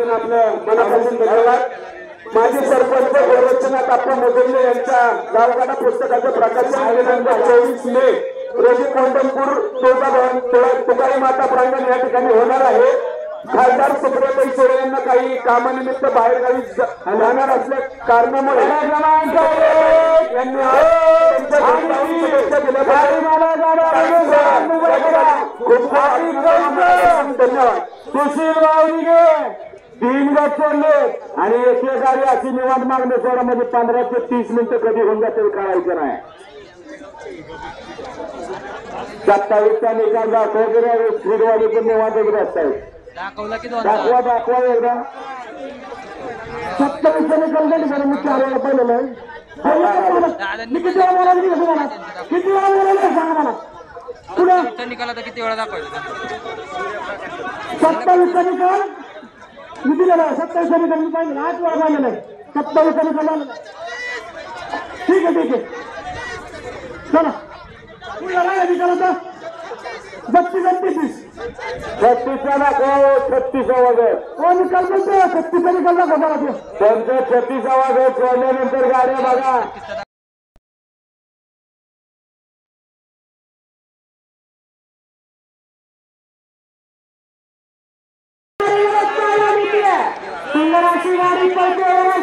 म्हणून आपलं मनापासून धन्यवाद। माजी सरपंच गोरक्षनाथ आप्पा मोगले यांच्या गावगाडा पुस्तकाचं प्रकाशन दिनांक 24 मे रोजी कोंडमपूर तुळजाभवन तुकाई माता प्रांगण या ठिकाणी होणार आहे। खासदार सुप्रियाताई सुळे यांना काही कामानिमित्त बाहेरगावी जाणार असल्या कारणामुळे यांनी धन्यवाद। सुशील वावरिगे 3 गट सोडले आणि एके गाडी अशी निवांत मागणी सोडामध्ये 15 ते 30 मिनिटं कधी होऊन जाते कळायचं नाही। 27चा निकाल दाखवतो स्पीडवाले पण निवांतच बसतायत। दाखवा एकदा 27चा निकाल गेली जरा मी 4 वेळा पाहिलेलं आहे। मी किती वेळा बोलायला दिलं तुम्हाला? किती वेळा बोलायला सांगा मला पुढे निकालाचा किती वेळा दाखवायचा? 27चा निकाल मी दिलेला आहे। 27चा निकाल मी पाहिजे 8 वेळा पाहिलेला आहे। 27चा निकाल आला ठीक आहे चला पुढला काय निकाल होता 32 आणि 33 36चा दाखवा 36 आवाज हो निकाल बोलतो 36चा निकाल दाखवा मला त्यांचा 36 आवाज सोडल्यानंतर गाड्या बघा सुंदराची गाडी पळते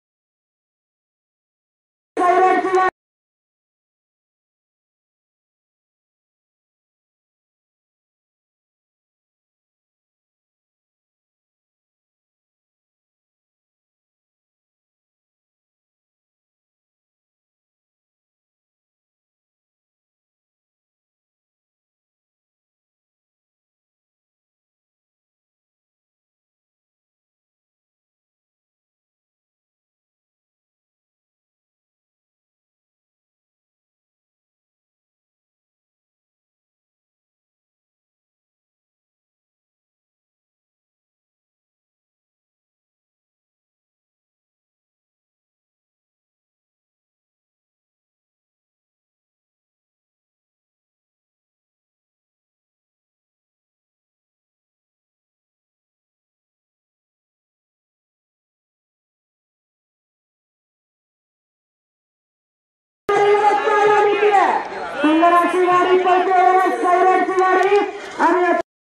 सुंदराची गाडी पळते सौराची गाडी आणि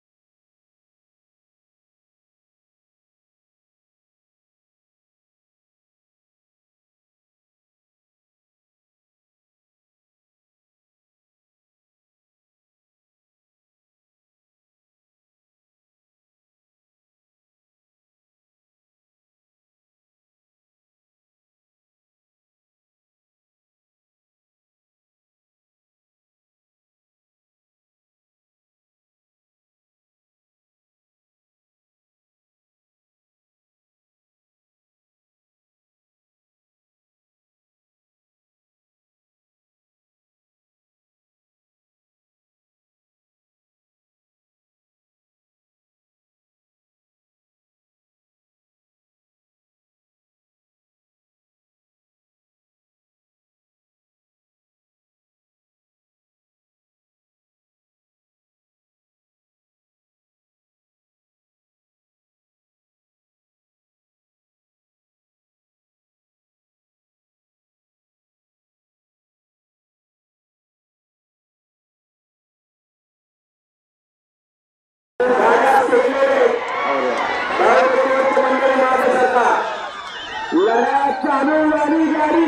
चालू वाली गाड़ी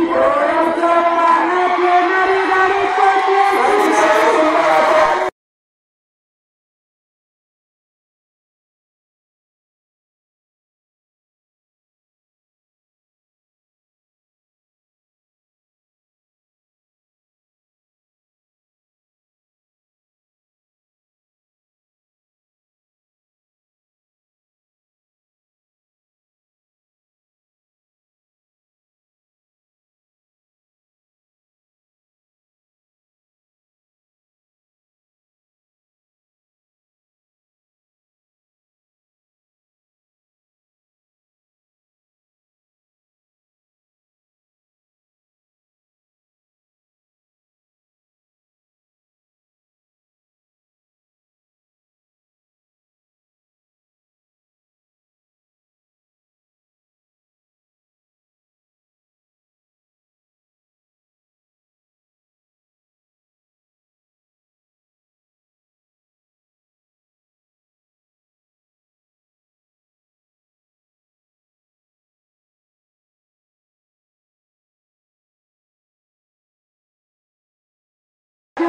कैसी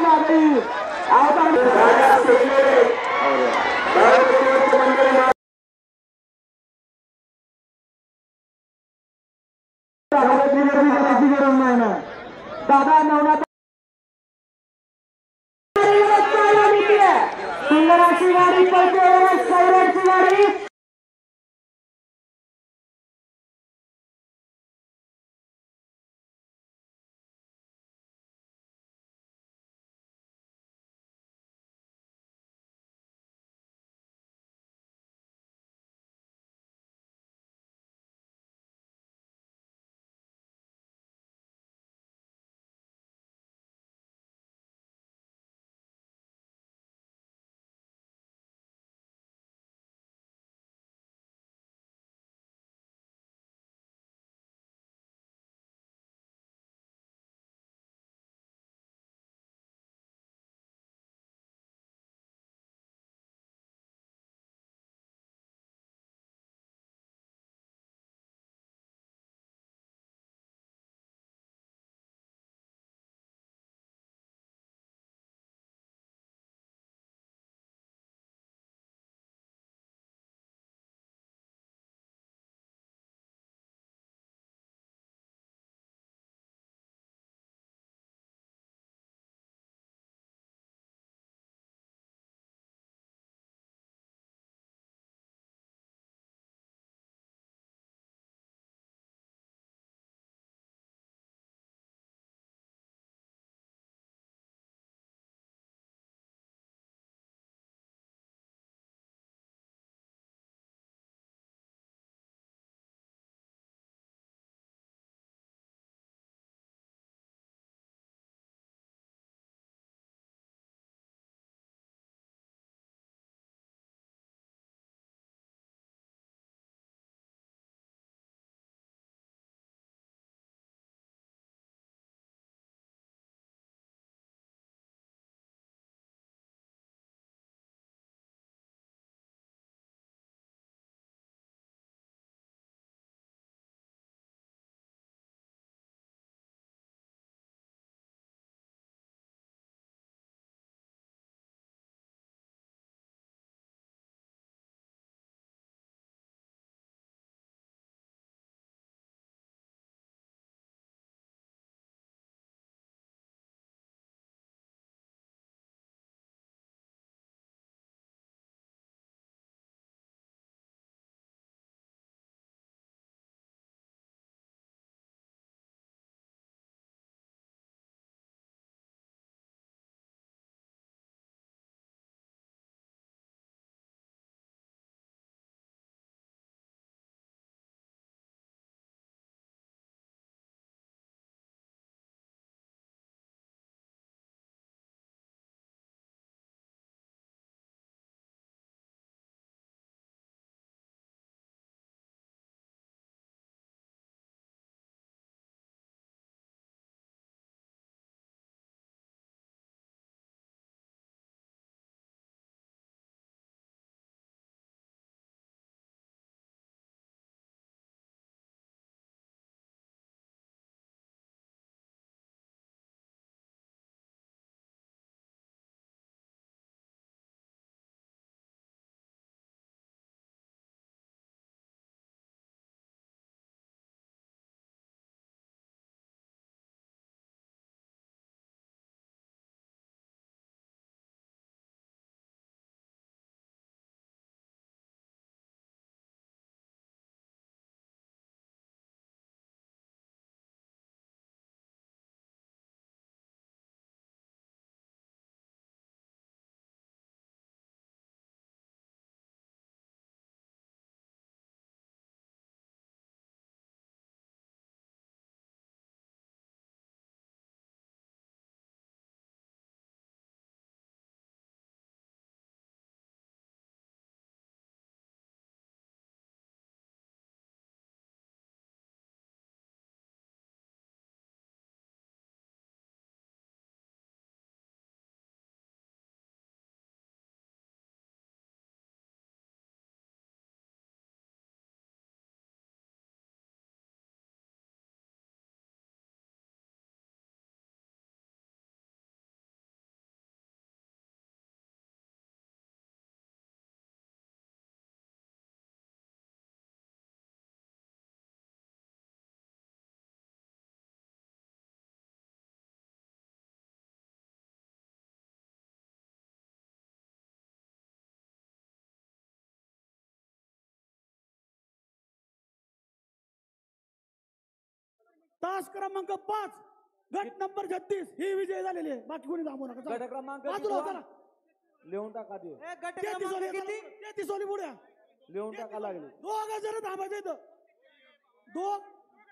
आ गई दादा नवनाथ सुंदराची गाडी पळते सौरभची गाडी तास क्रमांक 5 गट नंबर 36 ही विजय झालेली आहे. बाकी कोणी थांबू नका. गट क्रमांक लिहून टाका ते. गट क्रमांक किती? 33 ओली पुढे लिहून टाका लागले. दोघं जण थांबायचं इथं. दोघ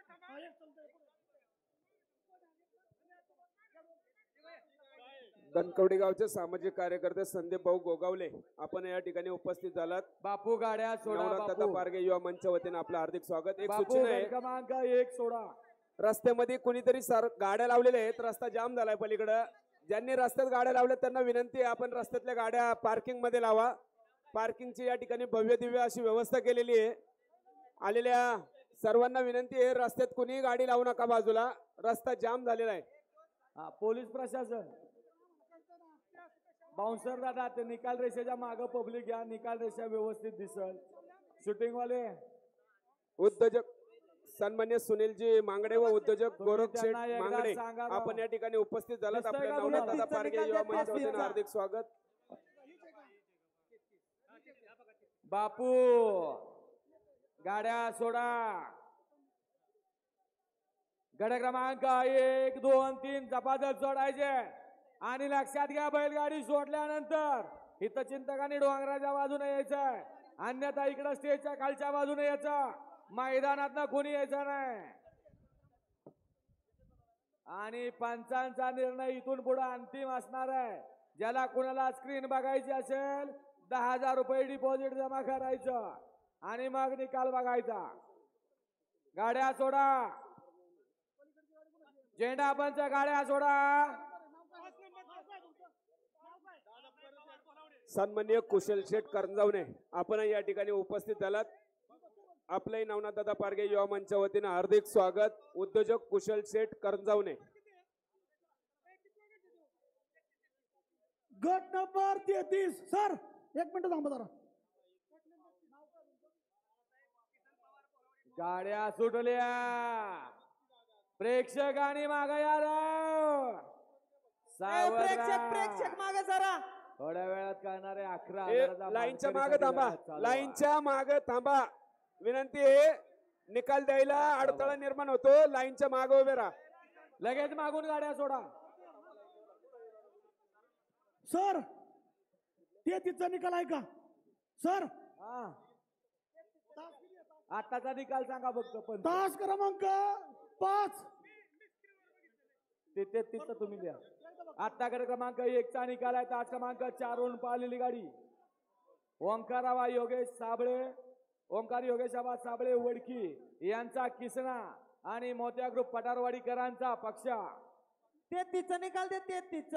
दनकवडी गावचे सामाजिक कार्यकर्ते संदीप भाऊ गोगावले आपण या ठिकाणी उपस्थित झालात. बापू गाड्या सोडा. नवनाथ बापू पारगे युवा मंच वतीने आपलं हार्दिक स्वागत. एक बापू सूचना आहे, गट क्रमांक 1 सोडा. रस्त्यामध्ये कुणीतरी गाड्या लावलेल्या आहेत. रस्ता जाम झालाय पलीकडं. ज्यांनी रस्त्यात गाड्या लावल्या त्यांना विनंती आहे, आपण रस्त्यातल्या गाड्या पार्किंग मध्ये लावा. पार्किंगची या ठिकाणी भव्य दिव्य अशी व्यवस्था केलेली आहे. आलेल्या सर्वांना विनंती आहे, रस्त्यात कुणीही गाडी लावू नका बाजूला, रस्ता जाम झालेला आहे. हा, पोलीस प्रशासन बाउन्सर दादा ते निकाल रेषेच्या मागं पब्लिक घ्या. निकाल रेषा व्यवस्थित दिसल. शूटिंग वाले उद्योजक सन्मान्य सुनीलजी मांगडे व उद्योजक गोरख शेठ त्यांना एकदा मांगडे सांगा ना. आपण या ठिकाणी उपस्थित झालात. दिसतंय आपल्या का नवनाथ तुला? दादा पारगे युवा मंच वतीने तिचा. हार्दिक स्वागत. बापू गाड्या सोडा. गट क्रमांक 1 2 3 जपाजत सोडायचे. आणि लक्षात घ्या, बैलगाडी सोडल्यानंतर इथं चिंतकांनी डोंगराच्या बाजूने यायचंय, अन्यथा इकडं स्टेजच्या खालच्या बाजूने यायचं. मैदानात कोणी यायचं नाही. आणि पंचांचा निर्णय इथून पुढे अंतिम असणार आहे. ज्याला कुणाला स्क्रीन बघायची असेल 10,000 रुपये डिपॉझिट जमा करायचं आणि मग निकाल बघायचा. गाड्या सोडा. झेंडा पंच गाड्या सोडा. सन्मान्य कुशल शेठ करंजावणे आपण या ठिकाणी उपस्थित झालात. आपलंही नवनाथ दादा पारगे युवा मंच वतीने हार्दिक स्वागत. उद्योजक कुशल शेठ करंजावणे. गट नंबर 33 सर एक मिनिट थांबा जरा. गाड्या सुटल्या. प्रेक्षकांनी मागे या राव. प्रेक्षक मागे जरा. थोड्या वेळात करणारे 11 लाईनच्या मागे थांबा. लाईनच्या मागे थांबा. विनंती आहे, निकाल द्यायला अडथळा निर्माण होतो. लाईनच्या मागे उभे राहा. लगेच मागून गाड्या सोडा. सर 33चा निकाल आहे का सर? हा, आताचा निकाल सांगा फक्त. पण तास क्रमांक 5 ते तिथं तुम्ही द्या. आता गट क्रमांक 1 चा निकाल आहे. तास क्रमांक 4 वरून पाहिलेली गाडी ओंकारावा योगेश साबळे, ओंकार योगेशाबा साबळे वडकी यांचा किसना आणि मोत्या ग्रुप पटारवाडीकरांचा पक्षा. 33चा निकाल दे. 33चा.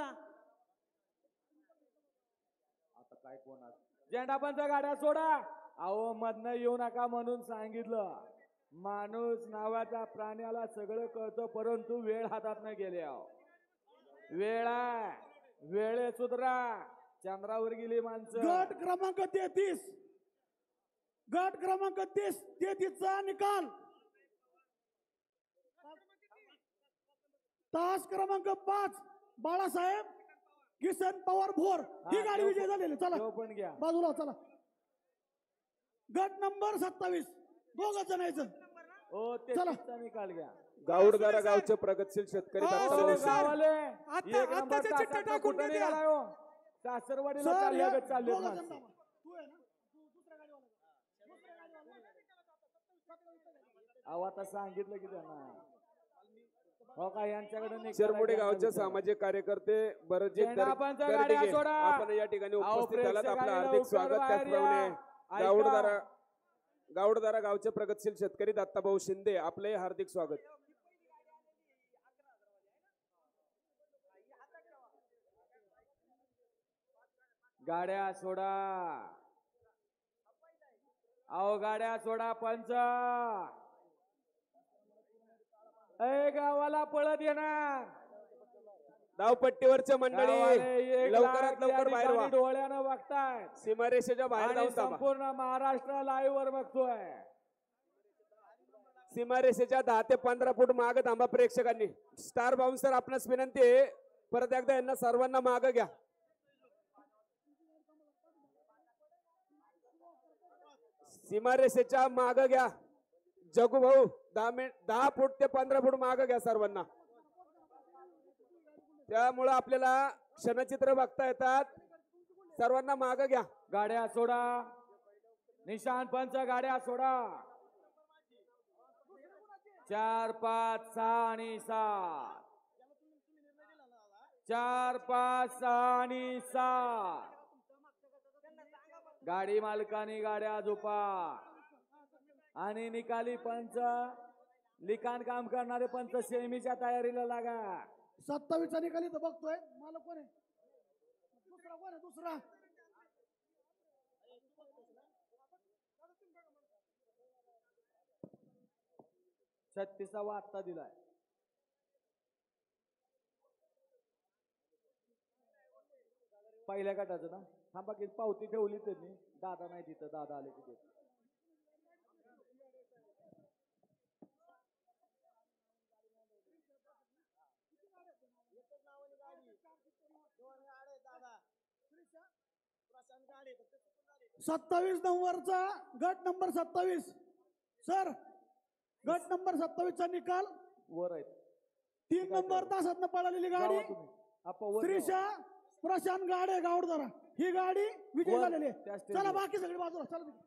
आता काय कोणा झेंडापंच गाड्या सोडा. अहो मधनं येऊ नका म्हणून सांगितलं. माणूस नावाच्या प्राण्याला सगळं कळतं, परंतु वेळ हातात न गेले. वेळ आहे, वेळे सुधरा. चंद्रावर गेली माणसं. गट क्रमांक 33 गट क्रमांक 33चा निकाल तास क्रमांक 5 बाळासाहेब किसन पवार भोर ही गाडी विजय झालेली. चला तो पण घ्या. बाजूला चला. गट नंबर 27 दोघं जण यायचं. हो ते चला. निकाल घ्या. गावडदारा गावचे प्रगतशील शेतकरी दत्ताभाऊ शिंदे. आत्ताच्या चिठ्ठ्या टाकून कुठं द्या. निघाला हो? सासरवाडीला सर, चालले या चालले दोघं जण माणसं. थांबा. तू आहे ना? तू दुसऱ्या गाडीवाला. अहो आता सांगितलं की त्यांना. हो का, यांच्याकडे निकाल शिरमुडे आहे. गावचे सामाजिक कार्यकर्ते बरजीत झेंडापंच दर्डिगे गाड्या सोडा. आपण या ठिकाणी अहो, उपस्थित झालात. आपलं प्रेक्षकांनी हार्दिक लवकर स्वागत. बाहेर त्याचप्रमाणे या. गावडदारा गावचे प्रगतशील शेतकरी दत्ताभाऊ शिंदे आपले हार्दिक स्वागत. गाड्या सोडा. अहो गाड्या सोडा. पंच गावाला पळत येणार. धावपट्टीवरच्या मंडळी गावाले लवकरात लवकर बाहेर व्हा. डोळ्यानं बघताय. सीमारेषेच्या बाहेर आणि जाऊन थांबा. संपूर्ण महाराष्ट्र लाईव्ह वर बघतोय. सीमारेषेच्या 10 ते 15 फूट मागे थांबा प्रेक्षकांनी. स्टार बाउन्सर आपणास विनंती आहे, परत एकदा यांना सर्वांना मागे घ्या. सीमारेषेच्या मागे घ्या. जगू भाऊ 10 फूट ते 15 फूट मागं घ्या सर्वांना. त्यामुळं आपल्याला क्षणचित्र बघता येतात. सर्वांना मागं घ्या. गाड्या सोडा. निशान पंच गाड्या सोडा. 4 5 6 आणि 7. 4 5 6 आणि 7. गाडी मालकानी गाड्या झोपा. आणि निकाली पंच लिखाण काम करणारे पंच सेमीच्या तयारीला लागा. 27 निकाली तर बघतोय. मला कोण आहे? दुसरा कोण आहे? दुसरा 36वा आत्ता दिलाय. पहिल्या गटाचं ना. थांबा की पावती ठेवली त्यांनी. दादा नाही तिथं. दादा आले तिथे. सत्तावीस नंबरचा गट नंबर 27. सर गट नंबर 27 चा निकाल. वर आहेत 3 नंबर तासात पळालेली गाडी जावा तुम्ही. आप्पा वर श्रीशा प्रशांत गाडे गावडदारा ही गाडी विजयी वर, झालेली त्या आहे. स्टेजवर. चला बाकी सगळी बाजूला चला तिकडे.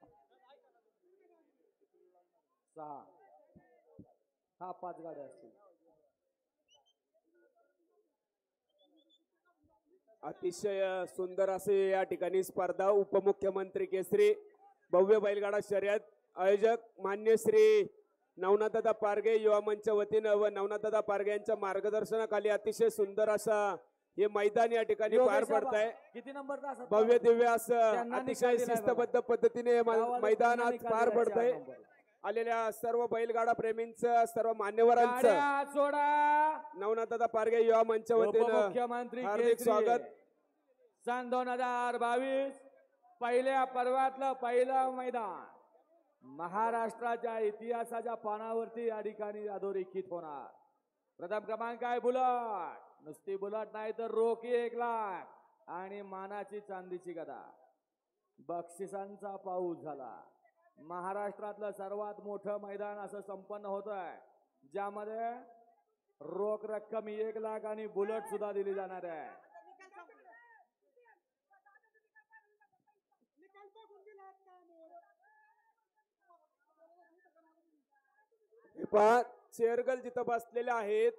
6 हा 5 गाड्या असतील. अतिशय सुंदर असे या ठिकाणी स्पर्धा. उपमुख्यमंत्री केसरी भव्य बैलगाडा शर्यत आयोजक मान्य श्री नवनाथदादा पारगे युवा मंच वतीनं व नवनाथदादा पारगे यांच्या मार्गदर्शनाखाली अतिशय सुंदर असा हे मैदान या ठिकाणी पार योगेश पडत बाबा, आहे. किती नंबर तास भव्य दिव्य असं त्यांना अतिशय निकाल दिलाय शिस्तबद्ध पद्धतीने हे गावाला मैदान त्यांना आज निकाल पार दिलाय पडतंय. 4 नंबर. आलेल्या सर्व बैलगाडा प्रेमींचं सर्व मान्यवरांचं गाड्या सोडा. नवनाथदादा पारगे युवा मंच वतीनं उपमुख्यमंत्री हार्दिक केसरी. स्वागत. सन 2022 पहिल्या पर्वातलं पहिलं मैदान महाराष्ट्राच्या इतिहासाच्या पानावरती या ठिकाणी अधोरेखित होणार. प्रथम क्रमांक आहे बुलट. नुसती बुलट नाही तर रोखी 1 लाख आणि मानाची चांदीची गदा. बक्षिसांचा पाऊस झाला. महाराष्ट्रातलं सर्वात मोठं मैदान असं संपन्न होत आहे ज्यामध्ये रोख रक्कम 1 लाख आणि बुलट सुद्धा दिली जाणार आहे. चेअरगल जिथं बसलेले आहेत.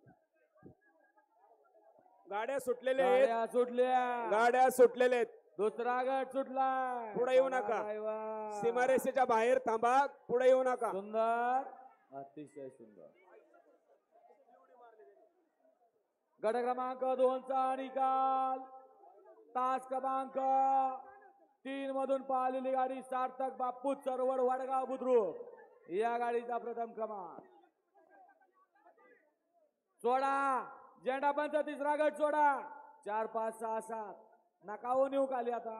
गाड्या सुटलेल्या आहेत. गाड्या सुटल्या. गाड्या सुटलेल्या आहेत. दुसरा गट सुटला. पुढे येऊ नका. सीमारेषेच्या बाहेर थांबा. पुढे येऊ नका. सुंदर. अतिशय सुंदर. गट क्रमांक 2 चा निकाल. तास क्रमांक 3 मधून पाहिलेली गाडी सार्थक बापू चरवड वडगाव बुद्रुक या गाडीचा प्रथम क्रमांक. सोडा. झेंडा पंच तिसरा गट सोडा. 4 5 6 7 नकावो नेऊ खाली आता.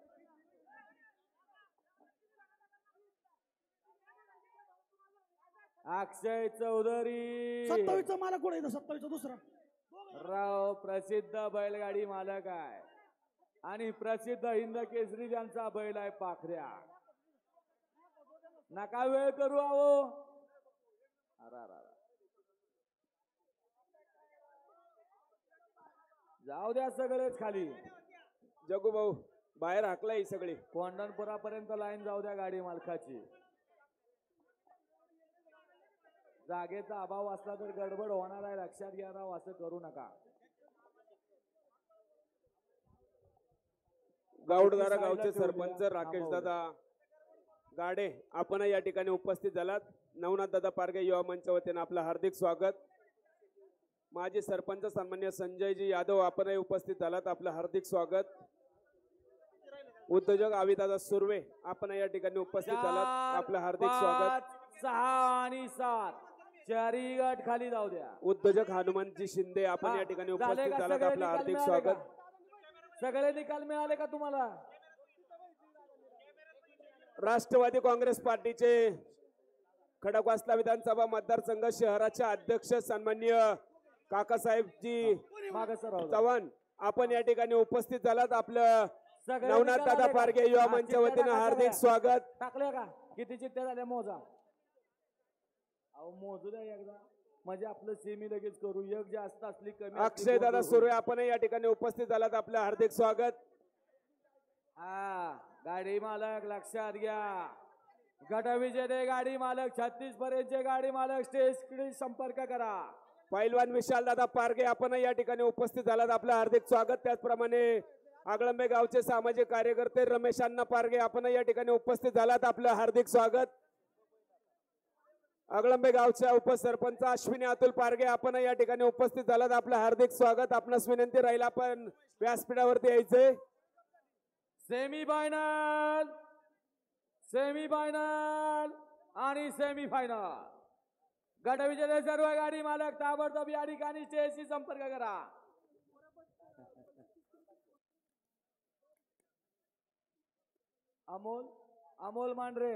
अक्षय चौधरी 27 चा मालक कोण आहे? 27 चा दुसरा राव प्रसिद्ध बैलगाडी मालक आहे आणि प्रसिद्ध हिंद केसरी ज्यांचा बैल आहे पाखऱ्या. नका वेळ करू आहो. जाऊ द्या सगळेच खाली. जगू भाऊ बाहेर हाकलाय सगळे. कोंढणपुरापर्यंत लाईन जाऊ द्या गाडी मालकाची. जागेचा अभाव असला तर गडबड होणार आहे लक्षात घ्या राव. असं करू नका. गावडदारा गावचे सरपंच राकेश दादा गाडे आपण या ठिकाणी उपस्थित झालात. नवनाथ दादा पारगे युवा मंच वतीने आपलं हार्दिक स्वागत. माजी सरपंच सन्मान्य संजयजी यादव आपणही उपस्थित झालात. आपलं हार्दिक स्वागत. उद्योजक आविदादा सुर्वे आपण या ठिकाणी उपस्थित झालात. आपलं हार्दिक स्वागत. 6 आणि 7 चारी गट खाली जाऊ द्या. उद्योजक हनुमंतजी शिंदे आपण या ठिकाणी उपस्थित झालात. आपलं हार्दिक स्वागत. सगळे निकाल मिळाले का तुम्हाला? राष्ट्रवादी काँग्रेस पार्टीचे खडकवासला विधानसभा मतदारसंघ शहराचे अध्यक्ष सन्माननीय काकासाहेबजी चव्हाण आपण या ठिकाणी उपस्थित झालात. आपलं नवनाथ दादा पारगे युवा मंच वतीने हार्दिक स्वागत. टाकले का? किती चिठ्ठ्या झाल्या मोजा. अहो मोजू द्या एकदा म्हणजे आपलं सेमी लगेच करू. एक जास्त असली कमी असली, अक्षय दादा गोंधळ सुर्वे आपणही या ठिकाणी उपस्थित झालात, आपलं हार्दिक स्वागत. हा गाडी मालक लक्षात घ्या. गटविजेते गाडी मालक 36 पर्यंतचे गाडी मालक स्टेजकडे संपर्क करा. पैलवान विशाल दादा पारगे आपणही या ठिकाणी उपस्थित झालात, आपलं हार्दिक स्वागत. त्याचप्रमाणे आगळंबे गावचे सामाजिक कार्यकर्ते रमेश अण्णा पारगे आपणही या ठिकाणी उपस्थित झालात, आपलं हार्दिक स्वागत. अगळंबे गावच्या उपसरपंच अश्विनी अतुल पारगे आपणही या ठिकाणी उपस्थित झालात, आपलं हार्दिक स्वागत. आपणास विनंती राहील आपण व्यासपीठावरती यायचंय. सेमीफायनल सेमीफायनल आणि सेमीफायनल गटविजेते सर्व गाडी मालक ताबडतोब या ठिकाणी स्टेजशी संपर्क करा. अमोल अमोल मांढरे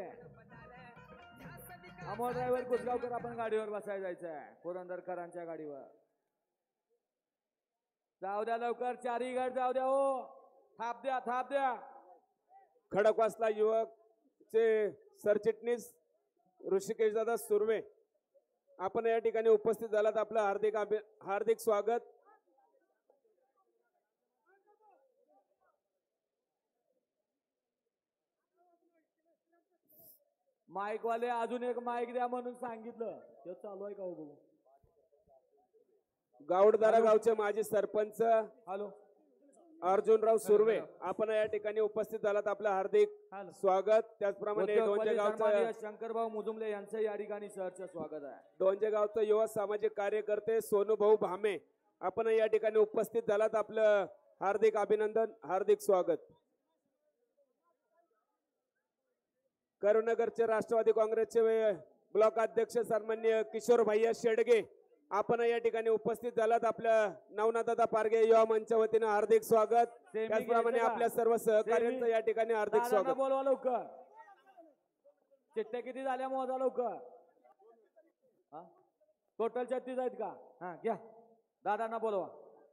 अमोल ड्रायव्हर कुसगावकर आपण गाडीवर बसायला जायचंय पुरंदरकरांच्या गाडीवर. जाऊ द्या लवकर, चारी गट जाऊ द्या. हो थाप द्या थाप द्या. खडकवासला युवकचे सरचिटणीस ऋषिकेश दादा सुर्वे आपण या ठिकाणी उपस्थित झालात, आपलं हार्दिक स्वागत. माईक वाले अजून एक माईक द्या म्हणून सांगितलं, ते चालू आहे का हो बघू. गावडदारा गावचे माजी सरपंच हॅलो अर्जुनराव सुर्वे आपण या ठिकाणी उपस्थित झालात, आपलं हार्दिक स्वागत. त्याचप्रमाणे डोंजे गावचं शंकरभाऊ मुजुमले यांचं या ठिकाणी सहर्ष स्वागत आहे. डोंजे गावचं युवा सामाजिक कार्यकर्ते सोनू भाऊ भामे आपण या ठिकाणी उपस्थित झालात, आपलं हार्दिक अभिनंदन, हार्दिक स्वागत. करुणनगरचे राष्ट्रवादी काँग्रेसचे ब्लॉक अध्यक्ष सन्माननीय किशोर भैया शेडगे आपण या ठिकाणी उपस्थित झालात, आपल्या नवनाथदादा पारगे युवा मंच्या वतीनं हार्दिक स्वागत. त्याचप्रमाणे आपल्या सर्व सहकार्यांचं या ठिकाणी हार्दिक स्वागत. बोलवा लवकर, चिठ्ठ्या किती झाल्या मोजा लवकर. टोटल 36 आहेत का? हा घ्या, दादांना बोलवा.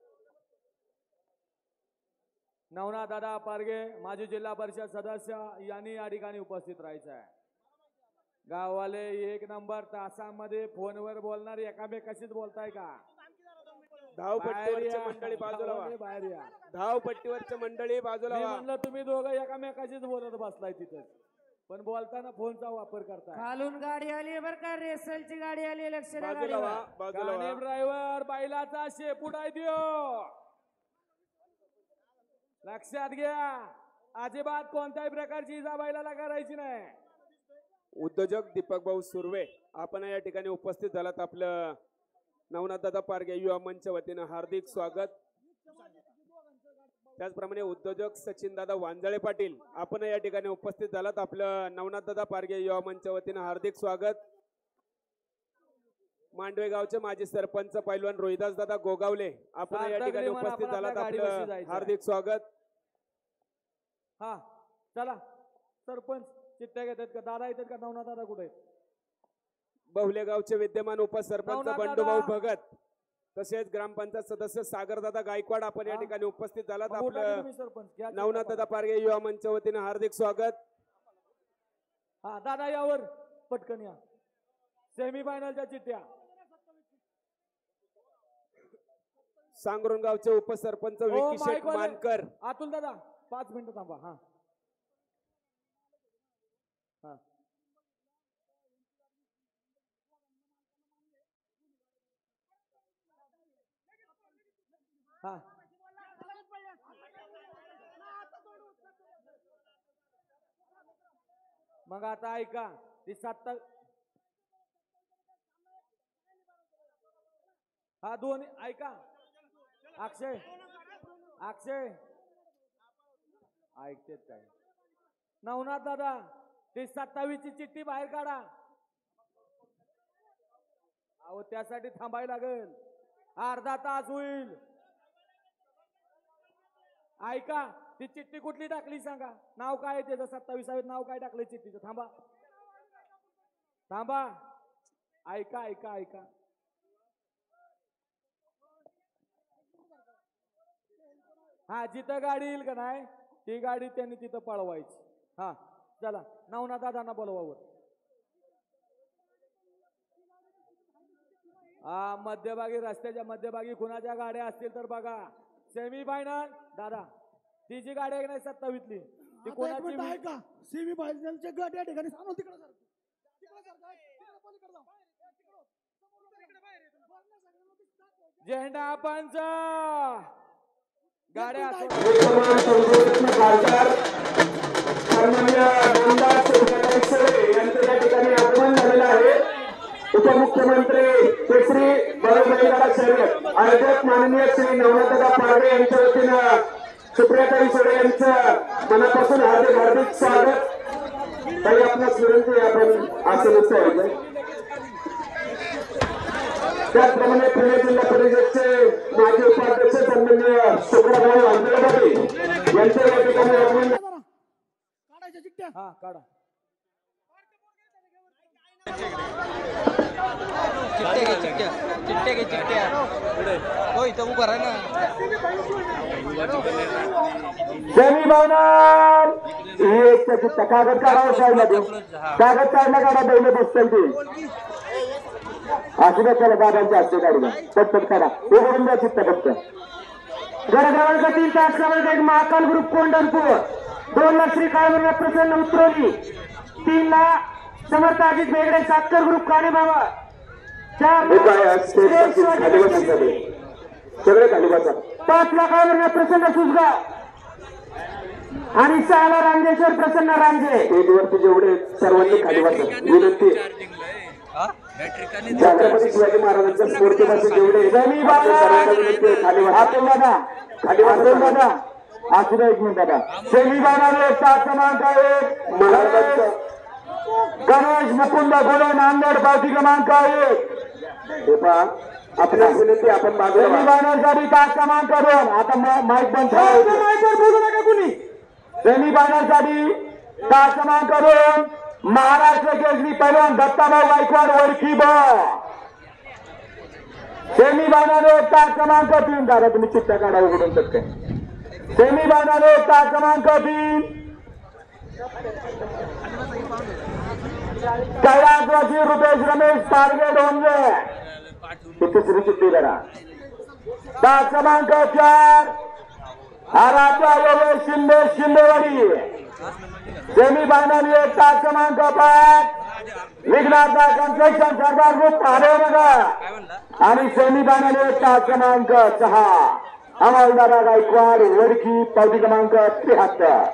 नवनाथ दादा पारगे माजी जिल्हा परिषद सदस्य यांनी या ठिकाणी उपस्थित राहायचं आहे. गाववाले एक नंबर तासामध्ये फोनवर बोलणार, एकामेकाशीच बोलताय का? धावपट्टीवरची मंडळी बाजूला व्हा. बाहेर या. धावपट्टीवरची मंडळी बाजूला मी व्हा. म्हणलं तुम्ही दोघं एकामेकाशीच बोलत बसलाय तिथं, पण बोलताना फोनचा वापर करताय. खालून गाडी आली बरं का, रेसलची गाडी आली, लक्ष द्या बाजूला व्हा, गाडीवर. बाजूला व्हा. ड्रायव्हर बैलाचा शेपूट आहे देऊ, लक्षात घ्या. अजिबात कोणत्याही प्रकारची इजा बैलाला करायची नाही. उद्योजक दीपक भाऊ सुर्वे आपण या ठिकाणी उपस्थित झालात, आपलं नवनाथदादा पारगे युवा मंच वतीनं हार्दिक स्वागत. त्याचप्रमाणे उद्योजक सचिन दादा वांजळे पाटील आपण या ठिकाणी उपस्थित झालात, आपलं नवनाथदादा पारगे युवा मंच वतीनं हार्दिक स्वागत. मांडवे गावचे माजी सरपंच पैलवान रोहिदास दादा गोगावले आपण या ठिकाणी उपस्थित झालात, आपलं हार्दिक स्वागत. हा चला सरपंच, चिठ्ठ्या घेतात का? दादा येतात का? नवनाथ दादा कुठे आहेत? बहुले गावचे विद्यमान उपसरपंच बंडूभाऊ भगत तसेच ग्रामपंचायत सदस्य सागरदादा गायकवाड आपण या ठिकाणी उपस्थित झालात, आपलं सरपंच नवनाथदादा पारगे युवा मंच वतीनं हार्दिक स्वागत. हा दादा यावर पटकन या. सेमीफायनलच्या चिठ्ठ्या सांगरुण गावचे उपसरपंच विकी शेठ मानकर. अतुल दादा 5 मिनिटं थांबा. हा हा हा मग आता ऐका, ती 7 हा दोन ऐका. अक्षय अक्षय ऐकतेत काय? नवनाथ दादा ती 27 ची चिठ्ठी बाहेर काढा. अहो त्यासाठी थांबायला लागेल, अर्धा तास होईल. ऐका, ती चिठ्ठी कुठली टाकली सांगा, नाव काय आहे त्याचं? 27 नाव काय टाकलंय चिठ्ठीचं? थांबा थांबा, ऐका ऐका ऐका. हा जिथं गाडी येईल का नाही ती गाडी त्यांनी तिथं पळवायची. हा चला, नवनाथ दादांना बोलवावर. मध्यभागी रस्त्याच्या मध्यभागी कुणाच्या गाड्या असतील तर बघा. सेमी फायनल दादा ती जी गाडी आहे की नाही 27ली ती कोणाची आहे का सेमी फायनलचे गट या ठिकाणी सांगून तिकडे झेंडा पंच गाड्या यांचं या ठिकाणी आगमन झालेलं आहे. उपमुख्यमंत्री श्री बळवंतदादा शर्यत आयोजक माननीय श्री नवनाथदादा पारडे यांच्या वतीनं सुप्रियाताई सोडे यांचं मनापासून हार्दिक हार्दिक स्वागत. काही आपणास विनंती आपण असं नसतं. त्याचप्रमाणे पुणे जिल्हा परिषदचे माजी उपाध्यक्ष सन्माननीय शुक्रभाऊ आंबेडकर यांच्या या ठिकाणी आगमन. हा काढा चिट्ट्या हो इथं उभं राहा ना. सेमी फायनल एक चित्ता कागद काढावं साईडला देऊ. कागद काढला काढा बैल बसतील ती असू द्या. चला दादांच्या हस्ते काढून पटपट काढा. उघडून द्या चित्त फक्त. गडगावांचा 3 तास क्रमांक 1 महाकाल ग्रुप कोंढणपूर 2 ला श्री काळभैरव प्रसन्न उतरवली. 3 ला समर्थ अजित बेगडे सातकर ग्रुप काणे बाबा. 4 सगळे खाली बसा. 5 ला काळभैरव प्रसन्न सुसगाव आणि 6 ला रांगेश्वर प्रसन्न रांगे. वरती जेवढे सर्वांनी खाली बसा विनंती. छत्रपती शिवाजी महाराजांच्या स्फूर्तीपासून जेवढे खाली हातून दादा खाली वाचून दादा असू द्या. 1 मिनिट दादा. सेमी फायनल क्रमांक 1 महाराजांचा गणेश मुकुंद गोले नांदेड पावती क्रमांक 1. आपल्या विनंती आपण सेमी फायनल साठी तास क्रमांक 2. आता माईक बंद माईकवर बोलू नका कुणी. सेमी फायनल साठी तास क्रमांक 2 महाराष्ट्र केसरी पैलवान दत्ताभाऊ गायकवाड वडकी ब. सेमी फायनल तास क्रमांक 3 दादा तुम्ही चित्ता काढा उघडून शकते. सेमी फायनल तास क्रमांक 3 कैलासवासी रुपेश रमेश पारगे डोंगे तिसरी चिठ्ठी करा. तास क्रमांक 4 आराचा योगेश शिंदे शिंदेवाडी. सेमी फायनल तास क्रमांक 5 विघ्नाचा कन्स्ट्रक्शन सरदार ग्रुप भाडेनगर आणि सेमी फायनल तास क्रमांक 6 अमलदारा गायकवाड वडकी पावती क्रमांक 73.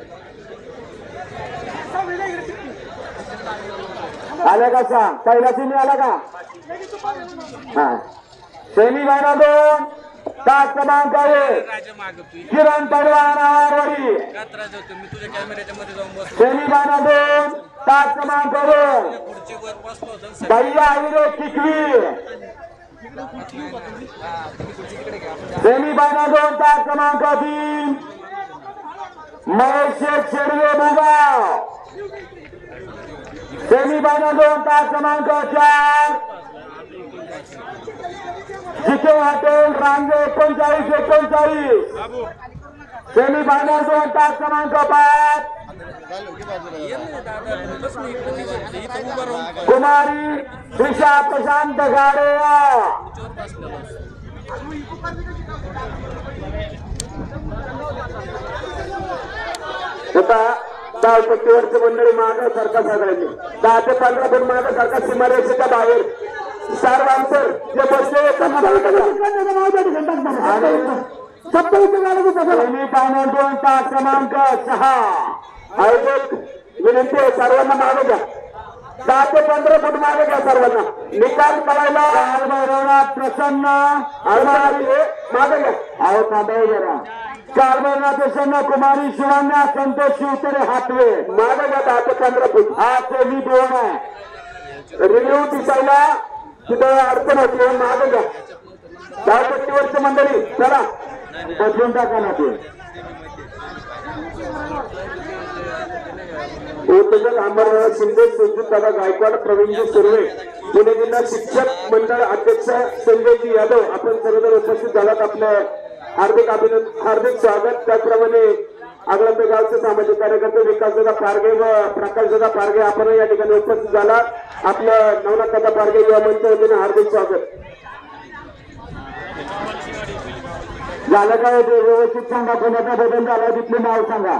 आल्या का सांग कैलासी मी आला का. हा सेमी फायनल 2 तास क्रमांक 1 किरण पैलवान आवारवाडी. सेमी फायनल 2 तास क्रमांक 2 भैया हिरे किकवी. सेमी फायनल 2 तास क्रमांक 3 महेश शेठ शेडगे भुगाव. सेमी फायनल 2 तास क्रमांक 4 जिके हॉटेल रांगे 39-39. सेमी फायनल 2 तास क्रमांक 5 कुमारी दिशा प्रशांत गाडे. आता 60 वर्ष मंडळी मागं सरकार सगळ्यांनी 10 ते 15 फूट मागं सरकार सीमारेषेच्या बाहेर सार्वांतर जे बसले त्यांना सेमी फायनल 2 तास क्रमांक 6 आयोजक विनंती आहे सर्वांना मागे घ्या. 10 ते 15 फूट मागे घ्या सर्वांना. निकाल करायला काळभैरवनाथ प्रसन्न मागे घ्या. अहो थांबाव जरा. काळभैरवनाथ प्रसन्न कुमारी शिवान्या संतोष शिवतरे हातवे मागे घ्या. 10 ते 15 फूट. हा सेमी 2 आहे. रिव्ह्यू दिसायला तिथं अडचण होती मागे घ्या. 10 वर्ष मंडळी चला बदलून टाका ना ते. उत्तम अंबरनाथ शिंदे सुजित दादा गायकवाड प्रवीणजी सुर्वे पुणे जिल्हा शिक्षक मंडळ अध्यक्ष संजयजी यादव आपण सर्वजण उपस्थित झालात. आपलं हार्दिक अभिनंदन हार्दिक स्वागत. त्याचप्रमाणे आगळंबे गावचे सामाजिक कार्यकर्ते विकासदादा पारगे व प्रकाशदादा पारगे आपण या ठिकाणी उपस्थित झालात. आपलं नवनाथाचा पारगे युवा मंच वतीनं हार्दिक स्वागत. झालं काय ते व्यवस्थित सांगा, कोणाचा बदल झाला तिथले नाव सांगा.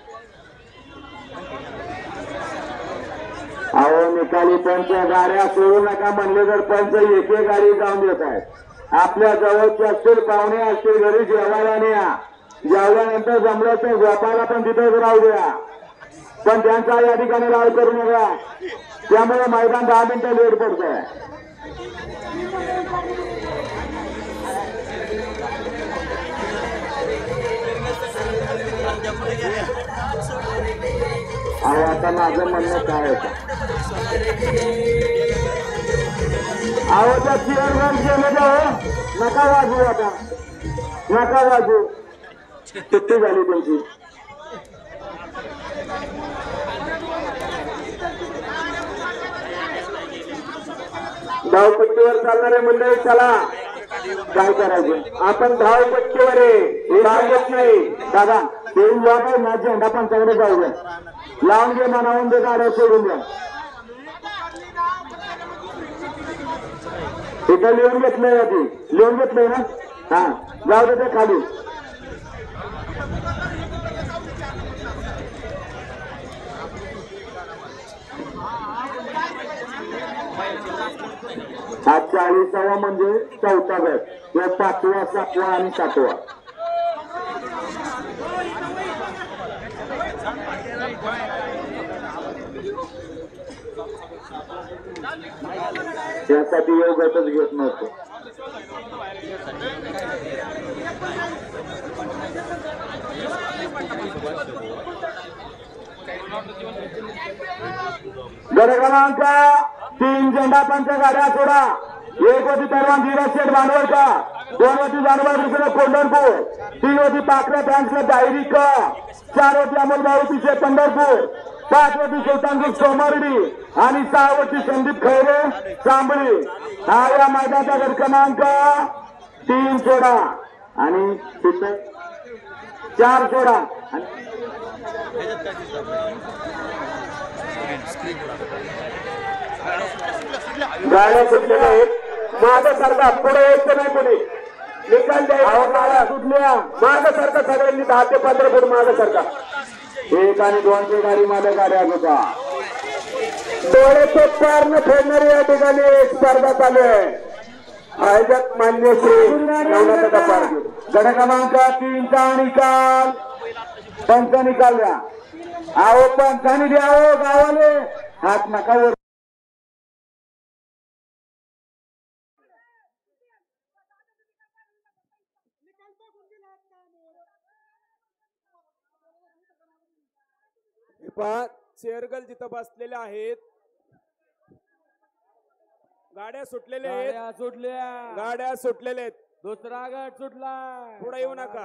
अहो निकाली पंच गाड्या सोडू नका म्हणले तर पंच एक गाडी जाऊन देत आहेत. आपल्या जवळचे असतील पाहुणे असतील घरी जेवायला न्या, जेवल्यानंतर जमलं तर झोपायला पण तिथेच राहू द्या, पण त्यांचा या ठिकाणी लाव करू नका. त्यामुळे मैदान 10 मिनिटं लेट पडतंय. अहो आता माझं म्हणणं काय होतं, अहो त्या चेअरमॅन गेले जाऊ नका वाजू, आता नका वाजू, सुट्टी झाली त्यांची. धावपट्टीवर चालणारे मंडळी चला, काय करायचं आपण धावपट्टीवर आहे, नाही दादा येऊन जा काय ना, झेंडा पंचाकडे जाऊ द्या, लावून घे मनावून दे, गाड्या सोडून द्या. इथं लिहून घेतलंय, आधी लिहून घेतलंय ना, हा जाऊ दे ते खाली. हा 40वा म्हणजे 4था गट, किंवा 5वा 7वा आणि 7वा. त्यासाठी योगातच घेत नव्हतो. गड क्रमांक 3 झेंडा पंच गाड्या सोडा. एक होती परवान धीरज शेठ भांडवलका, 2 होती जानवर दुसरं कोल्हापूर, 3 होती पाखऱ्या फॅन्सला डायरी क, 4 होती अमोल भाऊ पिसे पंढरपूर, 5 होती सुलतानपूर सोमारडी आणि 6 होती संदीप खैरे सांबळी. हा या मैदानाचा गट क्रमांक 3 सोडा आणि तिथं 4 सोडा. गाड्या सुटलेल्या आहेत, माझं सारखा पुढे यायचं नाही कोणी, निकाल द्यायला सुटल्या माझं सारखं सगळ्यांनी 10 ते 15 फूट माझं सारखा. 1 आणि 2ची गाडी माझ्या गाड्या होता. डोळ्याचे पार न फेडणारी या ठिकाणी स्पर्धा चालू आहे. आयोजक मान्य श्री नवनाथाचा पारगे. गड क्रमांक 3चा निकाल पंच निकाल द्या. अहो पंचाने द्यावं गावाले, हात नका वर. शेअरगल जिथं बसलेले आहेत, गाड्या सुटलेल्या आहेत, गाड्या सुटलेल्या आहेत. दुसरा गट सुटला, पुढे येऊ नका.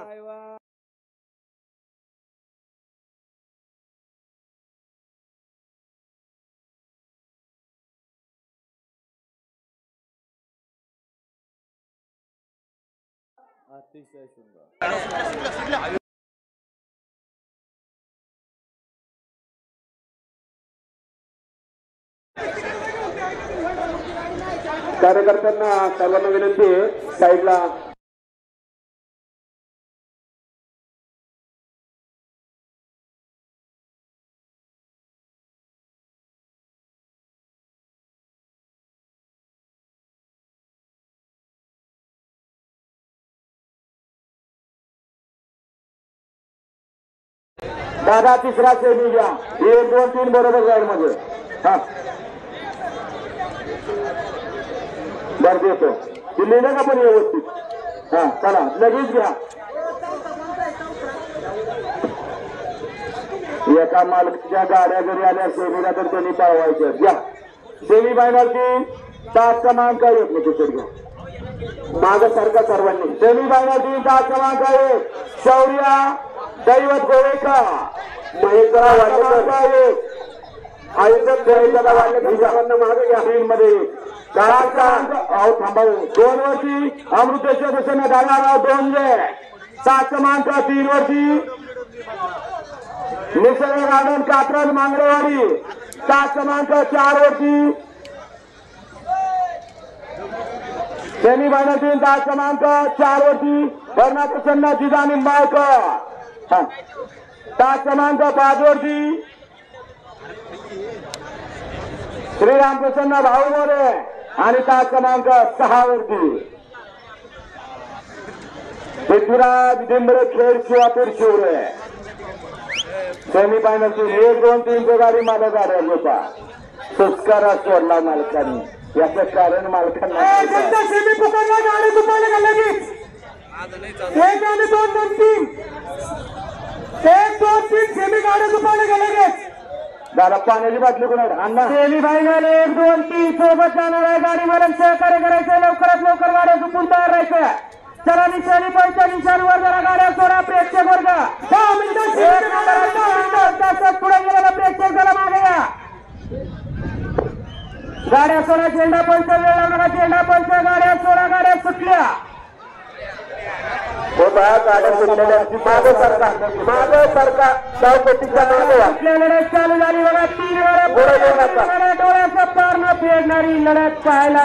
अतिशय सुंदर. कार्यकर्त्यांना सर्वांना विनंती आहे साईडला. दादा तिसरा सेमी घ्या, 1 2 3 बरोबर जाईल मध्ये. हा बर देतो, दिल्ली का पण व्यवस्थित. हा चला लगेच घ्या. एका मालकाच्या गाड्या जरी आल्या सेमीला तर त्यांनी पळवायच्या. घ्या सेमी फायनलची 7 क्रमांक 1 तिकीट घ्या माझं सारखा सर्वांनी. सेमी फायनलची 7 क्रमांक 1 शौर्या दैवत गोवेकर, महेंद्रा वाटेकर, आयुष्यात गोवेकरला वाटले सर्वांना मागे घ्या. तीन मध्ये अहो थांबाव 2 वरती अमृतेश्वर दिशेने डायनाराव 2 7 क्रमांक 3 वरती निसर्ग गार्डन कात्रज मांगरेवाडी 7 क्रमांक 4 वरती सेमी फायनल टीम तास क्रमांक 4 वरती वर्णा प्रसन्न जिजा निंबाळकर, तास क्रमांक 5 वरती श्रीराम प्रसन्न भाऊ मोरे आणि तास क्रमांक 6 वरती पृथ्वीराज डिंबळे खेळ Shivapur Shivre. Semi final team 1, 2, 3 गाडी मला गाड्या होता सुस्कारा सोडला मालकाने. याचं कारण मालकांना सेमी पुकारला गाडी दुपारला का लगेच 1 आणि 2, 2, 3 1, 2, 3 सेमी गाडी दुपारला का लगेच झाला. पाण्याची बाटली कोणा अण्णा. सेमी फायनल 1, 2, 3 सोबत जाणार आहे गाडी. मला सहकार्य करायचं. लवकरात लवकर गाड्या झुकून तयार राहायचं. चला निशाणी पंच निशाणीवर जरा गाड्या सोडा. प्रेक्षक वर्ग 10 मिनिटं पुढे गेलेला प्रेक्षक जरा मागे या. गाड्या सोडा. झेंडा पंच वेळ लागणार. झेंडा पंच गाड्या सोडा. गाड्या सुटल्या. लढत चालू झाली बघा. 3 गाड्या डोळ्याचा पार न फेडणारी लढत पाहायला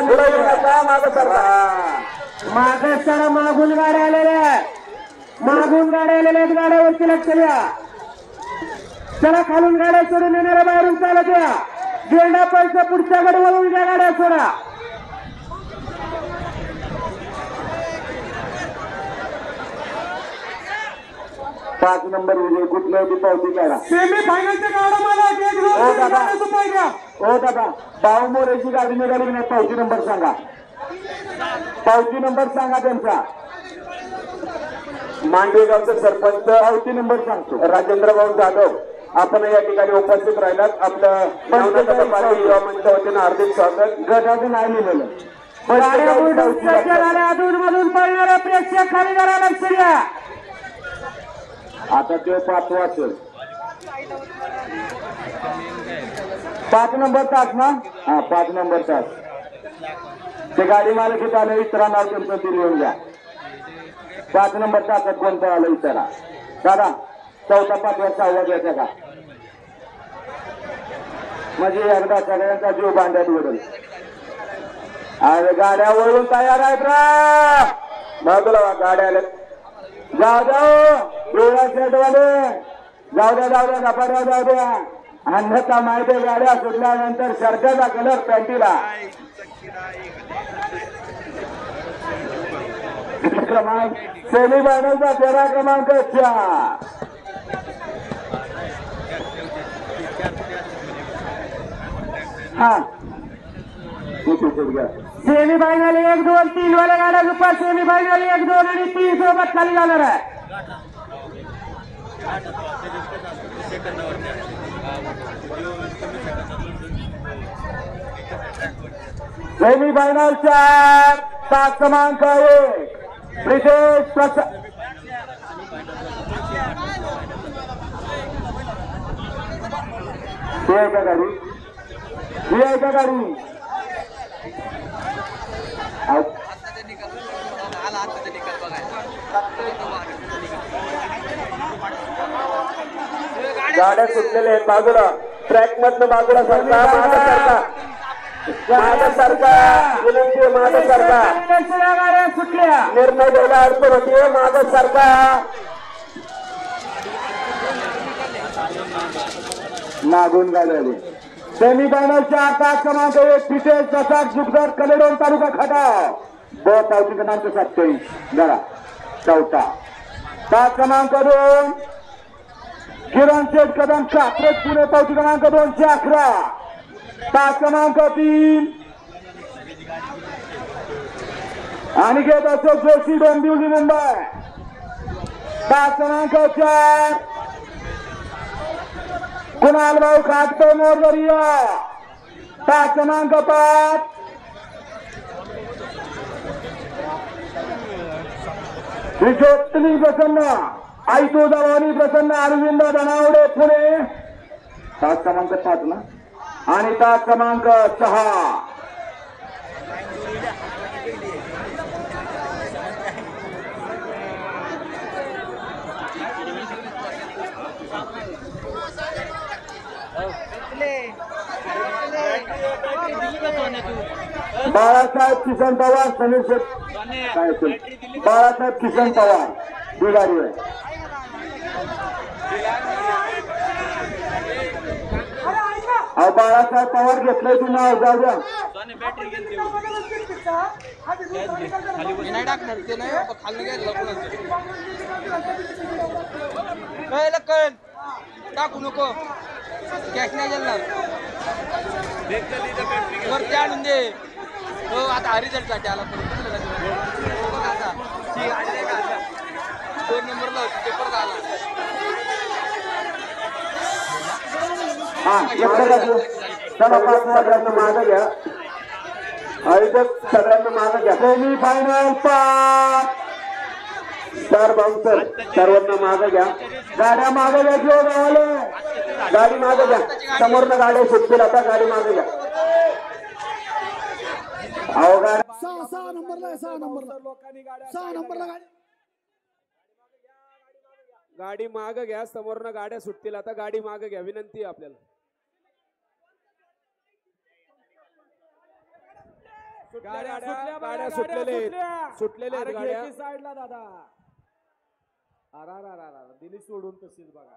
मागे सर मागून गाड्या आलेल्या. मागून गाड्या आलेल्या आहेत. गाड्यावरती लक्ष द्या. चला खालून गाड्या सोडून येणाऱ्या बाहेरून चालत द्या. झेंडा पंच पुढच्या कडे वळून घ्या. गाड्या सोडा. पाच नंबर विजय कुठलं ती पावती काढा. सेमी फायनलच्या गाडा मला हो दादा भाऊ मोरेची गाडी निघाली नाही. पावती नंबर सांगा. पावती नंबर सांगा त्यांचा. मांडवेगावचा सरपंच पावती नंबर सांगतो. राजेंद्र भाऊ जाधव आपण या ठिकाणी उपस्थित राहिलात. आपलं युवा मंच्या वतीनं हार्दिक स्वागत. गटाचं नाही लिहिलेलं. अधून मधून पडणाऱ्या प्रेक्षक खाली जरा लक्ष द्या. आता ते 5वा असेल. 5 नंबर तास ना. हा 5 नंबर तास. ते गाडी मालक इथं आलं. इतरा नाव तुमचं ते लिहून घ्या. 5 नंबर तासात कोणतं आलं इतरा. दादा 4था 5वा 6वा घ्यायचा का म्हणजे एकदा सगळ्यांचा जीव बांध्यात उडेल. अरे गाड्या वळून तयार आहेत रा. बाजूला गाड्या आल्या. जाऊ पिवळ्या सेटवाले जाऊ द्या झपाट्या जाऊ द्या. अन्यथा माहिती गाड्या सुटल्यानंतर शर्टाचा कलर पॅन्टीला. क्रमांक सेमी फायनलचा 13 क्रमांक 4. हा सेमी फायनल 1, 2, 3 वाल्या गाड्या दुपार. सेमी फायनल 1, 2 आणि 3 सोबत खाली जाणार आहे. सेमी फायनल 4 तास क्रमांक 1 ब्रिजेश प्रसाद. ही आहे का गाडी. ही आहे का गाडी. गाड्या सुटलेल्या आहेत. बाजूला ट्रॅक मधनं बाजूला सरका. विनंती माझं सरका. गाड्या सुटल्या. निर्णय घ्यायला अडचण होती. माझं सरका. मागून गाडी आली. सेमी फायनलच्या 8 क्रमांक 1 प्रितेश प्रसाद जुगदर कलेडोन तालुका खटाव. पावती क्रमांक 27 जरा 4था. 7 क्रमांक 2 किरण शेठ कदम कात्रज पुणे. पावती क्रमांक 211. 7 क्रमांक 3 अनिकेत अशोक जोशी डोंबिवली मुंबई. 7 क्रमांक 4 कुणाल भाऊ खाटतो मोरदरिया. 7 क्रमांक 5 विजोत्तनी प्रसन्न आई तुळजाभवानी प्रसन्न अरविंद धनावडे पुणे. 7 क्रमांक 5 ना. आणि 7 क्रमांक 6 ले बाळासाहेब किसन पवार समीर शेठ काय असेल बाळासाहेब किसन पवार ही गाडी आहे अहो बाळासाहेब पवार घेतलंय तू नाव जाऊ द्या नाही टाकणार ते नाही खाली गेलं कळलं कळ टाकू नको कॅश नाही गेला वरती आणून दे हो आता रिझल्ट साठी आला आता 2 नंबरला होती ते परत आला हा चला 5 वाजता मागं घ्या सगळ्यांना मागं घ्या सेमी फायनल 5 4 बाउन्सर सर्वांना मागं घ्या गाड्या मागं घ्या जो गावाले गाडी मागं घ्या समोरनं गाड्या सुटतील आता गाडी मागं घ्या अहो गाड्या 6 नंबरला गाडी माग घ्या समोरनं गाड्या सुटतील आता गाडी माग घ्या विनंती आहे आपल्याला गाड्या सुटलेले आहेत गाड्या साईडला दादा अरा दिली सोडून तशीच बघा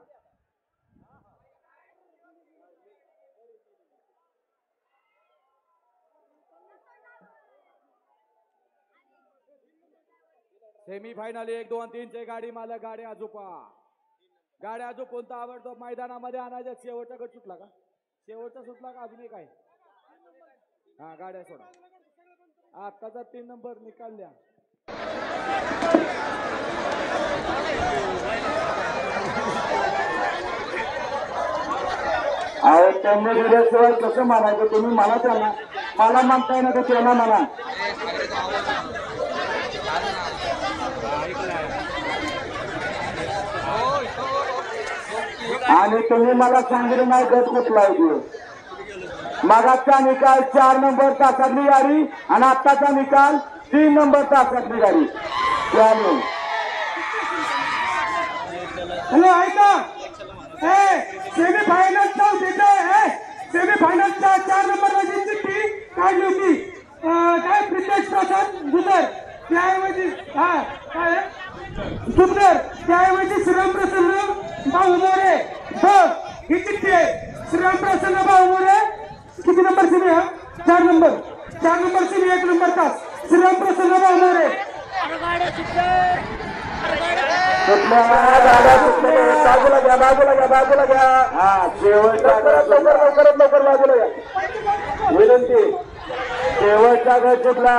सेमी फायनल 1 2 3 चे गाडी मालक गाडी आजू कोणता आवडतो मैदानामध्ये आणायचा शेवटचा गट सुटला का शेवटचा सुटला का अजून एक आहे हा गाड्या सोडा आताचा 3 नंबर निकाल द्या अहो त्यांनी दिल्याशिवाय कसं म्हणायचं तुम्ही मला त्यांना मला म्हणताय ना तर त्यांना म्हणा आणि तुम्ही मला सांगितलं नाही गट कुठला आहे मागाचा निकाल 4 नंबर तासातली गाडी आणि आत्ताचा निकाल 3 नंबर तासातली गाडी त्यामुळे हॅलो ऐका सेमी फायनलचा सेमी फायनलचा 4 नंबरला जी चिठ्ठी काढली होती काय प्रितेश प्रसाद गुजर त्याऐवजी हा काय सुंदर त्याऐवजी श्रीराम प्रसन्न भाऊ मोरे ही चिठ्ठी आहे श्रीराम प्रसन्न भाऊ मोरे किती नंबर सिमी हा 4 नंबर सिमी 1 नंबर तास श्रीराम प्रसन्न भाऊ मोरे बाजूला घ्या हा लवकर बाजूला घ्या विनंती शेवटचा गट सुटला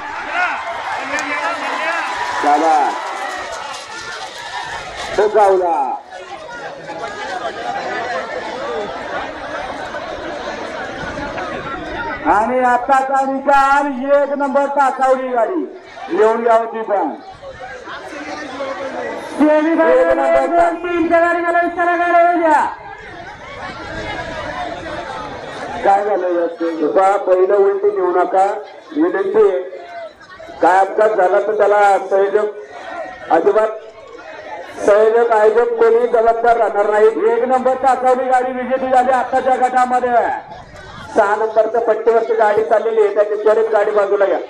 चला गावला आणि आताचा निकाल 1 नंबर तासावली गाडी येऊन यावती पण काय झालं पहिलं उलटी घेऊ नका विनंती काय अपघात झाला तर त्याला संयोजक आयोजक कोणी जबाबदार राहणार नाही 1 नंबर तासावली गाडी विजेती झाली आताच्या गटामध्ये 6 नंबरच्या पट्टीवरची गाडी चाललेली आहे त्याची त्वरित गाडी बाजूला घ्या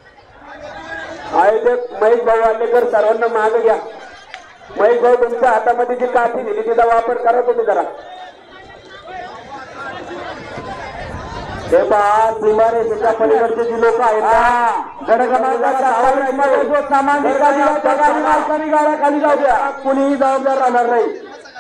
आयोजक महेश भाऊ वालेकर सर्वांना मागे घ्या महेश भाऊ तुमच्या हातामध्ये जी काठी दिली तिचा वापर करा तुम्ही जरा हे पहा सुमारे त्याच्या पलीकडचे जी लोक आहेत जो सामान गाड्या खाली जाऊ द्या कुणीही जबाबदार राहणार नाही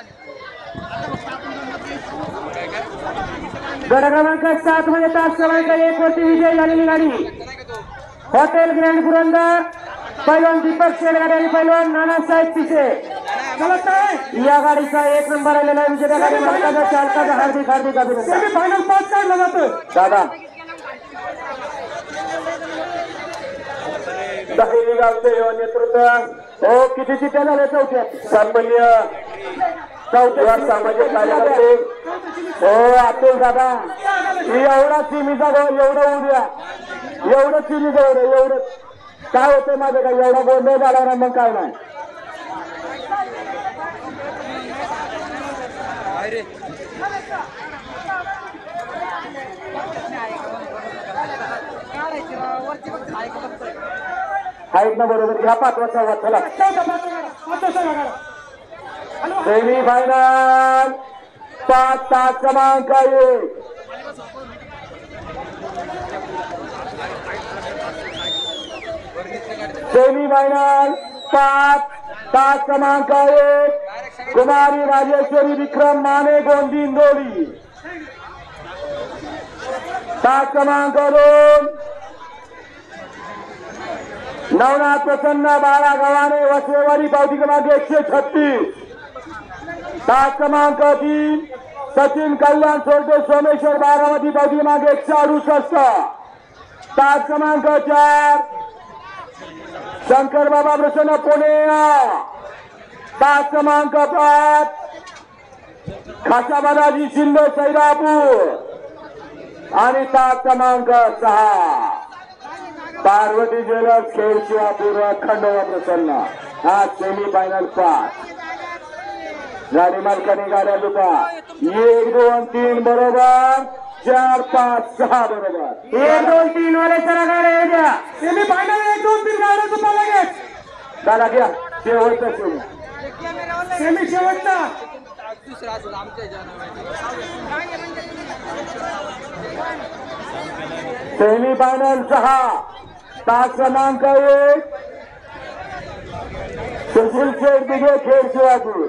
गट क्रमांक 7 मध्ये तास क्रमांक 1 वरती विजय झालेली गाडी हॉटेल ग्रँड पुरंदर पैलवान दीपक शेरगाडे आणि पैलवान नानासाहेब पिसे या गाडीचा 1 नंबर आलेला विजेत्या गाडी मालकाचा चालकाचा हार्दिक अभिनंदन फायनल 5 काढला जातो दादा दहिली गावचे नेतृत्व हो किती चिठ्ठ्या झाल्या चौथ्यात सन्माननीय चौथ्या सामाजिक कार्यकर्ते हो अतुल दादा एवढा चिमीचा गोल एवढं उद्या एवढं चिमीचं एवढं काय होतंय माझं काय एवढा गोंधळ झाला ना मग काय नाही आहेत ना बरोबर घ्या 5वा संवाद चला सेमी फायनल 5 तास क्रमांक 1 सेमी फायनल 5 तास क्रमांक 1 कुमारी राजेश्वरी विक्रम माने गोंदी इंदोरी तास क्रमांक 2 नवनाथ प्रसन्न बाळा गव्हाणे वसवेवाडी पावती क्रमांक 136 तास क्रमांक 3 सचिन कल्याण सोलटे सोमेश्वर बारामती पावती क्रमांक 168 तास क्रमांक 4 शंकर बाबा प्रसन्न पुणे तास क्रमांक 5 खासाबादाजी शिंदे सैरापूर आणि तास क्रमांक 6 पार्वती ज्वेलर्स खेळ शिवापूर खंडोबा प्रसन्न हा सेमी फायनल 5 गाडी मालकाने गाड्या लुका 1 2 3 बरोबर 4 5 6 बरोबर 1 2 3 वाले चला गाड्या द्या सेमी फायनल 1 2 3 गाड्या तुम्हाला लगेच चला घ्या शेवटचा सेमी शेवटचा दुसरा असेल आमच्या सेमी फायनल 6 तास क्रमांक 1 सुशील शेठ दिघे खेळ शिवापूर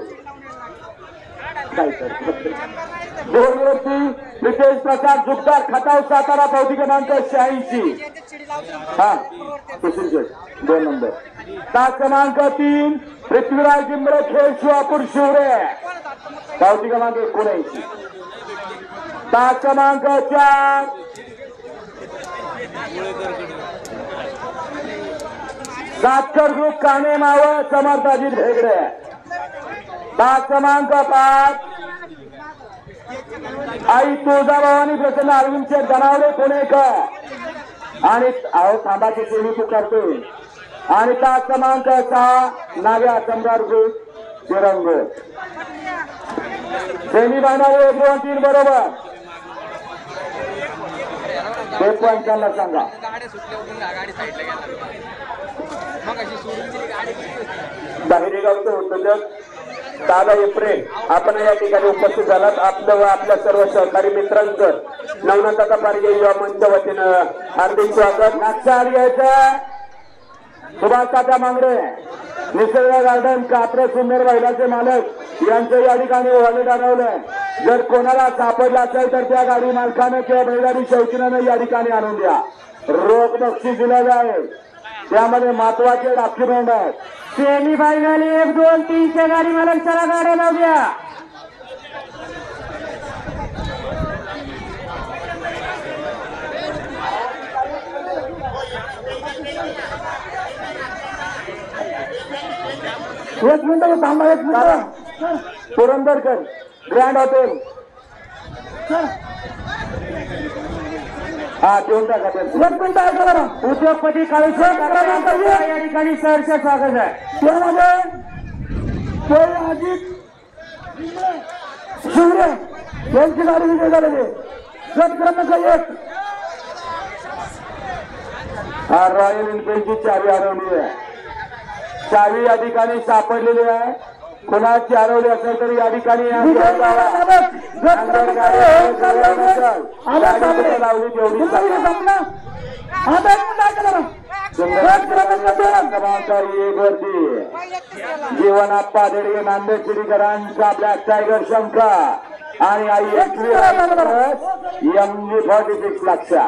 दोन व्यक्ती नितेश प्रसाद जुगदार खटाव सातारा पावती क्रमांक 86 हा सुशील शेठ 2 नंबर तास क्रमांक 3 पृथ्वीराज जिंबरे खेळ शिवापूर शिवरे पावती क्रमांक 79 तास क्रमांक 4 सातकर ग्रुप काने मावळ समर्थ अजित भेगडे तास क्रमांक 5 आई तुळजाभवानी प्रसन्न अरविंद शेठ जनावरे पुणेकर आणि अहो थांबाची सेमी पुकारतोय आणि तास क्रमांक 6 नाव्या सम्राट ग्रुप तिरंग सेमी फायनल 1 2 3 बरोबर ते पण त्यांना सांगा गाड्या सुटल्या गाडी साईडला गेला मग अशी सोडून गाडी बाहेरी गावचं उद्योजक दादा एप्रिल आपण या ठिकाणी उपस्थित झालात आपलं व आपल्या सर्व सहकारी मित्रांचं नवनाथ पारगे युवा मंच वतीनं हार्दिक स्वागत नागचा घ्यायचं सुभाष तात्या मांगडे निसर्ग गार्डन कात्र सुंदर बैलाचे मालक यांचं या ठिकाणी वॉलेट अडवलंय जर कोणाला सापडला असेल तर त्या गाडी मालकानं किंवा बैलगाडी शौकीनानं या ठिकाणी आणून द्या रोख बक्षीस दिलं जाईल त्यामध्ये महत्वाचे डॉक्युमेंट आहेत सेमी फायनल 1 2 3 च्या गाडी मालक चला गाड्या लावू द्या एक मिनिट थांबा 1 मिनिट पुरंदरकर ग्रँड हॉटेल हा देऊन टाका 1 मिनिट ऐका बरं उद्योगपती काळेश्वर या ठिकाणी सहर्ष स्वागत आहे त्यामध्ये अजित शिवरे यांची गाडी विजय झालेली गट क्रमांक 1 हा रॉयल एनफिल्डची चावी हरवली आहे चावी या ठिकाणी सापडलेली आहे कोणाची हरवली असेल तरी या ठिकाणी लावली तेवढी क्रमांक 1 वरती जीवन आप्पा देडगे नांदेड शिडीकरांचा ब्लॅक टायगर शंकर आणि आई एमजी 46 लक्षा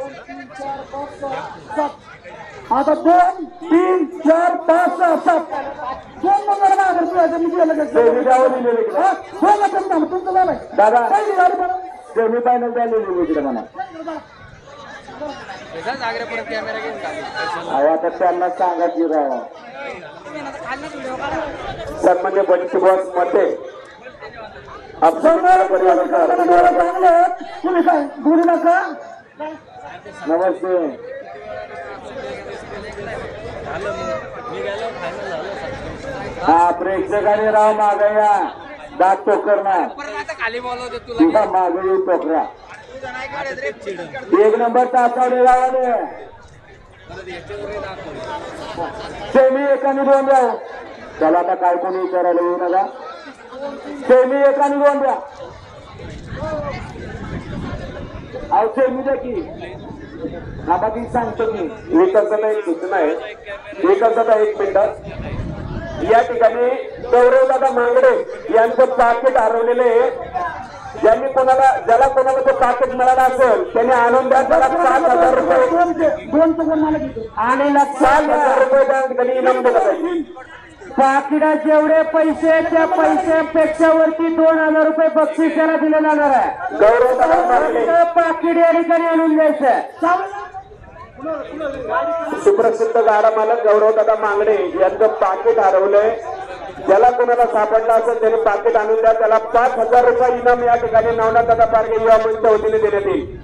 आता 2 3 4 5 6 7 2 नंबर दादा सेमी फायनल झालेली इकडे म्हणा कॅमेरा घेऊन आता त्यांना सांगा की राव सन्मान्य बंटी बॉस मते बोलू नका नमस्ते हा प्रेक्षकाने राव मागे या दात टोकरणार खाली बोलवते तुला मागे येऊ टोकरा 1 नंबर तासावडे गावाने सेमी एकाने 2 द्या. त्याला आता काय कोणी विचारायला येऊ नका. सेमी एकाने 2 द्या. अहो सेमी द्या की. आता ती सांगतो मी एकच एक सूचना आहे. एकच 1 मिनिट. या ठिकाणी गौरवदादा मांगडे यांचं पाकिट हरवलेलं आहे. ज्यांनी ज्याला कोणाला ते पाकिट मिळालं असेल त्यांनी आणून द्या. त्याला 5,000 रुपये आणि 5,000 रुपये त्या ठिकाणी इनाम दिलं पाहिजे. पाकिटात जेवढे पैसे त्या पैशापेक्षा वरती 2,000 रुपये बक्षीस त्याला दिले जाणार आहे. गौरवदादा मांगडे पाकिट या ठिकाणी आणून द्यायचं. सुप्रसिद्ध गाडा मालक गौरवदादा मांगडे यांचं पाकिट हरवलंय. ज्याला कोणाला सापडला असेल त्याने पाकिट आणून द्या. त्याला 5,000 रुपये इनाम या ठिकाणी नवनाथदादा पारगे युवा मंच वतीने देण्यात येईल.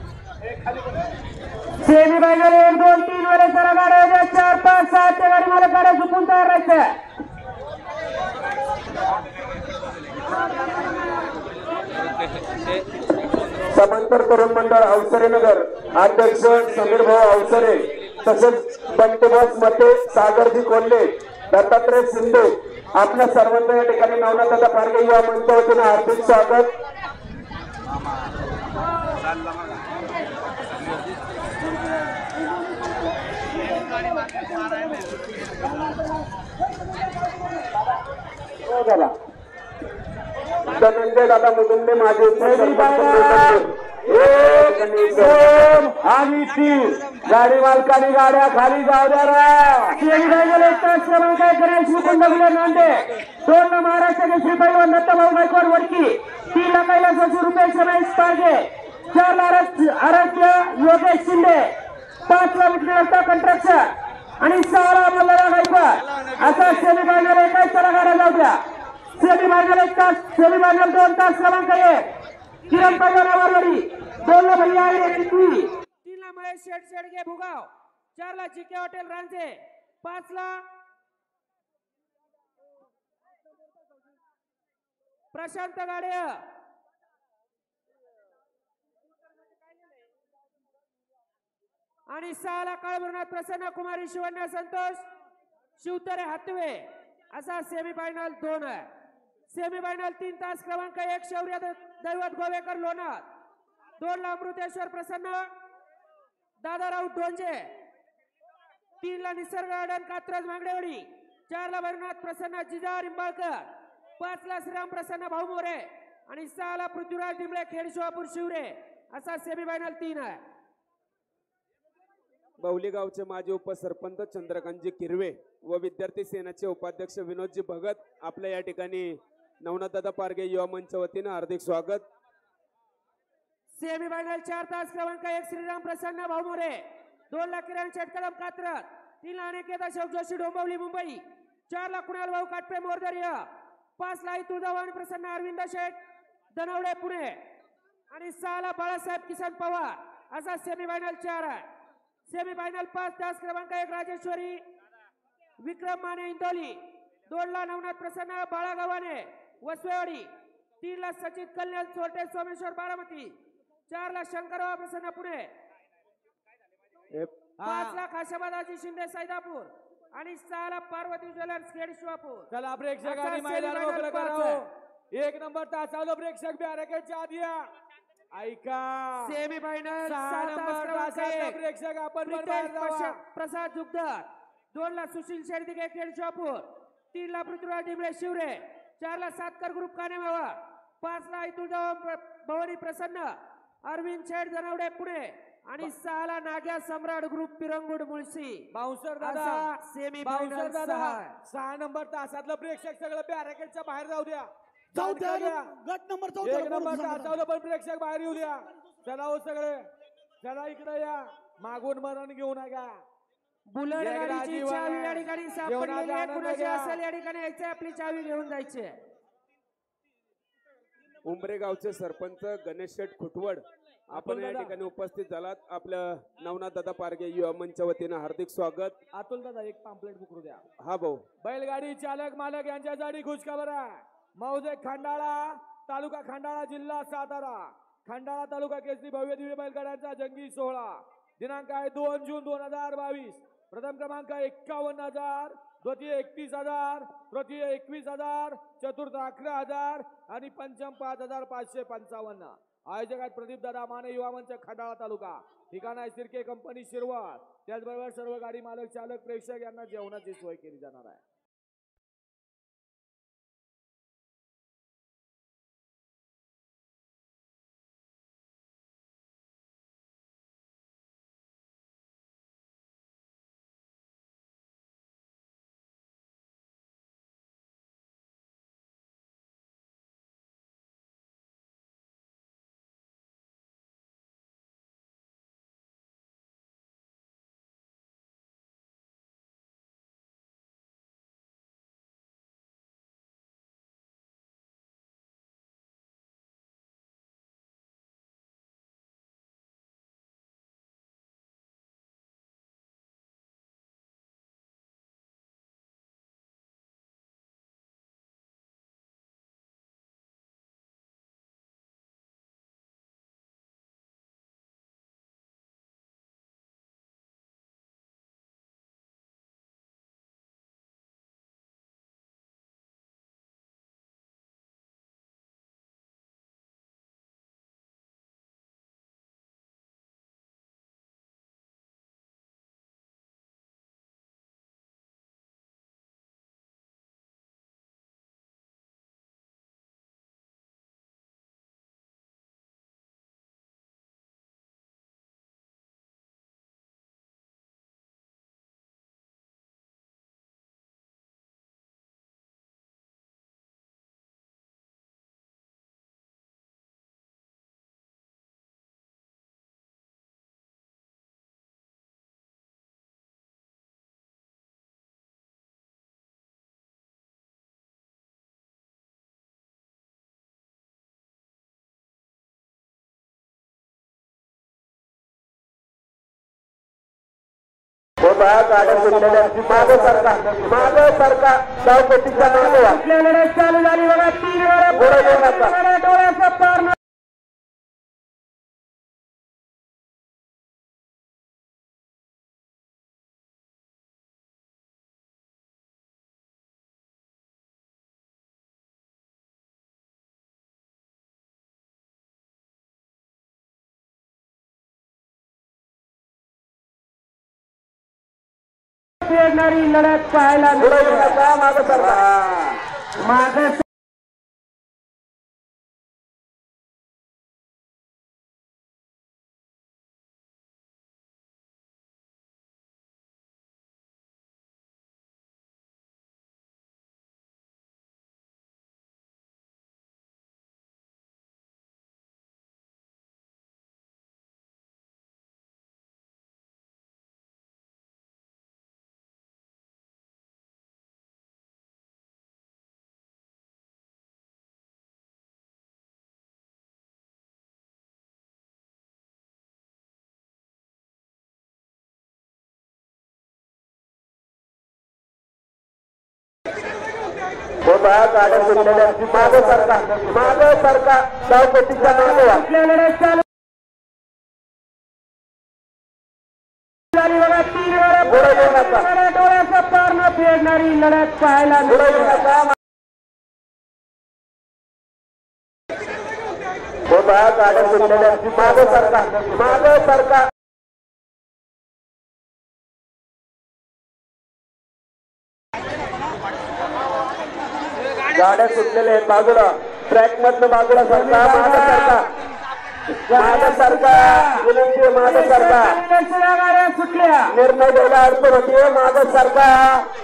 सेमी फायनल 1, 2, 3 वर जरा गाड्या 4, 5, 6 ते गाडी मला गाड्या झुकून तयार राहायचं. समांतर तरुण मंडळ अवसरे नगर अध्यक्ष समीर भाऊ अवसरे तसेच बंटोबास मते सागरजी कोल्हे दत्तात्रय शिंदे आपल्या सर्वांचं या ठिकाणी नवनाथदादा पारगे युवा मंच वतीने हार्दिक स्वागत. धनंजय दादा मुदुंडे माझे आणि 3 गाडी मालकाने गाड्या खाली जाऊ द्या. क्रमांक 1 गणेश मुकुंद नांदे. 2 महाराष्ट्र केसरी पैलवान दत्ताभाऊ गायकवाड वडकी. 3 ला कैलास रुपेश रमेश पारगे. 4 ला आराध्य योगेश शिंदे. 5 ला विक्री कंट्रक्शन आणि 6 ला मल्हार गायकवाड. असा सेमीफायनल 1 चला गाड्या जाऊ द्या. सेमीफायनल 1 तास सेमीफायनल 2 तास क्रमांक 1 किरण पैलवान आवरवाडी. 2 ला भैया आहे टिकवी. 3 ला महेश शेडगे भुगाव. 4 ला जीके हॉटेल रांजे. 5 ला प्रशांत गाडे. आणि 6 ला काळभरनाथ प्रसन्न कुमारी शिवण्या संतोष शिवतरे हातवे. असा सेमीफायनल 2 आहे. सेमीफायनल 3 तास क्रमांक 1 शौर्य दैवत गोवेकर लोणार. 2 ला अमृतेश्वर प्रसन्न दादाराव डोंजे. 3 ला निसर्ग गार्डन कात्रज मांगडेवाडी. 4 ला भैरवनाथ प्रसन्न जिजा निंबाळकर. 5 ला श्रीराम प्रसन्न भाऊ मोरे. आणि 6 ला पृथ्वीराज डिंबळे खेड शिवापूर शिवरे. असा सेमीफायनल 3 आहे. बाहुली गावचे माजी उपसरपंच चंद्रकांतजी किरवे व विद्यार्थी सेनेचे उपाध्यक्ष विनोदजी भगत आपल्या या ठिकाणी नवनाथदादा पारगे युवा मंच वतीने हार्दिक स्वागत. सेमीफायनल 4 तास क्रमांक 1 श्रीराम प्रसन्न भाऊ मोरे. 2 ला किरण शेटकदम कात्रज. 3 ला अनिकेत अशोक जोशी डोंबिवली मुंबई. 4 ला कुणाल भाऊ काटपे मोरदरिया. 5 ला तुळजाभवानी प्रसन्न अरविंद शेठ दनवडे पुणे. आणि 6 ला बाळासाहेब किसन पवार. असा सेमीफायनल 4 आहे. सेमीफायनल 5 तास क्रमांक 1 राजेश्वरी विक्रम माने इंदोली. 2 ला नवनाथ प्रसन्न बाळा गव्हाणे वसवेवाडी. 3 ला सचित कल्याण सोरटे सोमेश्वर बारामती. 4 ला शंकरराव प्रसन्न पुणे. 5 ला खाशाबादाजी शिंदे सैदापूर. आणि 6 ला पार्वती ज्वेलर्स खेड शिवापूर. चला प्रेक्षकांनी मैदान मोकळं करावं. 1 नंबर तासावलं प्रेक्षक बॅरिकेडच्या आधी या. ऐका सेमीफायनल 6 नंबर तासावलं प्रेक्षक आपण पण बाहेर जावा. प्रसाद जुगदर. 2 ला सुशील शेडदिगे खेड शिवापूर. 3 ला पृथ्वीराज डिंबळे शिवरे. 4 ला सातकर ग्रुप कानेमावा. 5 ला भवानी प्रसन्न अरविंद शेठ दनवडे पुणे. आणि 6 ला नाग्या सम्राट ग्रुप पिरंगुड मुळशी. बाउन्सर दादा सेमीफायनल 6 नंबर तासातलं प्रेक्षक सगळं बॅरिकेडच्या बाहेर जाऊ द्या. जाऊ द्या. गट नंबर 1 नंबर तासावलं पण प्रेक्षक बाहेर येऊ द्या. चला हो सगळे चला इकडे या. मागून मरण घेऊ नका. बुलेट गाडीची चावी या ठिकाणी सापडलेली आहे. कुणाची असेल या ठिकाणी यायचे आपली चावी घेऊन जायची. उंबरे गावचे सरपंच गणेश शेठ खुटवड आपण या ठिकाणी उपस्थित झालात. आपल्या नवनाथदादा पारगे युवा मंच वतीने हार्दिक स्वागत. अतुल दादा एक पॅम्पलेट बुकरू द्या. हा भाऊ. बैलगाडी चालक मालक यांच्या साठी खुशखबर आहे. मौजे खंडाळा तालुका खंडाळा जिल्हा सातारा. खंडाळा तालुका केसरी भव्य दिव्य बैलगाड्यांचा जंगी सोहळा दिनांक आहे 2 जून 2022. प्रथम क्रमांक 51,000, द्वितीय 31,000, तृतीय 21,000, चतुर्थ 11,000 आणि पंचम 5,555. आयोजक आहेत प्रदीप दादा माने, युवा मंच खंडाळा तालुका. ठिकाण आहे सिरके कंपनी शिरवळ. त्याचबरोबर सर्व गाडी मालक चालक प्रेक्षक यांना जेवणाची सोय केली जाणार आहे. लढत चालू झाली बघा. 3 वेळा डोळ्याचा पार फेडणारी लढत पाहायला मागे लढत चालू झाली बघा. 3 वेळा डोळ्याचा पार न फेडणारी लढत पाहायला गाड्या सुटलेल्या आहेत. बाजूला ट्रॅक मधनं बाजूला सरका. विनंती माझं सरका. गाड्या सुटल्या. निर्णय घ्यायला अडचण होती. माझं सरका.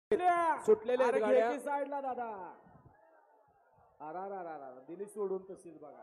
सुटलेले आहेत गाड्या. साईडला दादा. अरा दिली सोडून तशीच बघा.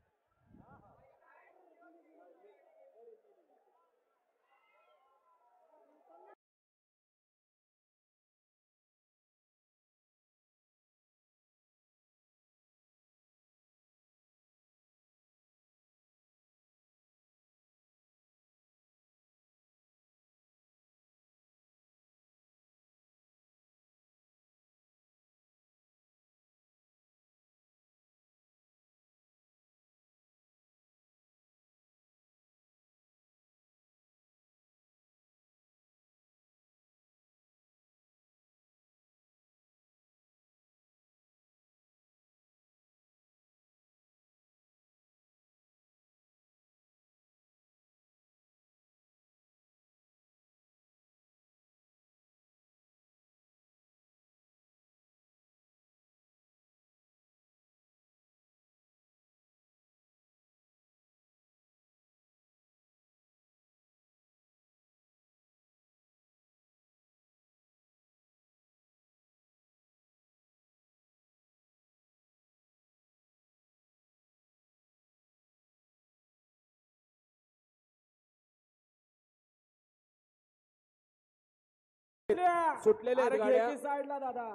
सुटलेले आहेत गाड्या. साईडला दादा.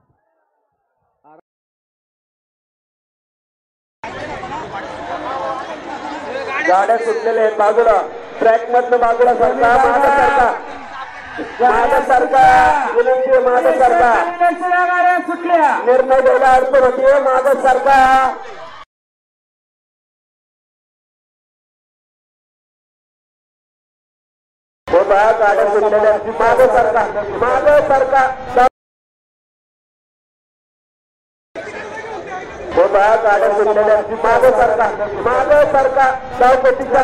गाड्या सुटलेल्या आहेत बाजूला. ट्रॅक मधनं बाजूला सरका. मागं सरका. विनंती आहे, मागं सरका. गाड्या सुटल्या. निर्णय घ्यायला अडचण होती. मागं सरका. हो बा, गाड्या सुटलेल्या. मागं सरका. मागं सरका. हो बा, गाड्या सुटलेल्या. मागं सरका. मागं सरका. धावपट्टीच्या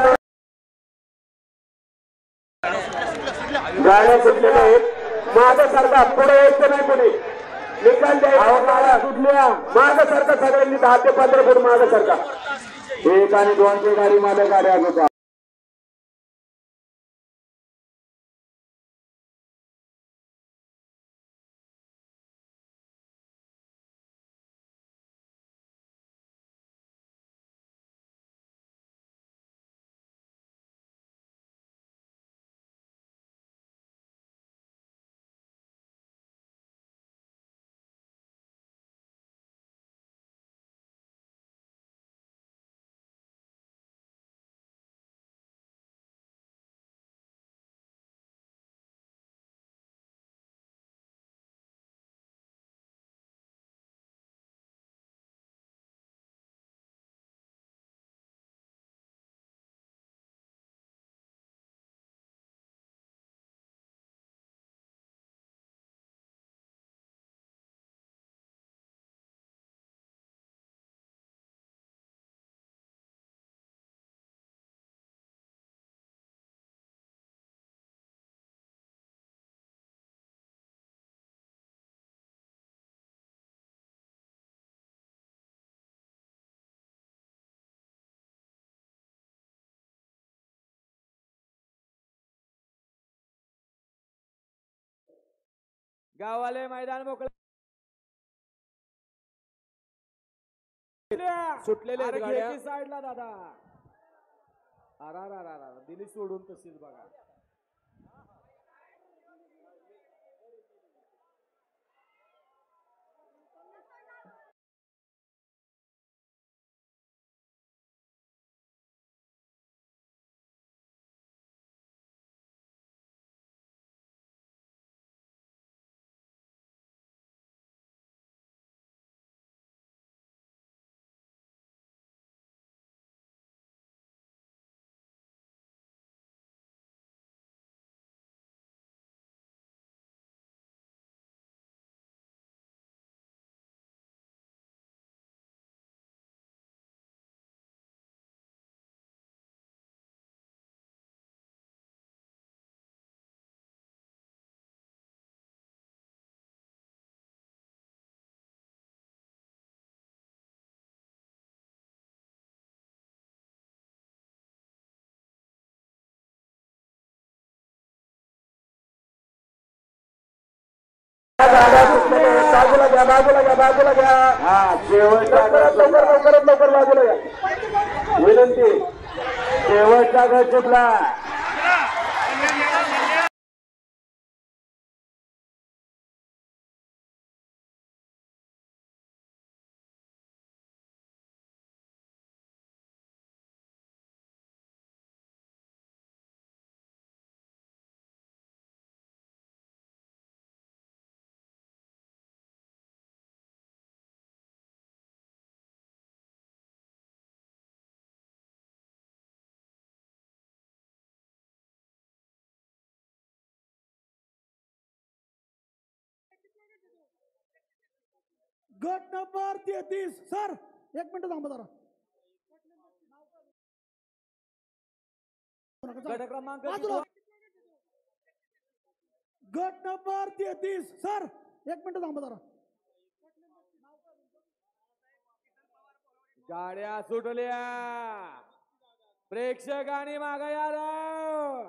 गाड्या सुटलेल्या आहेत. मागं सरका. पुढे यायचं नाही कोणी. निकाल द्यायला. गाड्या सुटल्या. मागं सरका. सगळ्यांनी 10 ते 15 फूट मागं सरका. 1 आणि 2 गाडी माझ्या गाड्या होत्या. गावाले मैदान मोकळं. सुटलेले आहेत गाड्या. साईडला दादा. अरा दिली सोडून तशीच बघा. बाजूला घ्या बाजूला घ्या बाजूला घ्या. हा शेवटचा लवकर बाजूला घ्या विनंती. शेवटचा गट सुटला. गट नंबर 33 सर 1 मिनिट थांबा जरा. गट क्रमांक बाजूला. गट नंबर 33 सर 1 मिनिट थांबा जरा. गाड्या सुटल्या. प्रेक्षकांनी मागे यावं.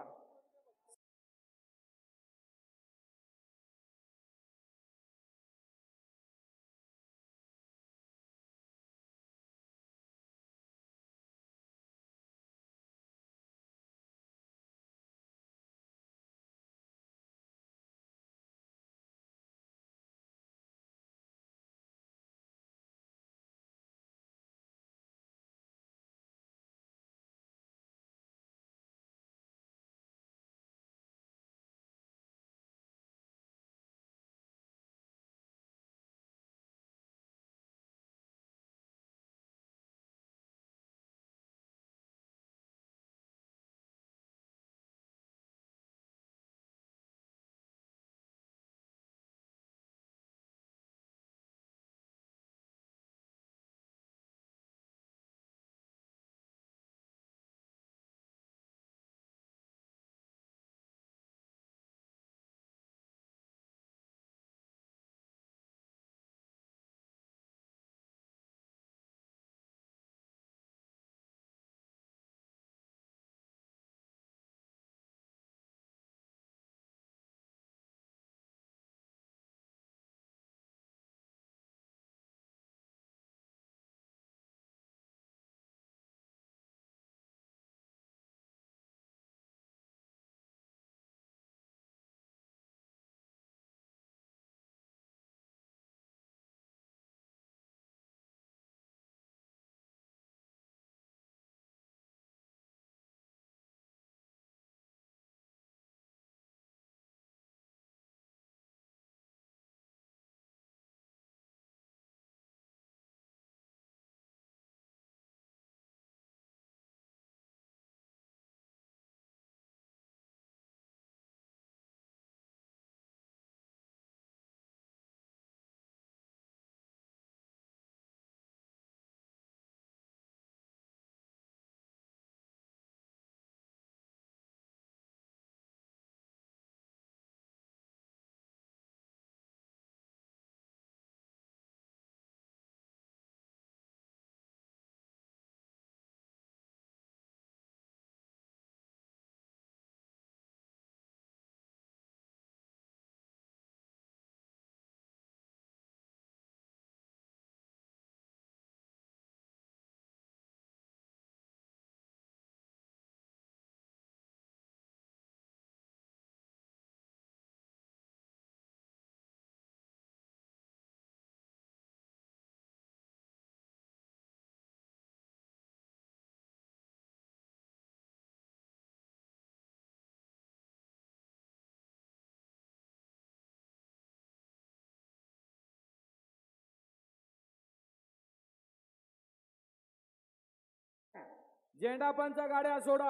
झेंडा पंच गाड्या सोडा.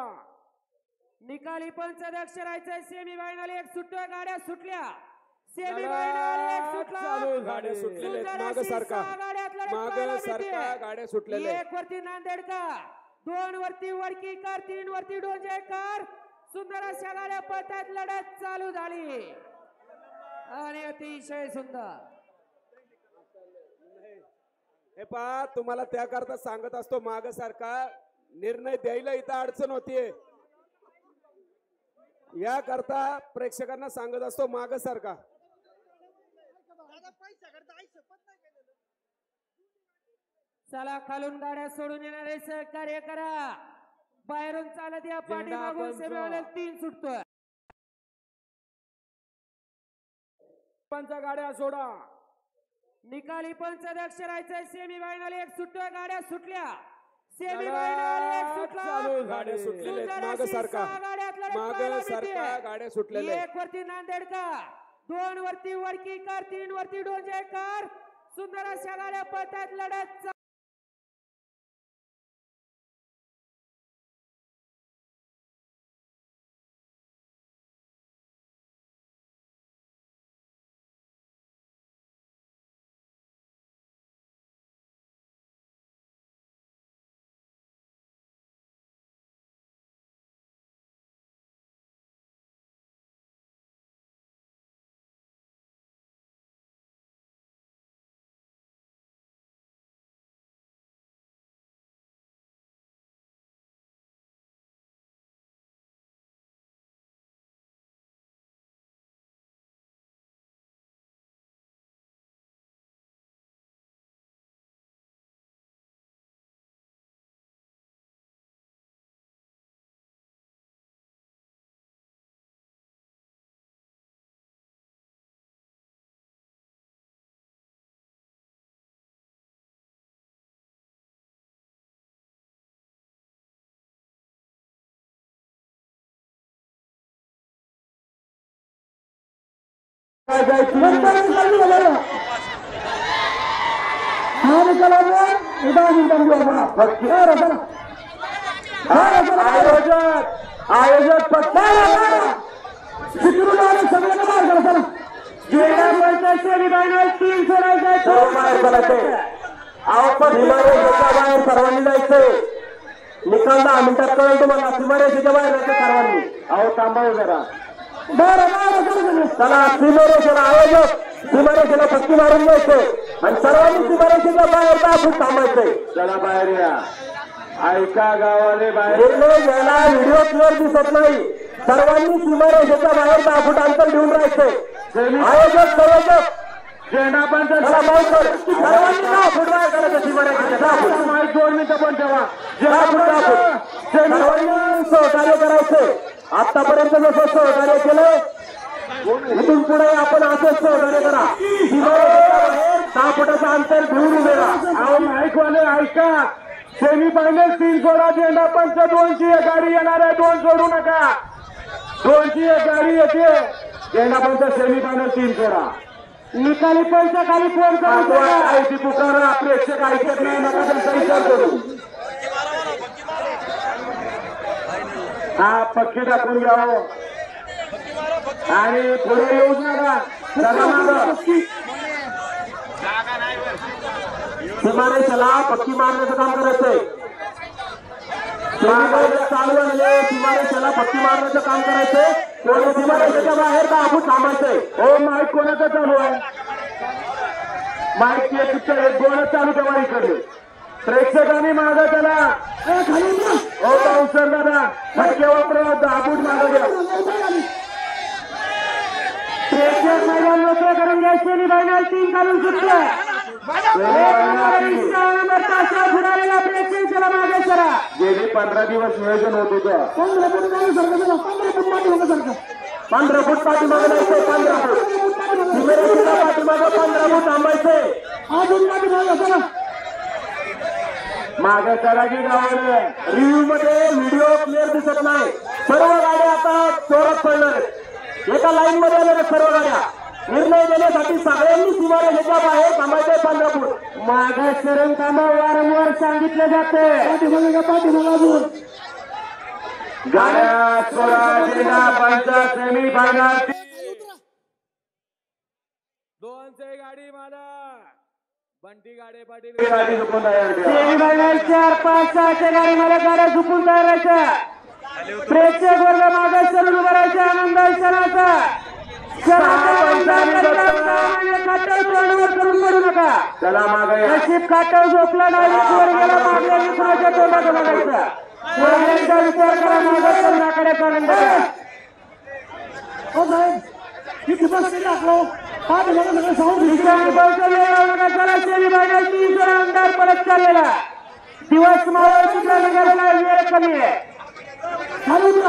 निकाली पंच दक्ष राहायचंय. सेमी फायनल एक सुटतोय. गाड्या सुटल्या. सेमी फायनल एक सुटला. गाड्या सुटलेल्या आहेत. माग सारखा गाड्या सुटलेल्या आहेत. 1 वरती नांदेडकर, 2 वरती वडकीकर, 3 वरती डोंजेकर. सुंदर अशा गाड्या पळतात. लढत चालू झाली आणि अतिशय सुंदर. हे पहा तुम्हाला त्याकरता सांगत असतो माग सारखा निर्णय द्यायला इथं अडचण होतीये. याकरता प्रेक्षकांना सांगत असतो माग सारखा. चला खालून गाड्या सोडून येणारे सहकार्य करा. बाहेरून चालत या पाठीमागून सेमीवाले 3 सुटतोय. पंच गाड्या सोडा. निकाली पंच दक्ष राहायचं. सेमी फायनल 1 सुटतोय. गाड्या सुटल्या. सेमी फायनल 1 सुटला. गाड्या सुटलेल्या आहेत. माग सारखा गाड्या सुटलेल्या 1 वरती नांदेडकर, 2 वरती वडकीकर, 3 वरती डोंजेकर. सुंदर अशा गाड्या पळतात. लढत आयोजक सगळ्यांना बाहेर करा. चला सेमीफायनल 3 सोडायचे. बाहेर सर्वांनी जायचंय. निकाल 10 मिनिटात कळेल तुम्हाला. सीमारेषेच्या बाहेर जायचं सर्वांनी. अहो थांबावे जरा. बरं चला सीमारेषेला आयोजक सीमारेषेला पक्की मारून घ्यायचंय आणि सर्वांनी सीमारेषेच्या बाहेर 10 फूट थांबायचंय. चला बाहेर या. ऐका गावाले बाहेर याला व्हिडिओ क्लिअर दिसत नाही. सर्वांनी सीमारेषेच्या बाहेर 10 फूट अंतर घेऊन राहायचंय. आयोजक संयोजक झेंडा पंच सर्वांनी 10 फूट बाहेर करायचं. सीमारेषेच्या 10 फूट माहीत 2 मिनिटं पण ठेवा. 10 फूट सर्वांनी सहकार्य करायचंय. आतापर्यंत जसं सहकार्य केलंय इथून पुढे आपण असंच सहकार्य करा. 10 फुटाचं अंतर घेऊन उभे राहा. ऐकवाले ऐका. सेमीफायनल 3 सोडा. झेंडा पंच 2ची एक गाडी येणार आहे. 2 सोडू नका. 2ची एक गाडी येते. झेंडा पंच सेमीफायनल 3 सोडा. निकाली पंच खाली फोन करा. पुकारा. प्रेक्षक ऐकत नाही. नका त्यांचा विचार करू. हा पक्की टाकून घ्यावं आणि पुढे येऊच नका. सीमारेषेला पक्की मारण्याचं काम करायचंय. चालू आहे. सीमारेषेला पक्की मारण्याचं काम करायचंय. कोणी सीमारेषेच्या बाहेर 10 फूट थांबायचंय. हो माईक कोणाचं चालू आहे? माईक एक गोळच चालू ठेवा इकडे. प्रेक्षकांनी मागं त्याला हो पाऊसर दादा फटके वापरा. 10 फूट मागं घ्या. प्रेक्षक मैदान मोकळं करून घ्या. सेमीफायनल 3 काढून सुटलं. प्रेक्षकाला मागे करा. गेली 15 दिवस नियोजन होत होतं. 15 फूट पाठीमागे जायचंय. 15 फूट पाठीमागे 15 फूट थांबायचंय. अजून पाठीमागे मागे करा की गावाने. रिव्ह्यू मध्ये व्हिडिओ क्लिअर दिसत नाही. सर्व गाड्या आता जोरात पडणार. एका लाईन मध्ये आलेल्या सर्व गाड्या. निर्णय देण्यासाठी सगळ्यांनी सीमारेषेच्या बाहेर थांबायचे. 15 फूट मागे शरण कामा वारंवार सांगितले जाते. गाड्या सोडा. झेंडा पंच सेमीफायनल 2ची गाडी मला बंटी गाडे पाटील. सेमीफायनल 4-5 6च्या गाडी मला गाड्या झुकून तयार राहायच्या. प्रेक्षक वर्ग मागे सरून उभं राहायचं. आनंद क्षणाचा करून पडू नका. चला मागे. नशीब काटव झोपला नाही. वर गेला मागे कुणाच्या तोंडात बघायचा. विचार करा. मागे तोंडाकडे करून बघा. हो साहेब किती बस टाकलो. सगळं सांगून आमदार परत चाललेला दिवस नगरला वेळ कमी आहे. चालू द्या.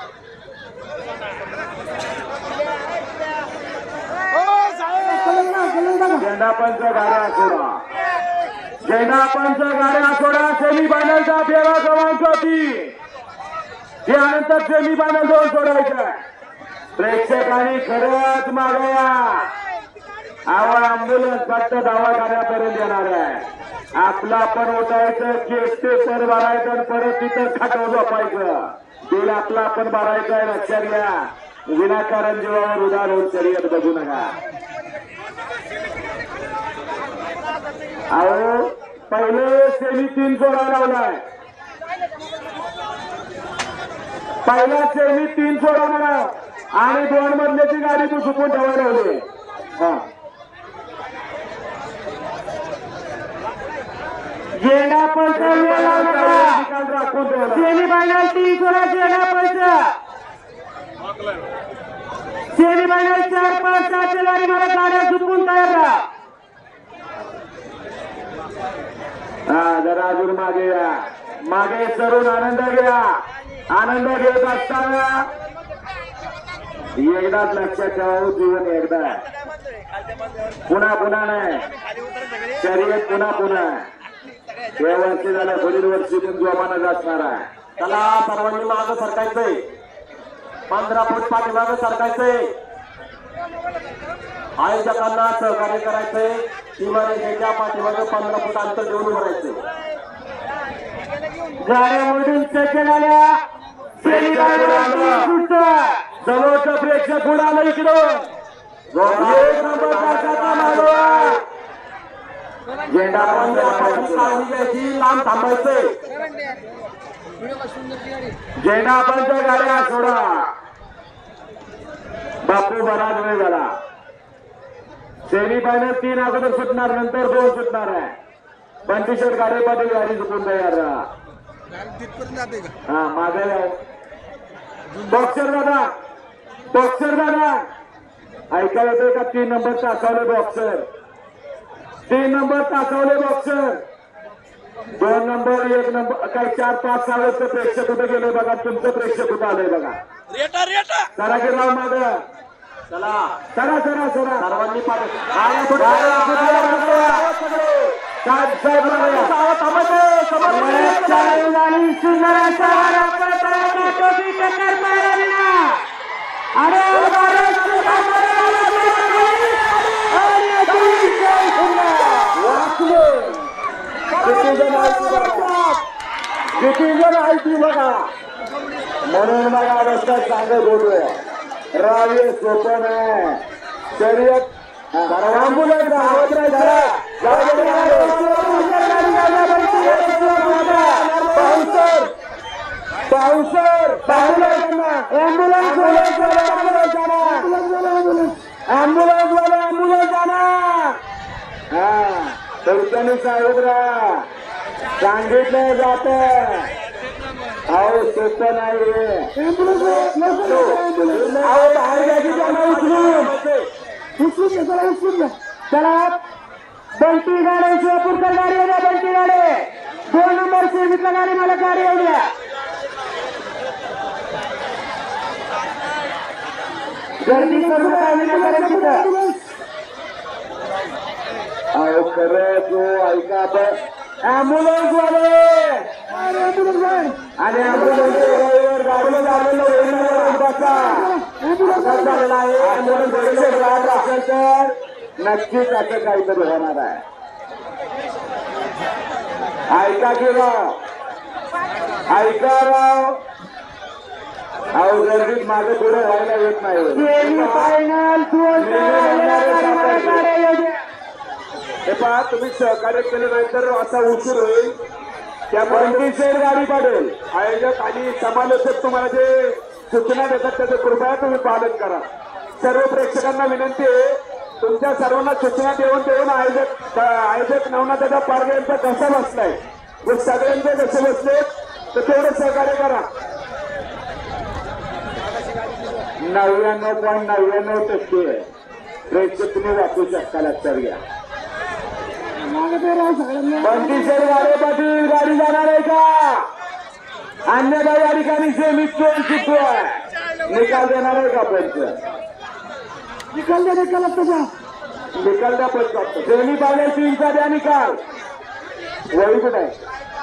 झेंडापंच गाड्या सोडा, झेंडापंच गाड्या सोडा. सेमी फायनलचा फेरा क्रमांक 3. त्यानंतर सेमी फायनल 2 सोडायचं. प्रेक्षकांनी खरंच मागया. अँब्युलन्स फक्त दवाखान्यापर्यंत येणार आहे. आपला पण उठायचं, केसते तर भरायचं आणि परत तिथं खाटव झोपायचं. बिल आपला आपण भरायचं आहे. लक्षात घ्या. विनाकारण जीवावर उदार होऊन शर्यत बघू नका. अहो पहिले सेमी 3 सोडा लावलाय. पहिला सेमी 3 सोडा म्हणा आणि 2 मधल्याची गाडी तू चुकून ठेवायला लावली. झेंडापंच सेमी फायनल 3 सोडा. झेंडापंच सेमी फायनल 4, 5, 7 गाडी मला गाड्या चुकून तयार राहा. जरा अजून मागे या. मागे सरून आनंद घ्या. आनंद घेत असताना एकदाच लक्षात ठेवा, जीवन एकदा पुन्हा पुन्हा नाही. शर्यत पुन्हा पुन्हा. या वर्षी झालं, पुढील वर्षी पण जोमानच असणार आहे. त्याला सर्वांनी मागं सरकायचंय. 15 फूट पाठीमागं सरकायचंय. आयोजकांना सहकार्य करायचंय. सीमारेषेच्या पाठीमागं 15 फूट अंतर देऊन भरायचंय. गाड्या मधून सज्ज झाल्या. सेमी फायनल समोरचं प्रेक्षक उडालं इकडं. 1 नंबर तासाचा मागवा. झेंडापंच लांब थांबायचंय. झेंडापंच गाड्या सोडा. बापू बराच वेळ झाला. सेमी फायनल 3 अगोदर सुटणार, नंतर 2 सुटणार आहे. 25 गाडी पाटील गाडी चुकून तयार राहा. हा मागे बॉक्सर दादा, बॉक्सर दादा ऐकायला येतोय का? 3 नंबर तासावले बॉक्सर, 3 नंबर तासावले बॉक्सर, 2 नंबर 1 नंबर काही 4, 5, 6 वर्ष प्रेक्षक कुठे गेले बघा. तुमचं प्रेक्षक कुठं आलंय बघा. चला की राव माग. चला चला चला चला सर्वांनी किती जण आयती बघा. म्हणून बघा रस्ता सांगत होतोय. रावे सोपं आहे. शर्यत ॲम्ब्युलन्स पावसर ॲम्ब्युलन्स जाणार. हा तरुणी साहेबरा सांगितलं जात. अहो सोपं नाही. चला बंटी गाडी शिवपूरकर गाडी येऊ द्या. बंटी गाडी 2 नंबर सेमीतला गाडी मला गाडी येऊ द्या. गर्दी करू नका. अहो खरं तू ऐका आपण ॲम्ब्युलन्स वाले आणि ॲम्ब्युलन्स गाडीवर आलेलं झालेला आहे. ॲम्ब्युलन्स राहत असेल तर नक्कीच असं काहीतरी होणार आहे. ऐका की राव, ऐका राव. अहो गर्दीत माझं पुढे व्हायला येत नाही. सेमी फायनल हे पहा, तुम्ही सहकार्य केल्यानंतर असा उशीर होईल. त्या 25 गाडी पाडेल. आयोजक आणि समालोचक तुम्हाला जे सूचना देतात त्याचं कृपया तुम्ही पालन करा. सर्व प्रेक्षकांना विनंती आहे, तुमच्या सर्वांना सूचना देऊन आयोजक नवनाथदादा पारगे यांचा कसा बसलाय, सगळ्यांचे कसे बसले तर तेवढं सहकार्य करा. 99.99% प्रेक्षक तुम्ही वाचू शकता, लक्षात घ्या. मागे राहा सगळ्यांना. 25 गाडे पाटील गाडी जाणार आहे का? अन्यथा या ठिकाणी सेमीत चोर चुकतोय. निकाल देणार आहे का पंच? निकाल द्या निकालात त्याचा. निकाल द्या पंच. सेमी फायनल 3चा द्या निकाल. वही कुठे आहे?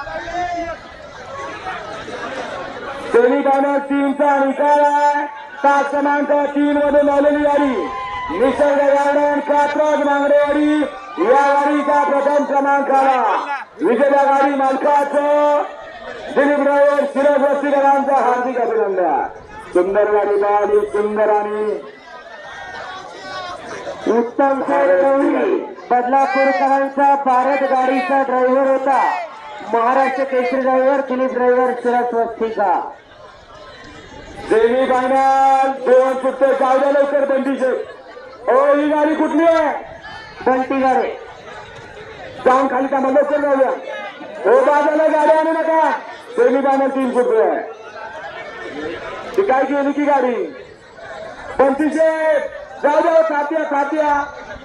सेमी फायनल 3चा निकाल आहे. तास क्रमांक 3 मधून आलेली गाडी निसर्ग गार्डन कात्रज मांगडेवाडी या गाडीचा प्रथम क्रमांकाला विजेत्या गाडी मालकाचं दिलीप ड्रायव्हर शिरज वस्तीकरांचा हार्दिक अभिनंदन. सुंदर गाडी पाहिली, सुंदर आणि उत्तम बदलापूरकरांचा भारत गाडीचा ड्रायव्हर होता. महाराष्ट्र केसरी ड्रायव्हर दिलीप ड्रायव्हर शिरज वस्तीका. सेमी फायनल 2 सुट्टे जाऊद्या लवकर. बंदीचे ही गाडी कुठली आहे? बंटी गाडी. जाऊन खाली थांबा, लवकर जाऊया. हो बाजूला गाडी आणू नका. सेमी फायनल 3 सुट्टे आहे. ती काय गेली की गाडी? बंटीचे जाऊ द्या. खात्या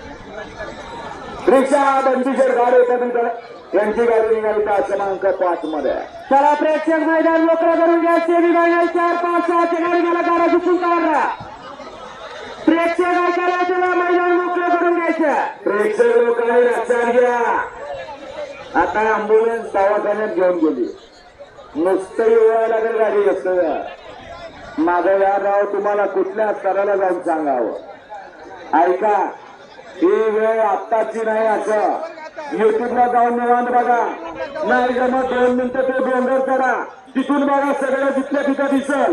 रिक्षा बंदीशेर गाडी त्यानंतर यांची गाडी निघाली तास क्रमांक 5 मध्ये. चला प्रेक्षक मैदान मोकळं करून घ्या. सेमी फायनल 4, 5, 6 गाडी मला गाडा चुकून काढला. प्रेक्षक काय करायचं ना, मैदान मोकळं करून घ्यायचं. प्रेक्षक लोकांनी लक्षात घ्या. आता अँब्युलन्स दवाखान्यात घेऊन गेली. नुसतं येवायला लागेल गाडी असतं. माझं या राव तुम्हाला कुठल्या स्तराला जाऊन सांगावं. ऐका, ही वेळ आत्ताची नाही. असं युट्यूबला जाऊन निवांत बघा. नाही जमत 2 मिनिटं ते डोंगर चढा, तिथून बघा सगळं जिथल्या तिथं दिसल.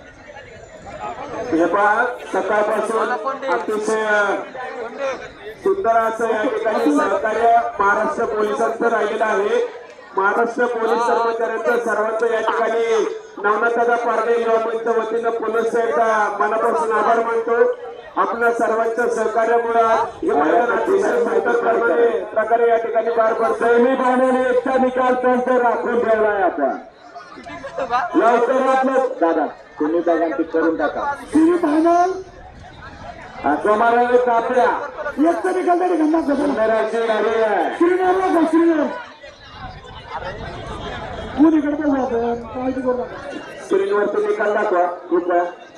हे पहा, सकाळपासून अतिशय सुंदर असं या ठिकाणी सहकार्य महाराष्ट्र पोलिसांचं राहिलेलं आहे. महाराष्ट्र पोलीस कर्मचाऱ्यांचं सर्वांचं या ठिकाणी नवनाथदादा पारडे युवा मंच वतीनं पुनश्च एकदा मनापासून आभार मानतो. आपल्या सर्वांच्या सहकार्यामुळे हे मैदान अतिशय सुंदर प्रकारे या ठिकाणी पार पडतं. सेमी फायनल 1चा निकाल पंच राखून ठेवलाय आपण. लवकरात दादा तुम्ही बघा करून टाका. सेमी फायनल तुम्हाला कापल्या 1चा निकाल तरी गंदा सुंदराची गाडी आहे. श्रीनगरला जा. श्रीनगर कोणीकडे पण जातं, काळजी करू नका. स्क्रीनवरती निकाल दाखवा. खूप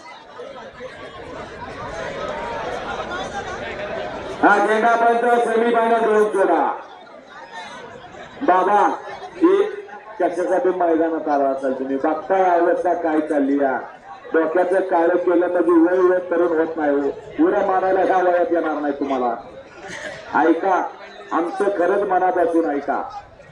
हा झेंडा पंच सेमी फायनल 2 जोडा. बाबा ही कशासाठी मैदानात आला असाल तुम्ही? बघताय अवस्था काय चालली या. डोक्याचं काळं केलं म्हणजे वेळ तरुण होत नाही. उड्या मारायला ह्या वयात येणार नाही तुम्हाला. ऐका, आमचं खरंच मनात असून ऐका.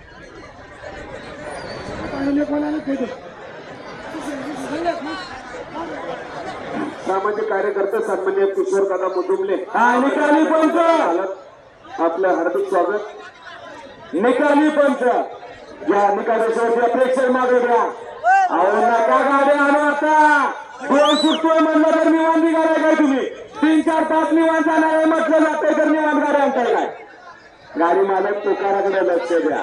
सामाजिक कार्यकर्ते सन्मान्य किशोर दादा मुदुमले निकाली पंच आपलं हार्दिक स्वागत. निकाली पंच या निकालाशिवाय प्रेक्षक मागे घ्या. अहो नका गाडी आणू. आता 2 सुटतोय म्हणलं तर निवांत निघालाय काय तुम्ही? 3, 4, 5 निवांत जाणार आहे म्हटलं जातंय तर निवांत गाडी आणताय काय? गाडी मालक तुकाराकडे लक्ष द्या.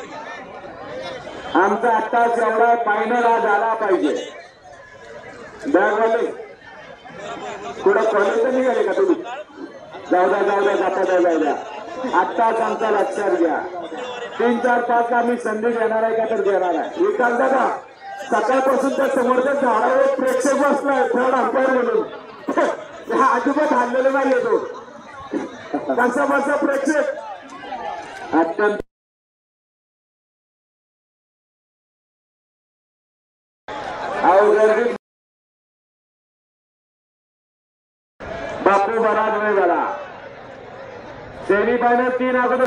आमचा आत्ताच एवढा फायनल हा झाला पाहिजे. बॅगवाले थोडं कॉलेज निघाले का तुम्ही? जाऊ द्या जाता. आत्ताच आमचा लक्षात घ्या. 3, 4, 5 आम्ही संधी देणार आहे का तर देणार आहे. विकास दादा सकाळपासून त्या समोरच्या झाडावर प्रेक्षक बसलाय थर्ड अंपायर म्हणून. हा अजिबात हल्लेला नाही येतो. कसा बसा प्रेक्षक अत्यंत गर्दी. बापू बराच वेळ झाला. सेमी फायनल 3 अगोदर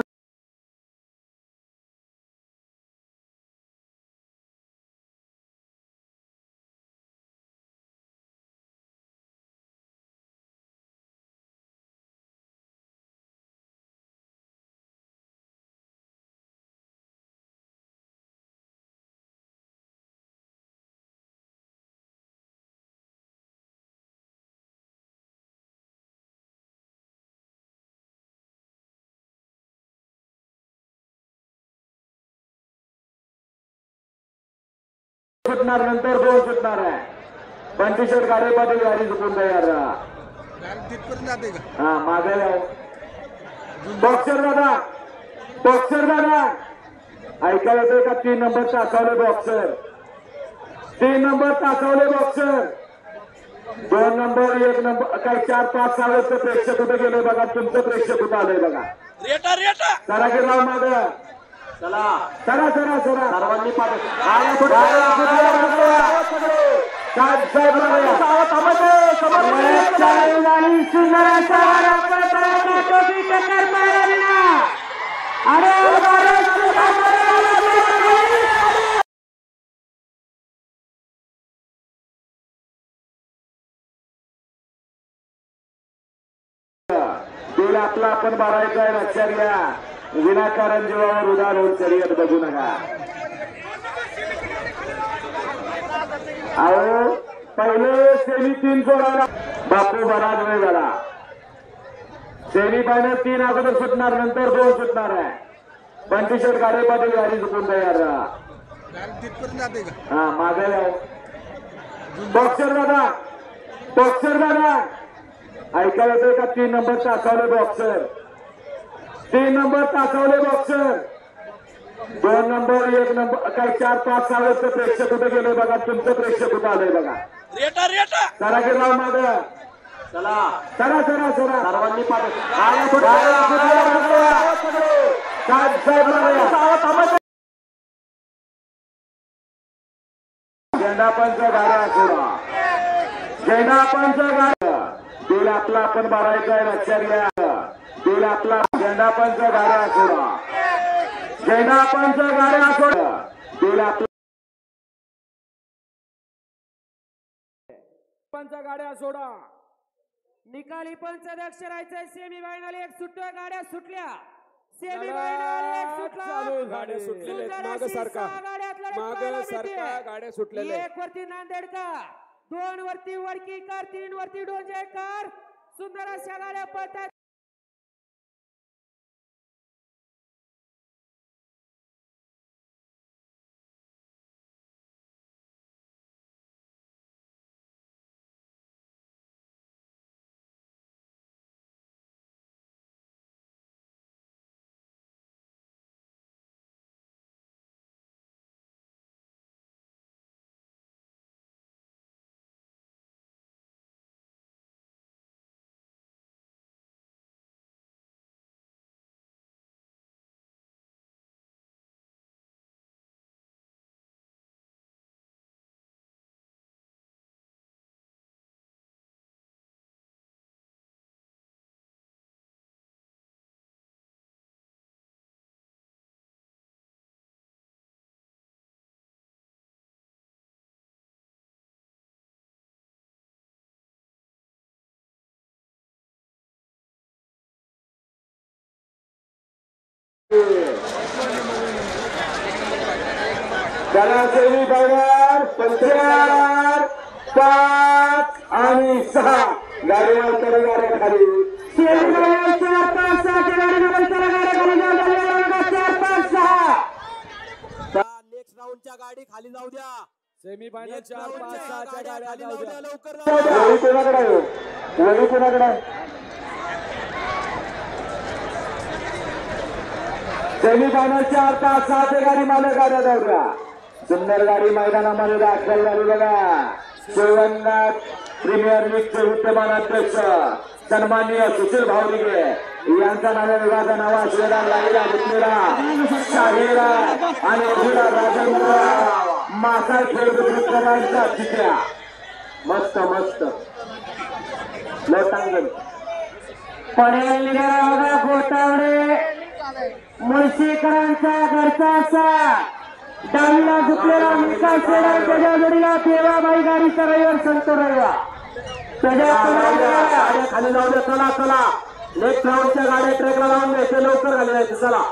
सुटणार, नंतर 2 सुटणार आहे. 25 गाडी पाटील गाडी चुकून तयार राहा. हा मागे बॉक्सर दादा, बॉक्सर दादा ऐकायला येतोय का? 3 नंबर तासावले बॉक्सर, 3 नंबर तासावले बॉक्सर, 2 नंबर 1 नंबर काही 4-5 सावरचं प्रेक्षक कुठे गेले बघा, तुमचं प्रेक्षक कुठं आलंय बघा. चला की राव माग, चला चला चला चला सर्वांनी आपला आपण भरायचा आहे, लक्षात घ्या. विनाकारण जीवावर उदार होऊन शर्यत बघू नका. अहो पहिले सेमी 3 सोडायला बापू बराच वेळ झाला. सेमी फायनल 3 अगोदर सुटणार, नंतर 2 सुटणार आहे. 25 गाडी पाटील गाडी चुकून तयार राहा. हा मागे बॉक्सर दादा, बॉक्सर दादा ऐकायला येतोय का? 3 नंबर तासावले बॉक्सर, 3 नंबर तासावले बॉक्सर, 2 नंबर 1 नंबर काही 4-5 सावरचं प्रेक्षक कुठे गेले बघा, तुमचं प्रेक्षक कुठं आलंय बघा. चला की राव माग, चला चला चला चला सर्वांनी झेंडापंच गाड्या सोडा, झेंडापंच गाड्या दिल आपला आपण भरायचा आहे, लक्षात घ्या. दिल आपला झेंडापंच गाड्या सोडा, झेंडापंच गाड्या सोडा, दिल आपला पंच गाड्या सोडा. निकाली पंच दक्ष राहायचंय. सेमी फायनल 1 सुटतोय, गाड्या सुटल्या. सेमी फायनल 1 सुटला, गाड्या सुटलेल्या आहेत. माग सारखा, माग सारखा गाड्या सुटलेल्या आहेत. 1 वरती नांदेडकर, 2 वरती वडकीकर, 3 वरती डोंजेकर. सुंदर अशा गाड्या पळतात. त्याला सेमी फायनल 4, 5 आणि 6 गाडीवर तरी गाड्या खाली. सेमी फायनल 4, 5, 6 गाडीवर तरी गाड्या खाली जाऊन 4, 5, 6 नेक्स्ट राऊंडच्या गाडी खाली जाऊ द्या. सेमी फायनल 4, 5, 6 गाड्या जाऊ द्या. लवकर वडी कोणाकडे आहे? वडी कोणाकडे आहे? सेमी फायनल 4, 5, 6 गाडी मालक गाड्या जाऊ द्या. सुंदर गाडी मैदानामध्ये दाखल झाली बघा. शिवनाथ प्रीमियर लीगचे विद्यमान अध्यक्ष सन्माननीय सुशील भावरिगे यांचा नाव विभागा नाव असलेला लाईला घेतलेला शाहीरा आणि उशिरा राजेंद्र मासा खेळकरांच्या चित्र्या मस्त मस्त लोटांगण पडेल निघाला गोटावडे मुळशीकरांचा घरचा असा डावीला झुकलेला मिका शेडा त्याच्या जोडीला देवाबाई गाडीचा रविवार संतो रविवार त्याच्या खाली जाऊ द्या. चला चला लेफ्ट राऊंडच्या गाड्या ट्रॅकला लावून द्यायचे, लवकर खाली जायचं. चला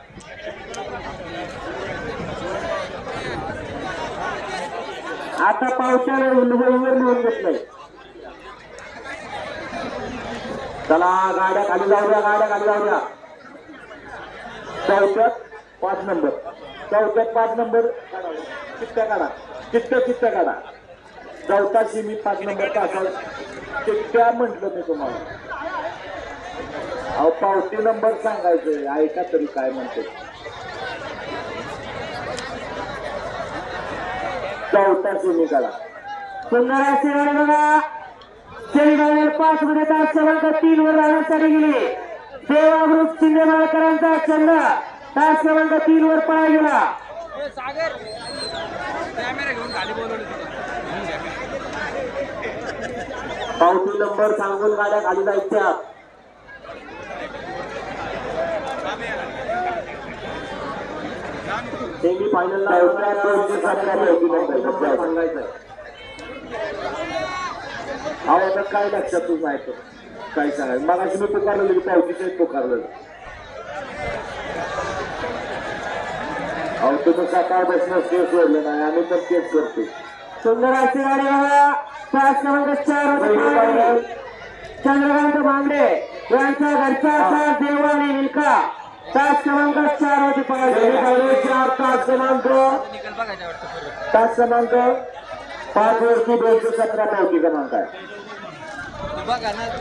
आता पावसाने उन्हाळीवर लिहून घेतलंय. चला गाड्या खाली जाऊ द्या, गाड्या खाली जाऊ द्या. चौथ्यात 5 नंबर, चौथ्यात 5 नंबर चित्त काढा, चित्त काढा. चौथा सिमी 5 नंबर तासा चिठ्ठ्या म्हटलं मी तुम्हाला. अहो पावती नंबर सांगायचंय, ऐका तरी काय म्हणते. चौथा सेमीकाला सुंदर अशी गाडी बघा. सेमीफायनल 5 मध्ये तास क्रमांक 3 वर राहण्यासाठी गेली. देवा ग्रुप शिंदे माळकरांचा छंद तास क्रमांक 3 वर पळा गेला. सागर कॅमेरा घेऊन खाली बोलवलं. पावती नंबर सांगून गाड्या खाली जायच्या. सेमीफायनल सांगायचं. अहो आता काय लक्षात तू माहिती काय सांगायचं. मगाशी मी पुकारलेली पावतीच पुकारलेलं. अहो तुम्ही सकाळ बसणं केस सोडलं नाही, आम्ही तर केस करतो. सुंदर अशी गाडी बघा. तास क्रमांक 4 चंद्रकांत भांगडे यांचा घरचा असा देव आणि मिल्का तास क्रमांक 4 होती. 4 तास क्रमांक 5 वरती 217 पावती क्रमांक आहे. बघा ना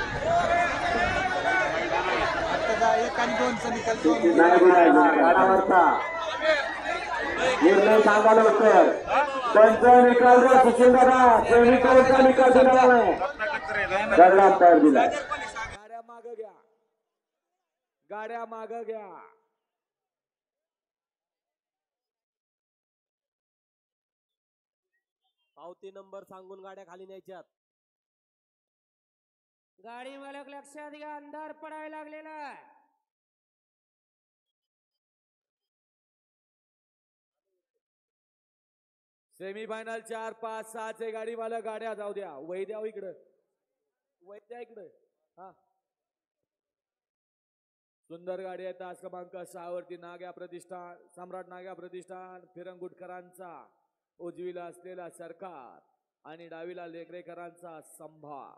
निर्णय सांगायला उत्तर त्यांचा निकाल सुशील दादा सेमीफायनलचा निकाल दिला नाही. दरला अंतर दिला. गाड्या माग घ्या, गाड्या माग घ्या. पावती नंबर सांगून गाड्या खाली न्यायच्यात. गाडी मालक लक्षात घ्या, अंधार पडायला लागलेला आहे. सेमीफायनल 4, 5, 6 गाडी मालक गाड्या जाऊ द्या. वै द्या इकडं, वै द्या इकडं. हा सुंदर गाडी आहे. तास क्रमांक 6 वरती नाग्या प्रतिष्ठान, सम्राट नाग्या प्रतिष्ठान फिरंगुटकरांचा उजवीला असलेला सरकार आणि डावीला लेकरेकरांचा संभार.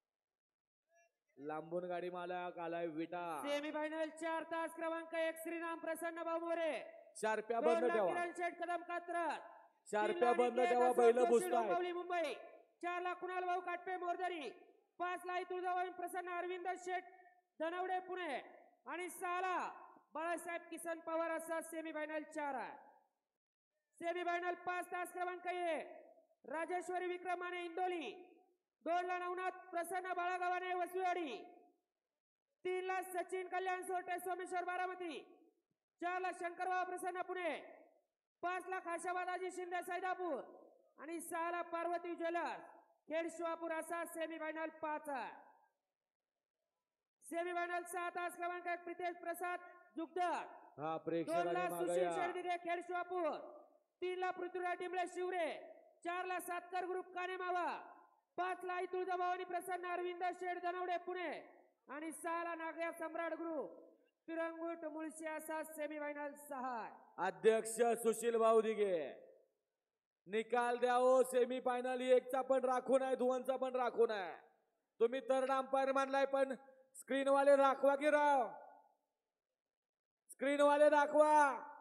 लांबून गाडी मालक आलाय विटा. सेमीफायनल 4 तास क्रमांक 1 श्रीराम प्रसन्न भाऊ मोरे. शार्प्या बंद ठेवा, शेठ कदम कात्रज. शार्प्या बंद ठेवा. बैल बुजताय. मुंबई 4 ला कुणाल भाऊ काटपे मोरदरी. 5 ला तुळजाभवानी प्रसन्न अरविंद शेठ धनवडे पुणे आणि 6 ला बाळासाहेब किसन पवार असा सेमीफायनल 4 आहे. सेमीफायनल 5 तास क्रमांक 1 राजेश्वरी विक्रमाने इंदोली. 2 ला नवनाथ प्रसन्न बाळागावाने वसुवाडी. 3 ला सचिन कल्याण सोरटे सोमेश्वर बारामती. 4 ला शंकरबाबा प्रसन्न पुणे. 5 ला खाशाबादाजी शिंदे सैदापूर आणि 6 ला पार्वती ज्वेलर्स खेड शिवापूर असा सेमीफायनल 5 आहे. सेमीफायनल 6 तास क्रमांक 1 प्रितेश प्रसाद जुगदर. हा 2 प्रेक्षकांनी ला सुशील मागया. शेडदिगे खेड शिवापूर. 3 ला पृथ्वीराज डिंबळे शिवरे. 4 ला सातकर ग्रुप कानेमावा. 5 ला तुळजाभवानी प्रसन्न अरविंद शेठ धनवडे पुणे आणि 6 ला नाग्या सम्राट ग्रुप फिरंगुट मुळशी असा सेमीफायनल 6 आहे. अध्यक्ष सुशील भाऊ दिघे निकाल द्या हो. सेमीफायनल 1चा पण राखून आहे, 2चा पण राखून आहे. तुम्ही थर्ड अंपायर मानलाय पण स्क्रीन वाले राखवा की राव, स्क्रीन वाले दाखवा.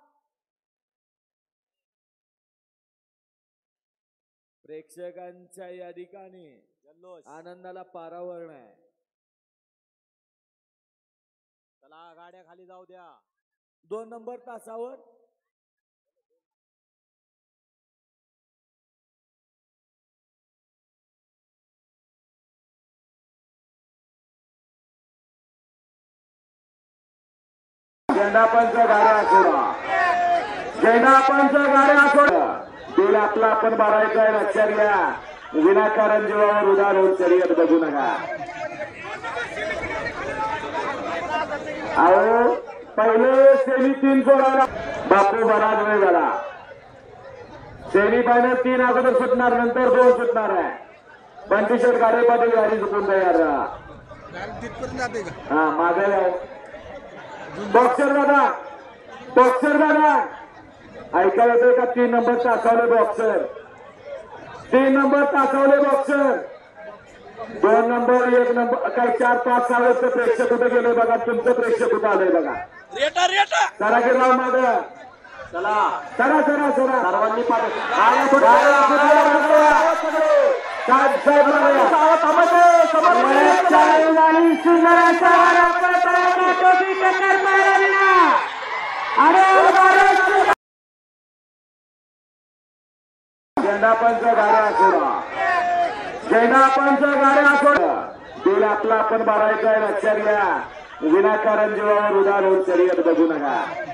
प्रेक्षकांच्या या ठिकाणी आनंदाला पारावर नाही. चला गाड्या खाली जाऊ द्या. 2 नंबर तासावर झेंडापंच गाड्या सोडा, झेंडापंच गाड्या सोडा. बिल आपला आपण भरायचं आहे, लक्षात घ्या. विनाकारण जीवावर उदार होऊन शर्यत बघू नका. अहो पहिले सेमी 3 सोडायला बापू बराच वेळ झाला. सेमीफायनल 3 अगोदर सुटणार, नंतर 2 सुटणार आहे. 25 गाडी पाटील गाडी चुकून तयार राहा. हा मागे बॉक्सर दादा, बॉक्सर दादा ऐकायला येतोय का? 3 नंबर तासावले बॉक्सर, 3 नंबर तासावले बॉक्सर. 2 नंबर 1 नंबर काही 4, 5, 6 प्रेक्षक कुठे गेले बघा. तुमचं प्रेक्षक कुठं आलंय बघा. चला की राव माग, चला चला चला चला सर्वांनी झेंडापंच गाड्या सोडा, झेंडापंच गाड्या सोडा. बिल आपला आपण भरायचा आहे, लक्षात घ्या. विनाकारण जीवावर उदार होऊन शर्यत बघू नका.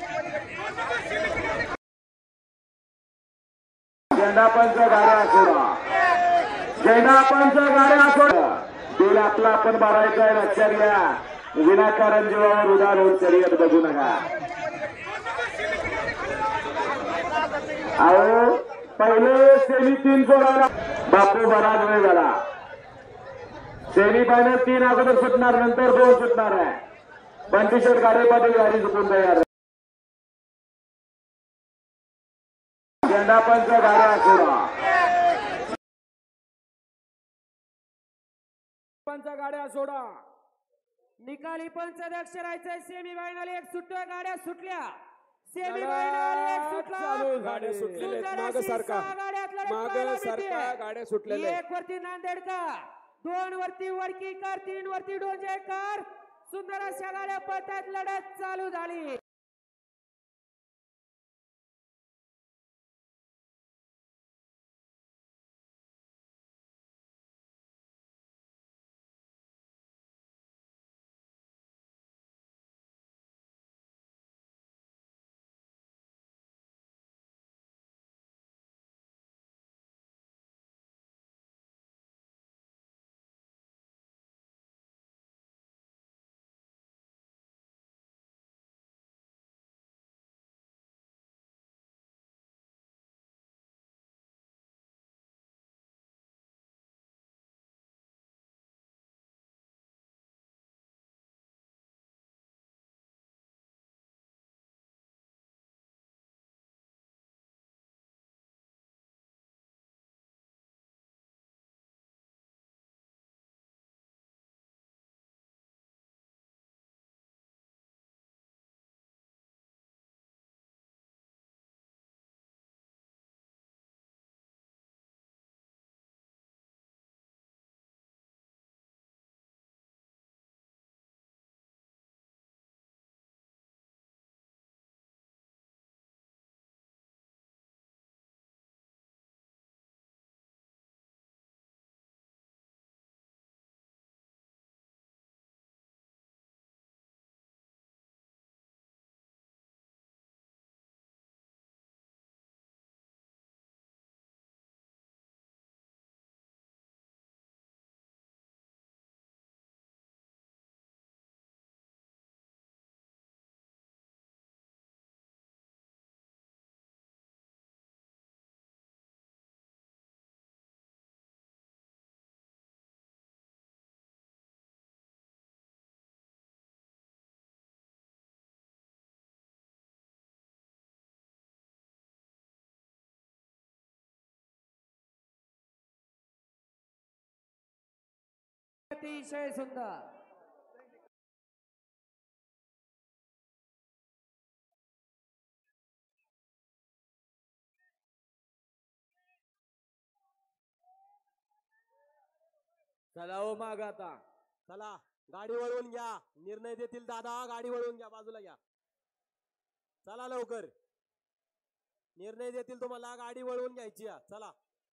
झेंडापंच गाड्या सोडा, झेंडापंच गाड्या सोडा. बिल आपला आपण भरायचा आहे, लक्षात घ्या. विनाकारण जीवावर उदार होऊन शर्यत बघू नका. अहो पहिले सेमी 3 सोडायला बापू बराच वेळ झाला. सेमी फायनल 3 अगोदर सुटणार, नंतर 2 सुटणार आहे. 25 गाडीमध्ये गाडी चुकून तयार. झेंडापंच गाड्या सोडा, पंच गाड्या सोडा. निकाली पंच दक्ष राहायचंय. सेमी फायनल 1 सुटतोय, गाड्या सुटल्या. सेमी फायनल 1 सुटला. गाड्या सुटलेल्या आहेत. मागं सारखा, मागं सारखा गाड्या सुटलेल्या आहेत. 1 वरती नांदेडकर, 2 वरती वडकीकर, 3 वरती डोंजेकर. सुंदर अशा गाड्या पळतात. लढत चालू झाली. अतिशय सुंदर. चला हो माग आता. चला गाडी वळवून घ्या. निर्णय देतील दादा. गाडी वळवून घ्या, बाजूला घ्या. चला लवकर, निर्णय देतील तुम्हाला. गाडी वळवून घ्यायची आहे. चला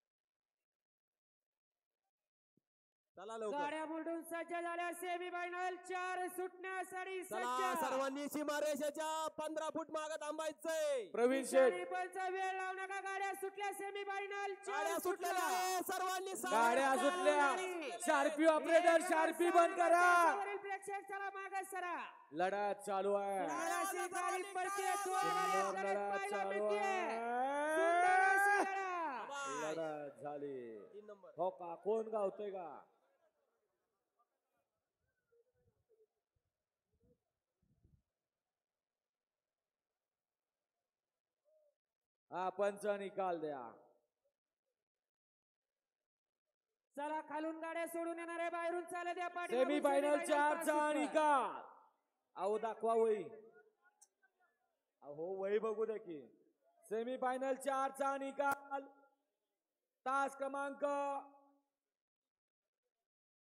चला लवकर. गाड्या मुलडून सज्ज झाल्या. सेमी फायनल 4 सुटण्यासाठी चला सज्ज. सर्वांनी सीमारेषेच्या 15 फूट मागे थांबायचंय. प्रवीण शेठ, निकाली वेळ लावू नका. गाड्या सुटल्या. सेमी फायनल गाड्या सुटलेल्या आहे. सर्वांनी गाड्या सुटल्या. शार्पी ऑपरेटर, शार्पी बंद करा. प्रेक्षक चला मागे सरा. लढत चालू आहे. अशी गाडी पडते. लढत चालू आहे. लढत झाली. 3 नंबर. हो का, कोण गावतोय का? हा पंच निकाल द्या. चला खालून गाड्या सोडून येणार आहे. बाहेरून चालत द्या. सेमी फायनल 4 चा निकाल. अहो दाखवा वही. अहो वही बघू दे की. सेमी फायनल 4 चा निकाल. तास क्रमांक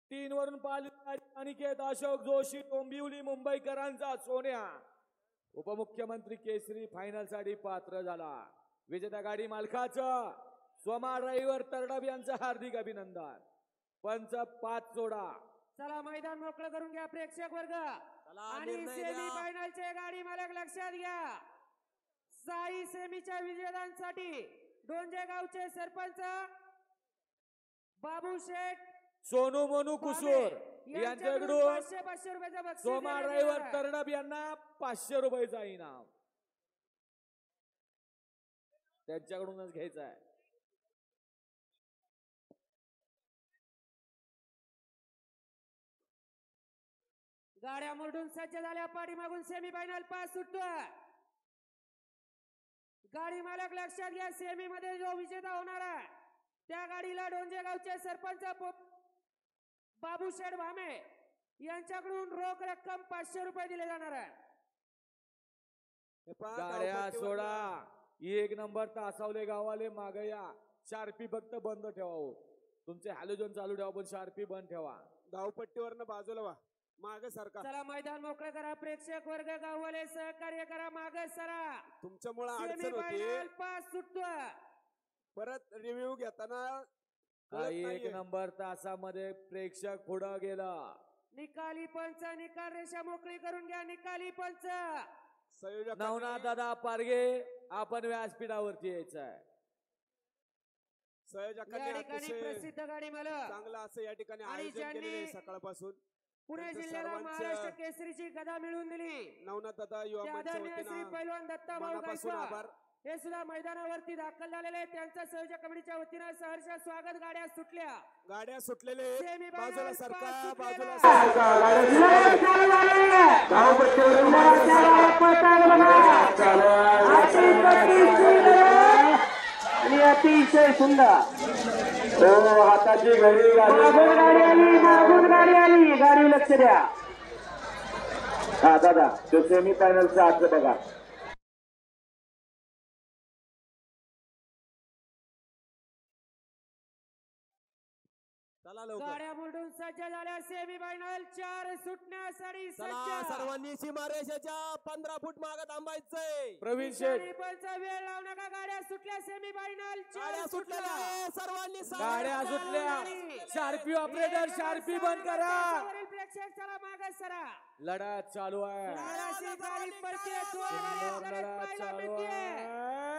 3 वरून पाहिली अनिकेत अशोक जोशी डोंबिवली मुंबईकरांचा सोन्या उपमुख्यमंत्री केसरी फायनल साठी पात्र झाला. विजेत्या गाडी मालकाचं सोमा ड्रायव्हर तरडब यांचं हार्दिक अभिनंदन. पंच 5 जोडा. चला मैदान मोकळं करून घ्या प्रेक्षक वर्ग. आणि सेमी फायनलचे गाडी मालक लक्षात घ्या. साई सेमीच्या विजेत्यांसाठी डोंजे गावचे सरपंच बाबू शेठ सोनू मोनू कुसूर यांच्याकडून 500 रुपयाचा बक्षीस सोमा ड्रायव्हर तरडब यांना 500 रुपयाचा इनाम त्यांच्याकडूनच घ्यायचा आहे. गाड्या मोडून सज्ज झाल्या. पाठीमागून सेमी फायनल पास सुटतोय. गाडी मालक लक्षात घ्या. सेमी मध्ये जो विजेता होणार आहे त्या गाडीला डोंजे गावचे सरपंच बाबू शेठ भामे यांच्याकडून रोख रक्कम 500 रुपये दिले जाणार आहे. गाड्या सोडा. 1 नंबर तासावले गावाले माग या. शार्पी फक्त बंद ठेवा हो. तुमचे हॅलोजन चालू ठेवा पण शार्पी बंद ठेवा. धावपट्टीवरनं बाजूला व्हा. मागे सरका. चला मैदान मोकळं करा. प्रेक्षक वर्ग गाववाले सहकार्य करा. मागे सरा. तुमच्यामुळे अडचण होती. पास सुटतोय. परत रिव्ह्यू घेताना 1 नंबर तासामध्ये प्रेक्षक पुढे गेला. निकाली पंच निकाल रेषा मोकळी करून घ्या. निकाली पंच नवनाथ दादा पारगे आपण व्यासपीठावरती यायचं आहे. संयोजकांनी प्रसिद्ध गाडी मालक चांगला असं या ठिकाणी आयोजन केलेले सकाळपासून. पुणे जिल्ह्याला महाराष्ट्र केसरीची गदा मिळवून दिली नवनाथ दादा युवा मंचच्या वतीने पैलवान दत्ता मनापासून आभार. हे सुद्धा मैदानावरती दाखल झालेले. त्यांच्या संयोजक कमिटीच्या वतीने सहर्ष स्वागत. गाड्या सुटल्या. गाड्या सुटलेले. बाजूला सरका. बाजूला अतिशय सुंदर. हाताची घडी मागून गाडी आली. मागून गाडी आली. गाडी लक्ष द्या. हा दादा तो सेमी फायनलचा आज बघा. गाड्या मोडून सज्ज झाल्या. सेमी फायनल 4 सुटण्यासाठी सज्ज. सर्वांनी सीमारेषेच्या 15 फूट मागे थांबायचंय. प्रवीण शेठ वेळ लावू नका. गाड्या सुटल्या. सेमी फायनल गाड्या सुटलेल्या. सर्वांनी गाड्या सुटल्या. शार्पी ऑपरेटर शार्पी बंद करा. प्रेक्षक चला मागे सरा. लढा चालू आहे. गाडी पडते. लढा चालू आहे.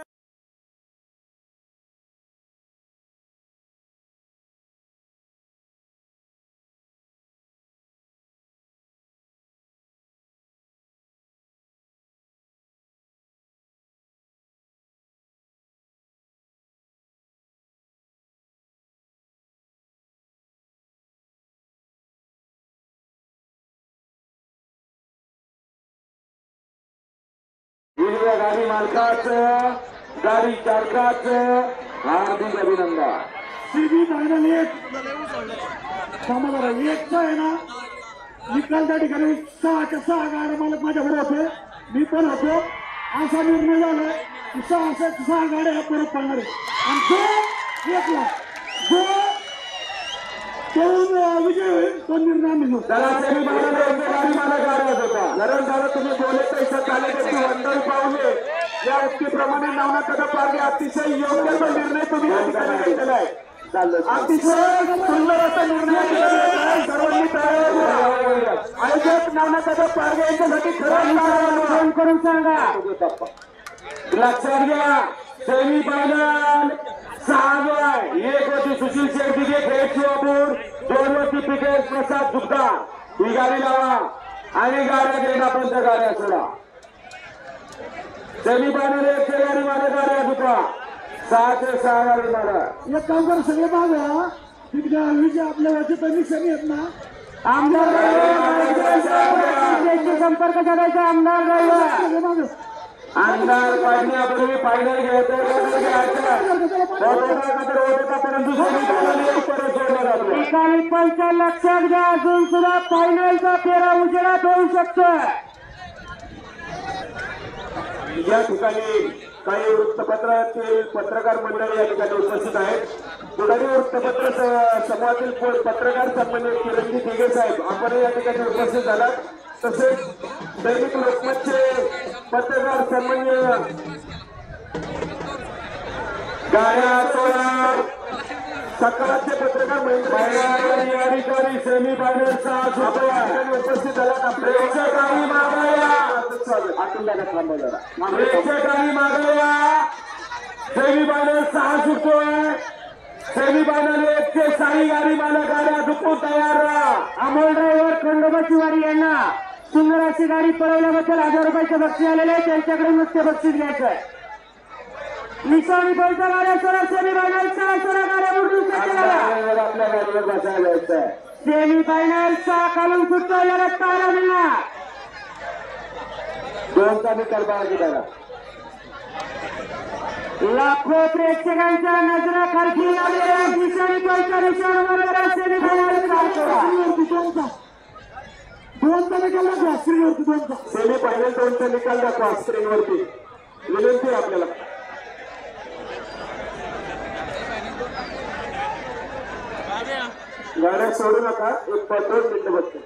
गाडी मालकाचं गाडी चालकाचं हार्दिक अभिनंदन. सीबी फायनल 1 आहे ना. निकाल त्या ठिकाणी 6 गाड्या मालक माझ्याकडे होते. मी पण होतो. असा निर्णय झालाय की 6 गाड्या परत पडणार आहे. आणि जो 1 लाख जो विजय होईल तो निर्णय आम्ही घेऊ. गाडी मला गाड्यात होता. कारण दादा तुम्ही बोलत पैसा चालकाची वंदन पावले या व्यक्तीप्रमाणे नवनाथ दादा पारगे अतिशय योग्य निर्णय तुम्ही या ठिकाणी घेतलेला आहे. अतिशय सुंदर असा निर्णय सर्वांनी आयोजक नवनाथ दादा पारगे यांच्यासाठी खरं करून सांगा. लक्षात घ्या. सेमी फायनल 6 1 होती सुशील शेठ दिघे खेळ शिवापूर. 2 वरती पिकेश प्रसाद गुप्ता. ही गाडी लावा आणि गाड्या गेला पंच गाड्या सोडा. सेमी फायनल 1 गाडी मारा. गाड्या दुपा 6 गाडी मारा. एक काम करा. सगळे मागा. विजय आपल्या वरचे परमिशन येत ना. आमदार संपर्क करायचा. आमदार पाडण्यापूर्वी फायनल घ्यायचं. निकाली पंच लक्षात घ्या. अजून सुद्धा फायनलचा फेरा उजेडात होऊ शकतो. या ठिकाणी काही वृत्तपत्रातील पत्रकार मंडळी या ठिकाणी उपस्थित आहेत. बुडारी वृत्तपत्र समूहातील पत्रकार सन्माननीय किरणजी दिघे साहेब आपण या ठिकाणी उपस्थित झालात. तसेच दैनिक लोकमतचे पत्रकार सन्माननीय गाड्या सोळा सकाळचे पत्रकार महेंद्र अधिकारी सेमी फायनलचा उपस्थित झाला. प्रेक्षकांनी मागवया प्रेक्षकांनी मागवया सेमी फायनल 6 सुटतोय. सेमी फायनल 1 ते 6 गाडी मालक गाड्या झुकून तयार राहा. अमोल ड्रायव्हर खंडोबा शिवारी यांना सुंदर अशी गाडी पळवल्याबद्दल 1000 रुपयाचे बक्षीस आलेले आहे. त्यांच्याकडे नुसते बक्षीस घ्यायचं आहे. निशाणी बोलता गाड्या सोडा सेमी फायनल 6 सोडा गाड्या उडून आपल्या गाडीवर बसायला जायचं आहे. सेमी फायनल 6 खालून सुटतो याला पाहायला मिळणार. 2चा निकाल बाळगी दादा. लाखो प्रेक्षकांच्या नजरा खालची लागलेल्या निशाणी बोलता निशाणावर सेमी फायनल 6 सोडा. 2चा निकाल दाखवा स्क्रीनवरती. 2चा सेमी फायनल 2चा निकाल दाखवा स्क्रीनवरती. विनंती आहे आपल्याला. गाड्या सोडू नका. 1-2 मिनिटं बसतो.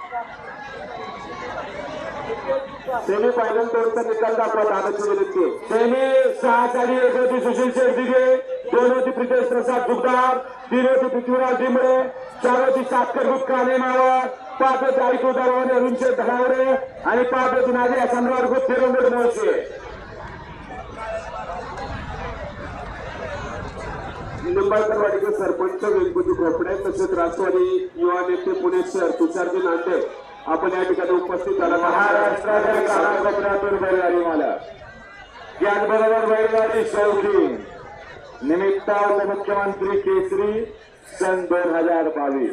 सेमी फायनल 2चा निकाल दाखवा. दादाची विनंती. सेमी 6 साठी 1 होती सुशील शेठ दिघे, 2 होती प्रितेश प्रसाद जुगदार, 3 होती पृथ्वीराज डिंबळे, 4 होती सातकर गुप्ता नेमावर, 5 होती आयकू दरवाने अरुण शेठ धडावरे आणि 5 होती नाझिया सम्राट गुप्त फिरवून मोर्चे. निंबाळकरवाडीचे सरपंच वेलबुद्धी खोपडे तसेच राष्ट्रवादी युवा नेते पुणे शहर तुषारजी नांदे आपण या ठिकाणी उपस्थित झाला. महाराष्ट्राच्या कानाकोपऱ्यातून बैलगाडी मालक त्याचबरोबर बैलगाडी शौकी निमित्त उपमुख्यमंत्री केसरी सन 2022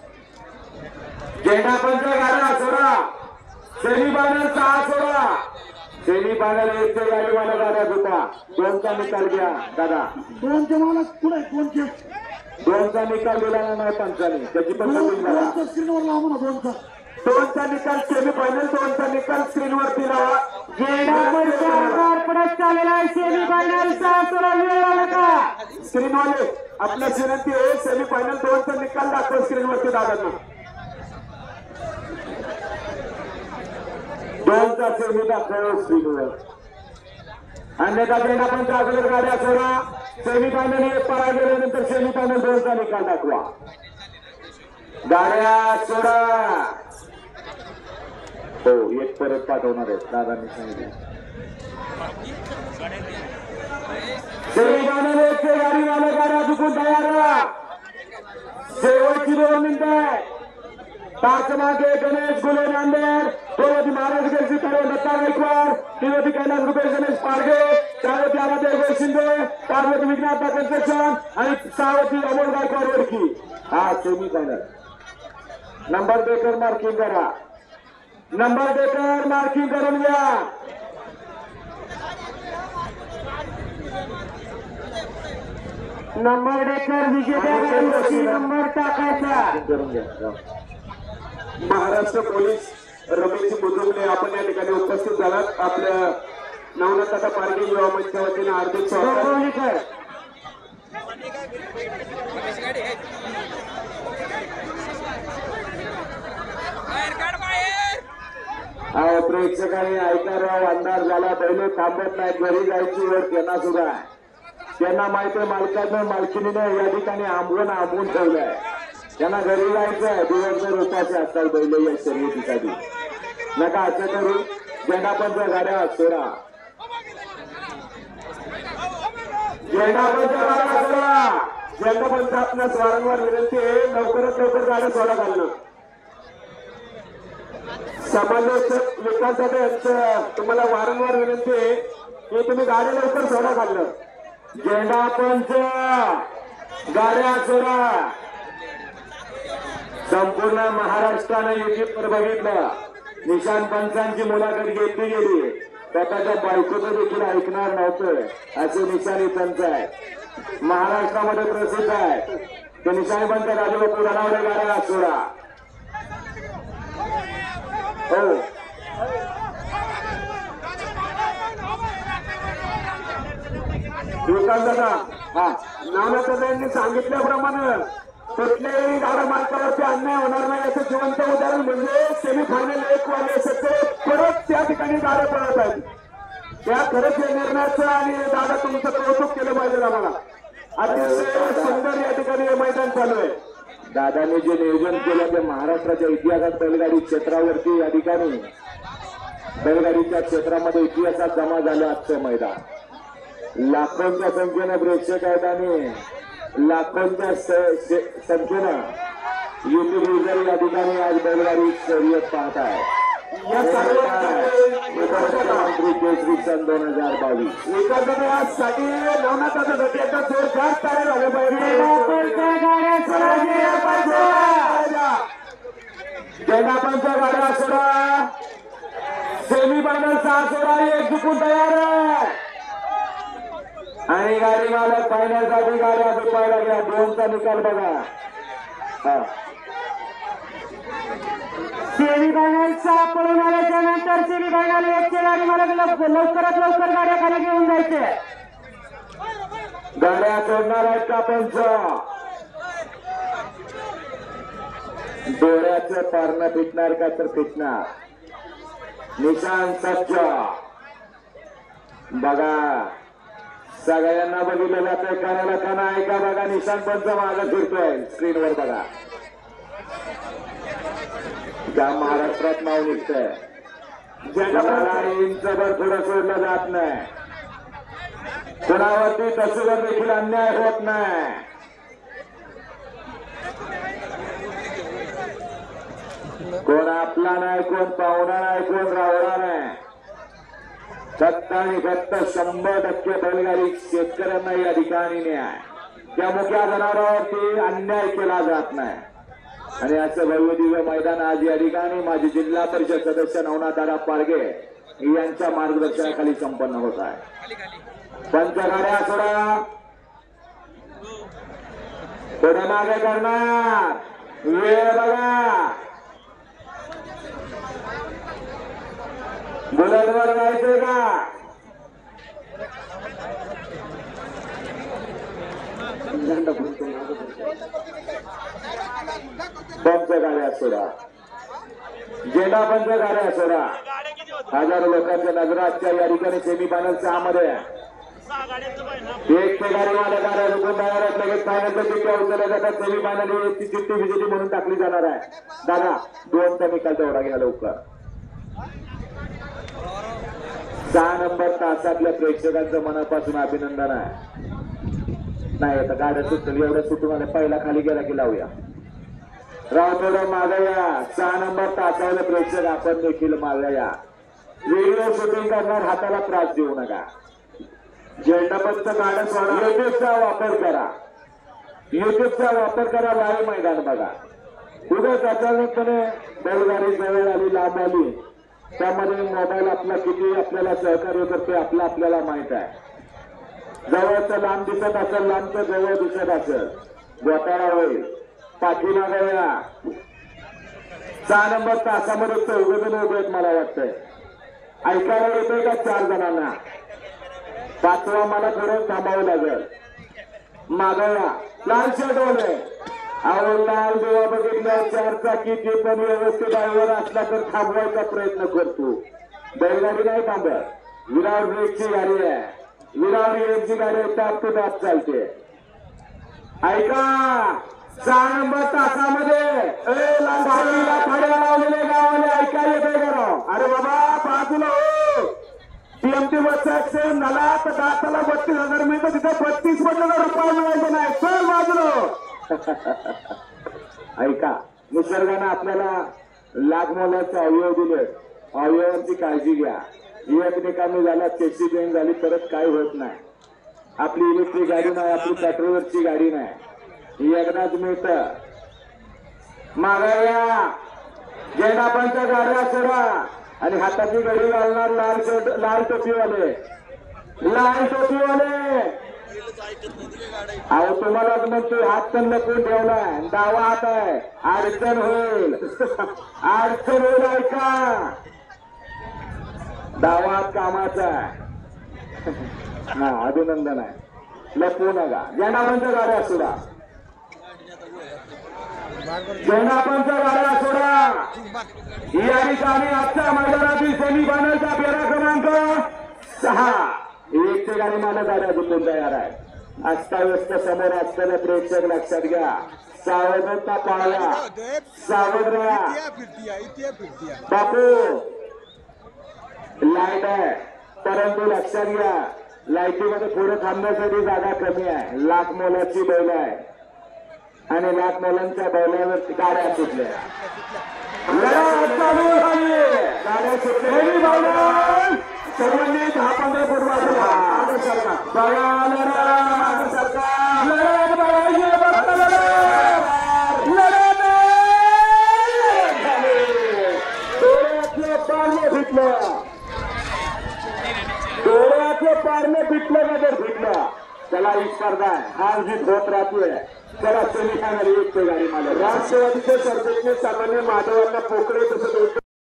झेंडा पंच गाड्या सोडा. सेमी फायनल 6 सोडा. सेमी फायनल 1 चे गाडी मालक गाड्या होता. 2चा निकाल घ्या दादा. 2चे मालक पुढे 2चे 2चा निकाल दिला नाही पंचाने. त्याची पण स्क्रीनवर लावा ना. 2चा 2चा निकाल सेमी फायनल 2चा निकाल स्क्रीनवरती लावा. पडत चाललेला आहे. सेमी फायनल 6 सोडा. वेळ आला का स्क्रीनवाले आपल्या विनंती आहे. सेमी फायनल 2चा निकाल दाखवा स्क्रीनवरती दादांना. 2चा सेमी दाखवा स्क्रीनवर. अन्यथा झेंडा पंच अगोदर गाड्या सोडा. सेमी फायनल 1 पारा गेल्यानंतर सेमी फायनल 2चा निकाल दाखवा. गाड्या सोडा. हो 1 परत पाठवणार आहेत दादांनी सांगितलं. सेमी फायनल 1 चे गाडी मालक गाड्या चुकून तयार राहा. शेवटची 2 मिनिटं. तास मागे गणेश गुले नांदेड, 2 होती महाराज गेलची तरुण दत्ता गायकवाड, 3 होती कैलास रुपेश गणेश पाडगे, 4 होती आराध्य शिंदे, 5 होती विघ्नाथ कन्स्ट्रक्शन आणि 6 होती अमोल गायकवाड वडकी. हा सेमी फायनल. नंबर देकर मार्किंग करा. नंबर देकर मार्किंग करून घ्या. नंबर डेकर विजेत्या गाडीवरती नंबर टाकायचा. करून घ्या. महाराष्ट्र पोलीस रमेश मुजुमले आपण या ठिकाणी उपस्थित झालात. आपल्या नवनाथ पारगी युवा मंचच्या वतीने हार्दिक स्वागत. प्रेक्षकांनी ऐका राव. अंधार झाला. पहिले थांबत नाही. घरी जायची वेळ त्यांना सुद्धा. त्यांना माहिती आहे मालकानं मालकिनीने या ठिकाणी आंबवून ठेवलंय. त्यांना घरी जायचं आहे. दिवसभर उपाशी असतात बैल या शर्यतीसाठी. नका असं करू. झेंडा पंच गाड्या सोडा. झेंडा पंच गाड्या सोडा. झेंडा पंच आपल्यास वारंवार विनंती आहे लवकरात लवकर गाड्या सोडा घालणं. समालोचक विकासासाठी यांचं तुम्हाला वारंवार विनंती आहे की तुम्ही गाड्या लवकर सोडा घालणं. झेंडा पंच गाड्या सोडा. संपूर्ण महाराष्ट्राने युट्यूबवर बघितलं. निशान पंचांची मुलाखत घेतली गेली. स्वतःच्या बायकोचं देखील ऐकणार नव्हतं असे निशाणी पंच आहे. महाराष्ट्रामध्ये प्रसिद्ध आहे. ते निशाणी पंच राजूबापू धनावडे गाड्या सोडा. हो विकास दादा नानासाहेबांनी सांगितल्याप्रमाणे कुठल्याही गाडा मालकावरती अन्याय होणार नाही याचं जिवंत उदाहरण म्हणजे सेमीफायनल 1 वाले सत्ते परत त्या ठिकाणी गाड्या पळत आहेत. त्या खरंच या निर्णयाचं आणि दादा तुमचं कौतुक केलं पाहिजे आम्हाला. अतिशय सुंदर या ठिकाणी हे मैदान चालू आहे. दादाने जे नियोजन केलं ते महाराष्ट्राच्या इतिहासात बैलगाडी क्षेत्रावरती या ठिकाणी बैलगाडीच्या क्षेत्रामध्ये इतिहासात जमा झालं आजचं मैदान. लाखोंच्या संख्येनं प्रेक्षक आहेत आणि लाखोंच्या संख्येनं युट्यूब युजर या ठिकाणी आज बैलगाडी शर्यत पाहत आहे. या मंत्री केसरी सन 2022 एकासाठी आजसाठी नवनाथासाठी आता जोरदार तारे झाले पाहिजे. जैनापांच्या गाड्या सोडा सेमीफायनल 6 सोडा एक जिंकून तयार आहे आणि गाडी मालक फायनल साठी गाड्या झुकवायला घ्या. 2चा निकाल बघा. सेमीफायनल 6 पळून आल्याच्या नंतर सेमीफायनल 1ची गाडी मालक लवकरात लवकर गाड्या खाली घेऊन जायचे. गाड्या सोडणार आहेत का पंच? डोळ्याचं पारणं पिटणार का तर पिटणार. निशान सज्ज बघा. सगळ्यांना बघितलं जातंय कानाला काना ऐका बघा. निशान पंच मागं फिरतोय स्क्रीनवर बघा. त्या महाराष्ट्रात नाव निघतंय. जगाला इंचभर पुढं सोडलं जात नाही. कोणावरती तसवर देखील अन्याय होत नाही. कोण आपला नाही, कोण पाहुणा नाही, कोण रावळा नाही. फक्त आणि फक्त 100% बैलगाडी शेतकऱ्यांना या ठिकाणी न्याय. त्या मुख्या जनावरांवरती अन्याय केला जात नाही आणि असं भव्य दिव्य मैदान आज या ठिकाणी माजी जिल्हा परिषद सदस्य नवनाथदादा पारगे यांच्या मार्गदर्शनाखाली संपन्न होत आहे. पंचगाड्या सोडा पुढे मागे करणार. वेळ बघा. बुलेटवर जायचंय का? पंचगाड्या सोडा. झेंडापंच गाड्या सोडा. हजारो लोकांच्या नजराच्या या ठिकाणी सेमीफायनल 6 मध्ये एक ते गाडी मला गाड्या रुकून तयार आहेत. लगेच फायनलच्या चिठ्ठ्या उचलल्या जातात. सेमीफायनल 1ची चिठ्ठी विजेती म्हणून टाकली जाणार आहे. दादा 2चा निकाल तेवढा घ्या लवकर. 6 नंबर तासातल्या प्रेक्षकांचं मनापासून अभिनंदन आहे. नाही आता गाड्या सुटली एवढं सुटून आल्या. पहिला खाली गेला की लावूया. राव थोडं मागे या. 6 नंबर तासावले प्रेक्षक आपण देखील मागे या. व्हिडिओ शूटिंग करणार हाताला त्रास देऊ नका. झेंडापंच गाड्या सोडा. युट्यूबचा वापर करा. युट्यूबचा वापर करा. लाईव्ह मैदान बघा. उगाच अचानकपणे बैलगाडी जवळ आली, लांब आली, त्यामध्ये मोबाईल आपला किती आपल्याला सहकार्य करते आपलं आपल्याला माहित आहे. जवळचं लांब दिसत असेल, लांबचं जवळ दिसत असेल, घोटाळा होईल. पाठीमागे या. 6 नंबर तासामध्ये 14 जण उभे आहेत मला वाटतंय. ऐकायला येतोय का 4 जणांना? 5वा मला पुढे थांबावं लागेल. मागवला लाल शर्ट वाले. अहो लाल देवा बघितलं 4 चाकी ते पण व्यवस्थित ड्रायव्हर असला तर थांबवायचा प्रयत्न करतो. बैलगाडी नाही थांबत. विराट ब्रेकची गाडी आहे. विराट ब्रेकची गाडी टाप टू टाप चालते. ऐका 6 नंबर तासामध्ये फाड्या लावलेले गावाले ऐका येतोय का? अरे बाबा बाजूला हो. टीएमटी बस ऍक्सिडेंट झाला तर दाताला 32,000 मिळतं. तिथे 32,000 रुपये मिळायचे नाही. चल बाजूला. ऐका निसर्गाने आपल्याला लाख मोलाचे अवयव दिले. अवयवांची काळजी घ्या. एक निकामी झाला, चेसी बेंग झाली, परत काय होत नाही. आपली इलेक्ट्रिक गाडी नाही, आपली पेट्रोलवरची गाडी नाही. एकदाच मिळत. मागल्या जैनापांच्या गाड्या सोडा आणि हाताची घडी घालणार लाल शर्ट, लाल टोपीवाले. लाल टोपीवाले अहो तुम्हालाच म्हणतोय हात पण लपून ठेवलाय. डावा हात आहे. अडचण होईल. अडचण होईल. ऐका डावा हात कामाचा आहे. हा अभिनंदन आहे. लपवू नका. झेंडापंच गाड्या सोडा. झेंडापंच गाड्या सोडा. या ठिकाणी आजच्या मैदानातील सेमी फायनलचा फेरा क्रमांक 6. एकचे गाडी मला गाड्या जिंकून तयार आहे. अस्ताव्यस्त समोर असलेले प्रेक्षक लक्षात घ्या. सावधता पाळा. सावध राहा. बापू लाईट आहे परंतु लक्षात घ्या लाईटीमध्ये पुढे थांबण्यासाठी जागा कमी आहे. लाख मोलाची बैल आहे आणि लाख मोलांच्या बैलावर गाड्या सुटल्या. गाड्या सुटल्या. सर्वांनी 10-15 फूट बाजूला डोळ्याचं पारणे पिटलं का जर पिटलं त्याला ही स्पर्धा आहे. हार जीत होत राहतोय. त्याला सेमीफायनल एकटे गाडी मला. राष्ट्रवादीचे सरचिटणीस सामान्य माधवांना पोकळे तसं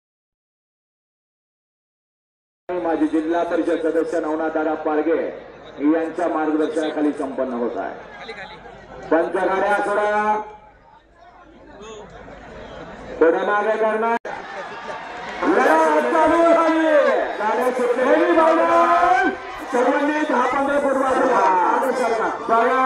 माझी जिल्हा परिषद सदस्य नवनाथदादा पारगे यांच्या मार्गदर्शनाखाली संपन्न होत आहे. पंचगाड्या सोडा. पुढे मागे करणार. गाड्या सुटल्या. सर्वांनी 10-15 फूट बाजूला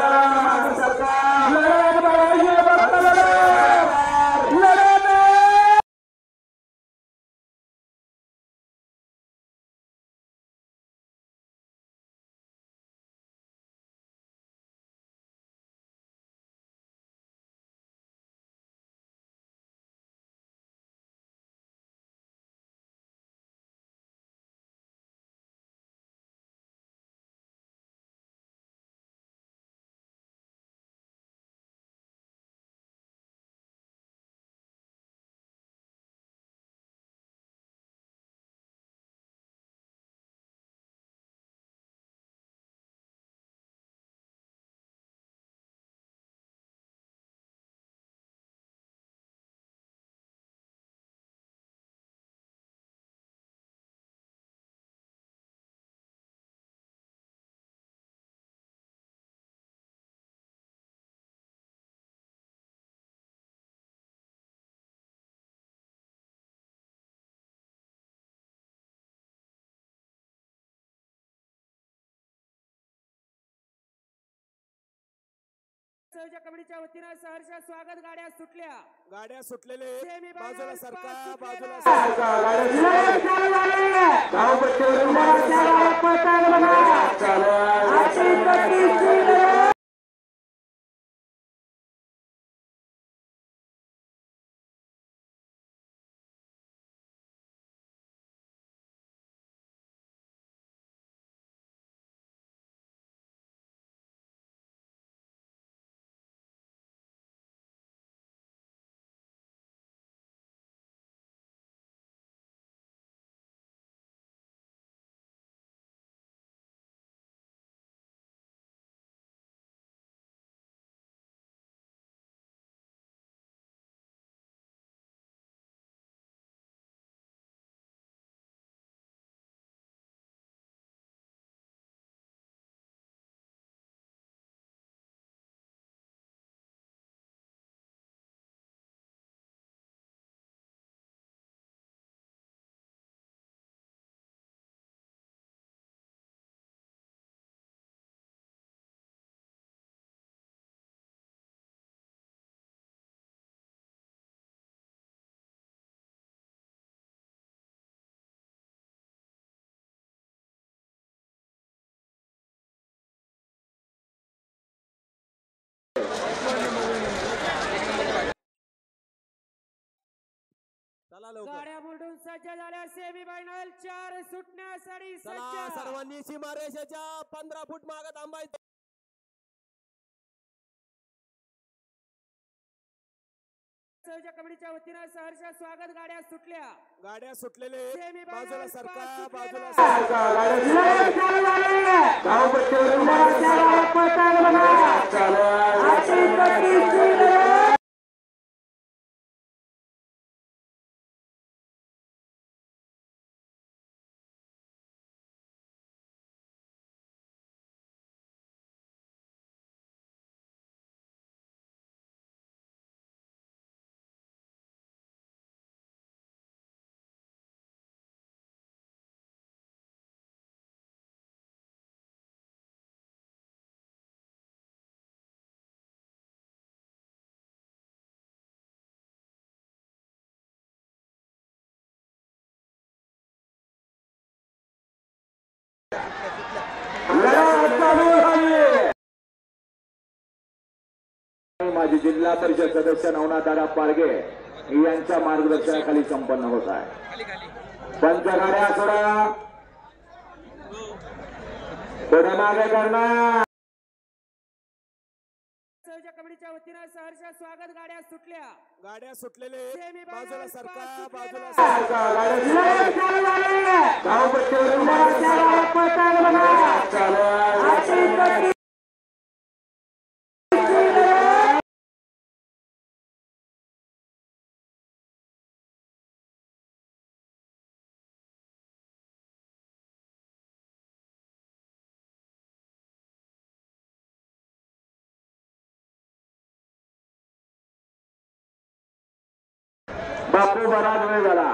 कमिटीच्या वतीनं सहर्ष स्वागत. गाड्या सुटल्या. गाड्या सुटलेले बाजूला सरका. बाजूला चला लवकर. गाड्या मोडून सज्ज झाल्या. सेमी फायनल 4 सुटण्यासाठी चला सज्ज. सर्वांनी सीमारेषेच्या 15 फूट मागे थांबायचं. कमिटीच्या वतीनं सहर्ष स्वागत. गाड्या सुटल्या. गाड्या सुटलेले सेमी बाजूला फायनल सरका. 5 बाजूला सरका. लढा चालू आहे. माझी जिल्हा परिषद सदस्य नवनाथदादा पारगे यांच्या मार्गदर्शनाखाली संपन्न होत आहे. पंचगाड्या सोडा, पुढे मागे करणार. कमिटीच्या वतीनं सहर्ष स्वागत. गाड्या सुटल्या, गाड्या सुटलेले बाजूला सरका, बाजूला बापू बराच वेळ झाला.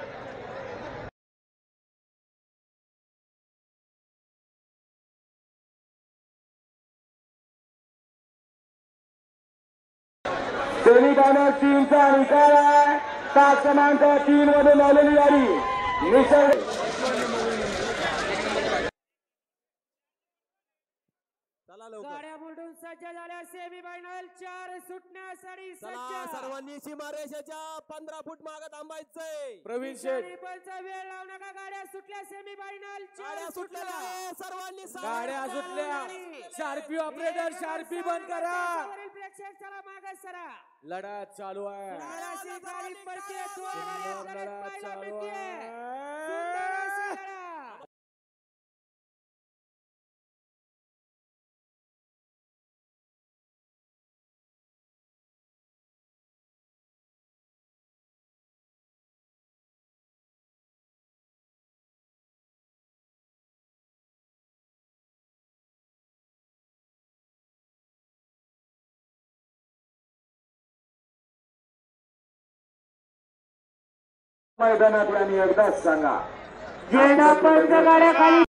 सेमीफायनल 3चा निकाल आहे. तास क्रमांक 3 मध्ये लावलेली गाडी निसर्ग. चला लवकर. गाड्या मुलटून सज्ज झाल्या. सेमी फायनल 4 सुटण्यासाठी चला सज्ज. सर्वांनी सीमारेषेच्या 15 फूट मागे थांबायचंय. प्रवीण शेठ, रिपलचा वेळ लावू नका. गाड्या सुटल्या. सेमी फायनल गाड्या सुटलेल्या आहे. सर्वांनी गाड्या सुटल्या. शार्पी ऑपरेटर, शार्पी बंद करा. प्रेक्षक चला मागे सरा. लढा चालू आहे. अशी गाडी पडते. सुंदर लढा चालू आहे. मैदानात यांनी एकदाच सांगा. जेना पंचगाड्या खाली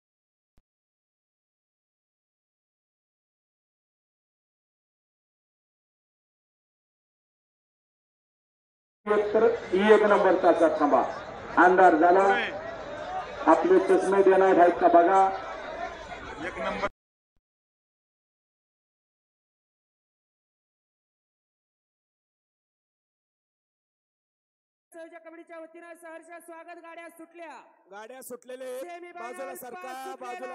एक नंबर तासात थांबा. अंधार झाला. आपले चष्मे देणार आहेत का बघा. कमिटीच्या वतीनं सहर्ष स्वागत. गाड्या सुटल्या. गाड्या सुटलेले बाजूला सरका, बाजूला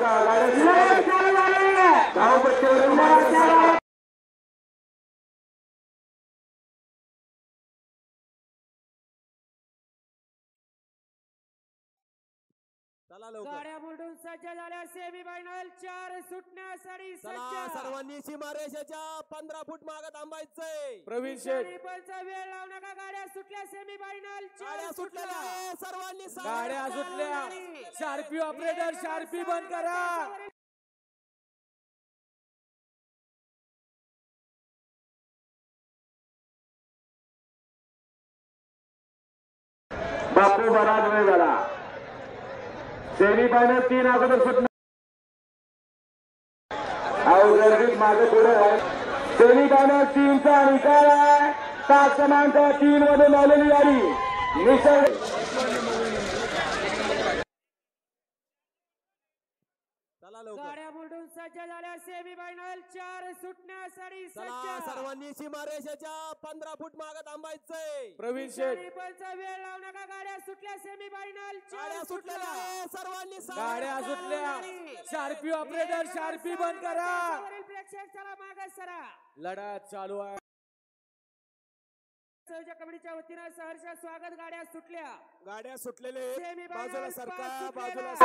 चला लवकर. गाड्या मुलटून सज्ज झाल्या. सेमी फायनल 4 सुटण्यासाठी चला सज्ज. सर्वांनी सीमारेषेच्या 15 फूट मागे थांबायचंय. प्रवीण शेठ, रिपलचा वेळ लावू नका. गाड्या सुटल्या. सेमी फायनल गाड्या सुटलेल्या आहे. सर्वांनी गाड्या सुटल्या. शार्पी ऑपरेटर, शार्पी बंद करा. बापू बराच वेळ झाला. सेमीफायनल 3 अगोदर सुटणार. गर्दीत मागे पुढे आहे. सेमीफायनल 3चा निकाल आहे. तास क्रमांक 3 मध्ये लावलेली गाडी निसर्ग. चला लवकर. गाड्या मुलटून सज्ज झाल्या. सेमी फायनल 4 सुटण्यासाठी चला सज्ज. सर्वांनी सीमारेषेच्या 15 फूट मागे थांबायचंय. प्रवीण शेठ, रिपलचा वेळ लावू नका. गाड्या सुटल्या. सेमी फायनल गाड्या सुटलेल्या आहे. सर्वांनी गाड्या सुटल्या. शार्पी ऑपरेटर, शार्पी बंद करा. प्रेक्षक चला मागे सरा. लढा चालू आहे. कमिटीच्या वतीनं सहर्ष स्वागत. गाड्या सुटल्या. गाड्या सुटलेले सेमी बाजूला फायनल सरका, 5 बाजूला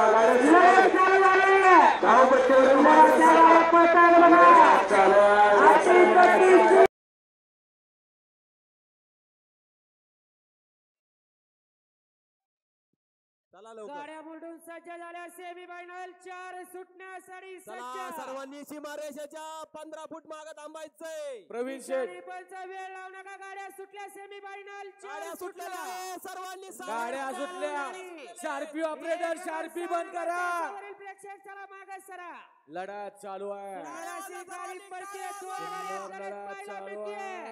चला लवकर. गाड्या मुलटून सज्ज झाल्या. सेमी फायनल 4 सुटण्यासाठी चला सज्ज. सर्वांनी सीमारेषेच्या 15 फूट मागे थांबायचंय. प्रवीण शेठ, रिपलचा वेळ लावू नका. गाड्या सुटल्या. सेमी फायनल गाड्या सुटलेल्या आहे. सर्वांनी गाड्या सुटल्या. शार्पी ऑपरेटर, शार्पी बंद करा. प्रेक्षक चला मागे सरा. लढा चालू आहे. अशी गाडी पडते. सुंदर लढा चालू आहे.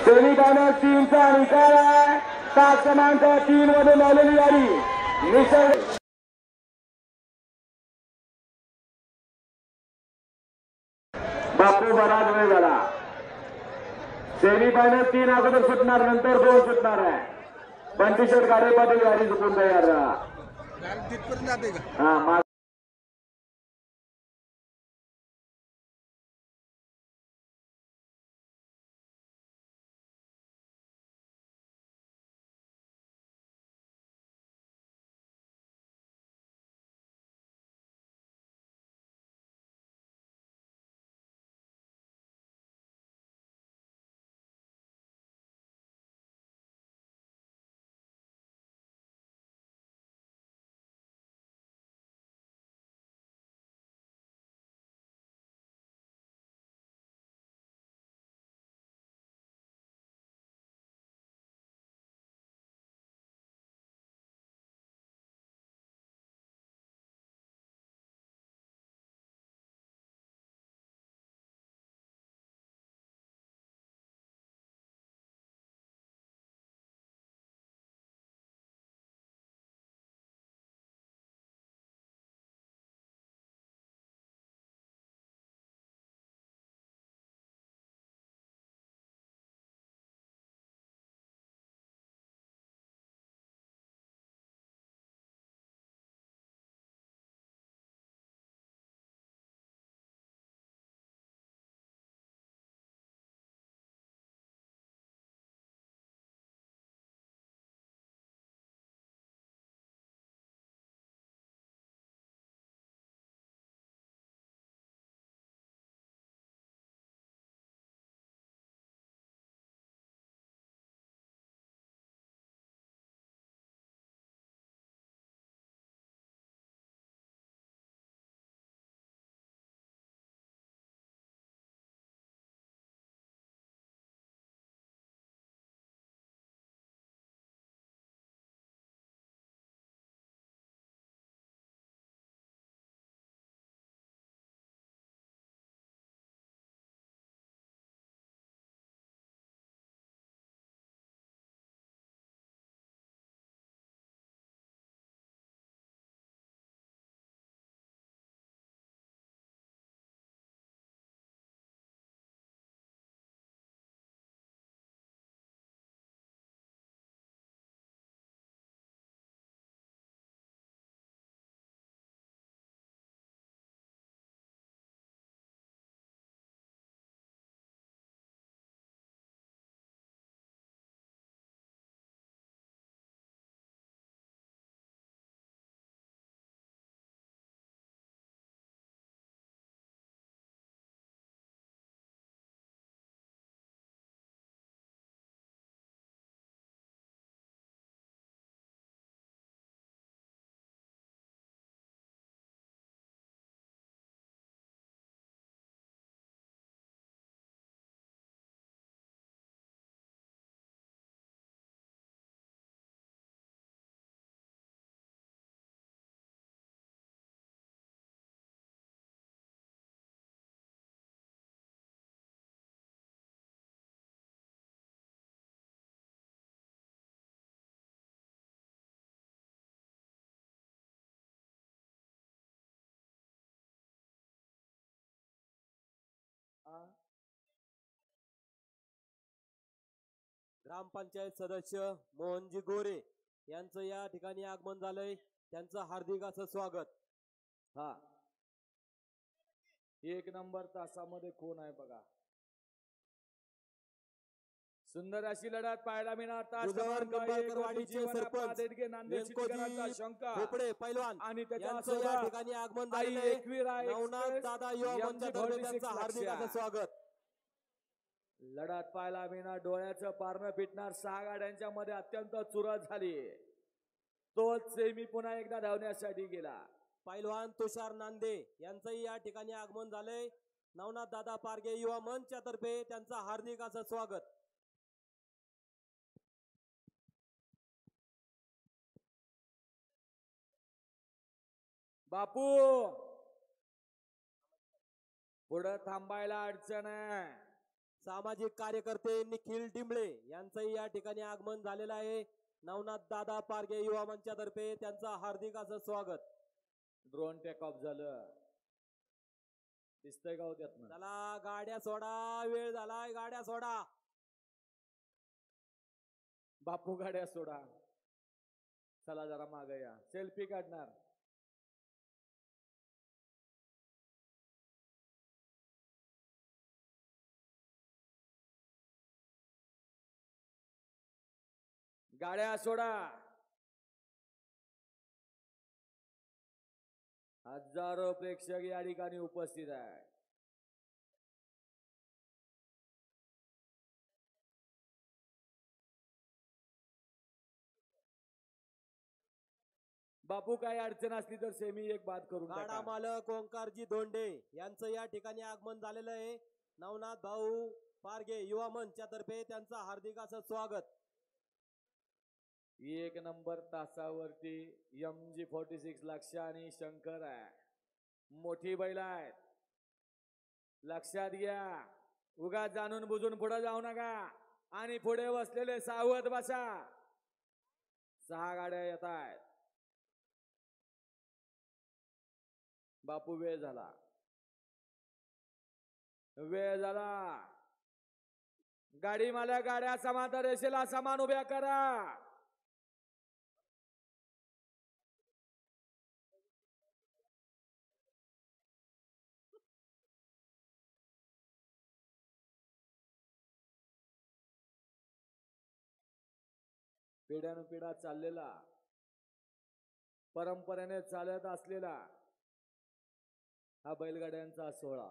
सेमीफायनल 3चा निकाल आहे. तास क्रमांक 3 मध्ये लावलेली गाडी निसर्ग बापू बराच वेळ झाला. सेमीफायनल 3 अगोदर सुटणार, नंतर 2 सुटणार आहे. 25 गाडी पाटील गाडी चुकून तयार राहा. हा ग्रामपंचायत सदस्य मोहनजी गोरे यांचं या ठिकाणी आगमन झालंय. त्यांचं हार्दिक असं स्वागत. हा, 1 नंबर तासामध्ये कोण आहे बघा. सुंदर अशी लढत पाहायला मिळणार. तास क्रमांक 1 वाडीचे जीवन सरपंच देडगे नांदेड सिटीकरांचा शंका भोपळे पैलवान आणि यांचं या त्याच्या ठिकाणी आगमन आई झालंय. एकविरा नवनाथ दादा युवा मंचातर्फे त्यांचं हार्दिक असं स्वागत. लढत पाहायला मिळणार. डोळ्याचं पारणं पिटणार. 6 गाड्यांच्या मध्ये अत्यंत चुरस झाली. तोच सेमी पुन्हा एकदा धावण्यासाठी गेला. पैलवान तुषार नांदे यांचंही या ठिकाणी आगमन झालंय. नवनाथ दादा पारगे युवा मंचच्या तर्फे त्यांचं हार्दिक असं स्वागत. बापू पुढं थांबायला अडचण आहे. सामाजिक कार्यकर्ते निखिल डिंबळे यांचंही या ठिकाणी आगमन झालेलं आहे. नवनाथ दादा पारगे युवा मंचातर्फे त्यांचं हार्दिक असं स्वागत. ड्रोन टेक ऑफ झालं, दिसतंय का हो त्यातनं? चला गाड्या सोडा, वेळ झालाय, गाड्या सोडा. बापू गाड्या सोडा. चला जरा मागे या, सेल्फी काढणार. गाड्या सोडा. हजारो प्रेक्षक या ठिकाणी उपस्थित आहे. बापू काय अडचण असली तर सेमी एक बात करून गाडा टाका. मालक ओंकारजी धोंडे यांचं या ठिकाणी आगमन झालेलं आहे. नवनाथ भाऊ पारगे युवा मंचातर्फे त्यांचं हार्दिक असं स्वागत. एक नंबर तासावरती MG46 लक्ष आणि शंकर आहे. मोठी बैल आहेत, लक्षात घ्या. उगा जाणून बुजून पुढे जाऊ नका आणि पुढे बसलेले सावध बसा. 6 गाड्या येत आहेत. बापू वेळ झाला, वेळ झाला. गाडी मला गाड्या समांतर रेषेला समान उभ्या करा. पिढ्यानुपिढा चाललेला, परंपरेने चालत असलेला हा बैलगाड्यांचा सोहळा.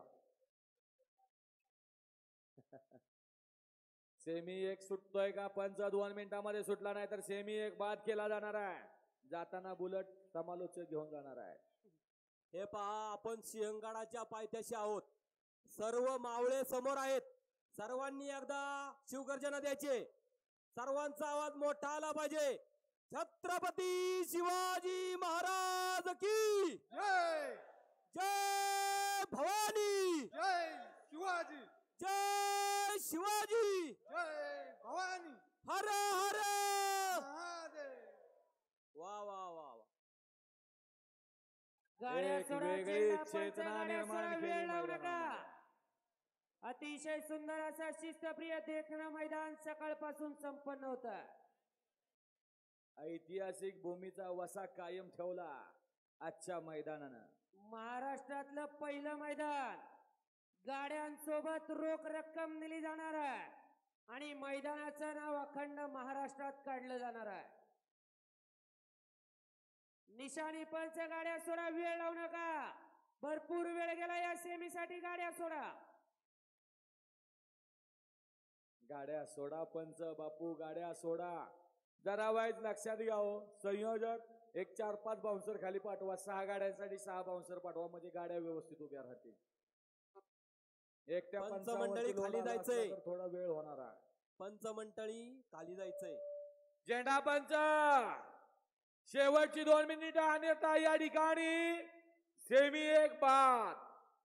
सेमी एक सुटतोय का? पंच 2 मिनिटांमध्ये सुटला नाही तर सेमी एक बाद केला जाणार आहे. जाताना बुलेट समालोचक घेऊन जाणार आहे. हे पहा, आपण सिंहगडाच्या पायथ्याशी आहोत. सर्व मावळे समोर आहेत. सर्वांनी एकदा शिवगर्जना द्यायचे. सर्वांचा आवाज मोठा आला पाहिजे. छत्रपती शिवाजी महाराज की जय. जय भवानी. जय शिवाजी. जय शिवाजी. जय भवानी. हर हर महादेव. वा वा वा वा. गाड्या एक सोडा, वेगळी चेंडा पंच, चेतना गाड्या निर्माण सोडा, केली वेळ लावू नका. मैदानामध्ये. अतिशय सुंदर असा शिस्तप्रिय देखणं मैदान सकाळपासून संपन्न होत. ऐतिहासिक भूमीचा वसा कायम ठेवला आजच्या मैदानानं. महाराष्ट्रातलं पहिलं मैदान. गाड्यांसोबत रोख रक्कम दिली जाणार आहे आणि मैदानाचं नाव अखंड महाराष्ट्रात काढलं जाणार आहे. निशाणी पंच, गाड्या सोडा, वेळ लावू नका. भरपूर वेळ गेला या सेमीसाठी. गाड्या सोडा. गाड्या सोडा पंच. बापू गाड्या सोडा. जरा वाईट लक्षात घ्या हो संयोजक. एक 4-5 बाउन्सर खाली पाठवा. 6 गाड्यांसाठी 6 बाउन्सर पाठवा म्हणजे गाड्या व्यवस्थित उभ्या राहतील. एकट्या पंचमंडळी खाली जायचंय. थोडा वेळ होणार आहे. पंचमंडळी खाली जायचंय. झेंडा पंच, शेवटची 2 मिनिटं अन्यथा या ठिकाणी सेमी एक बाद.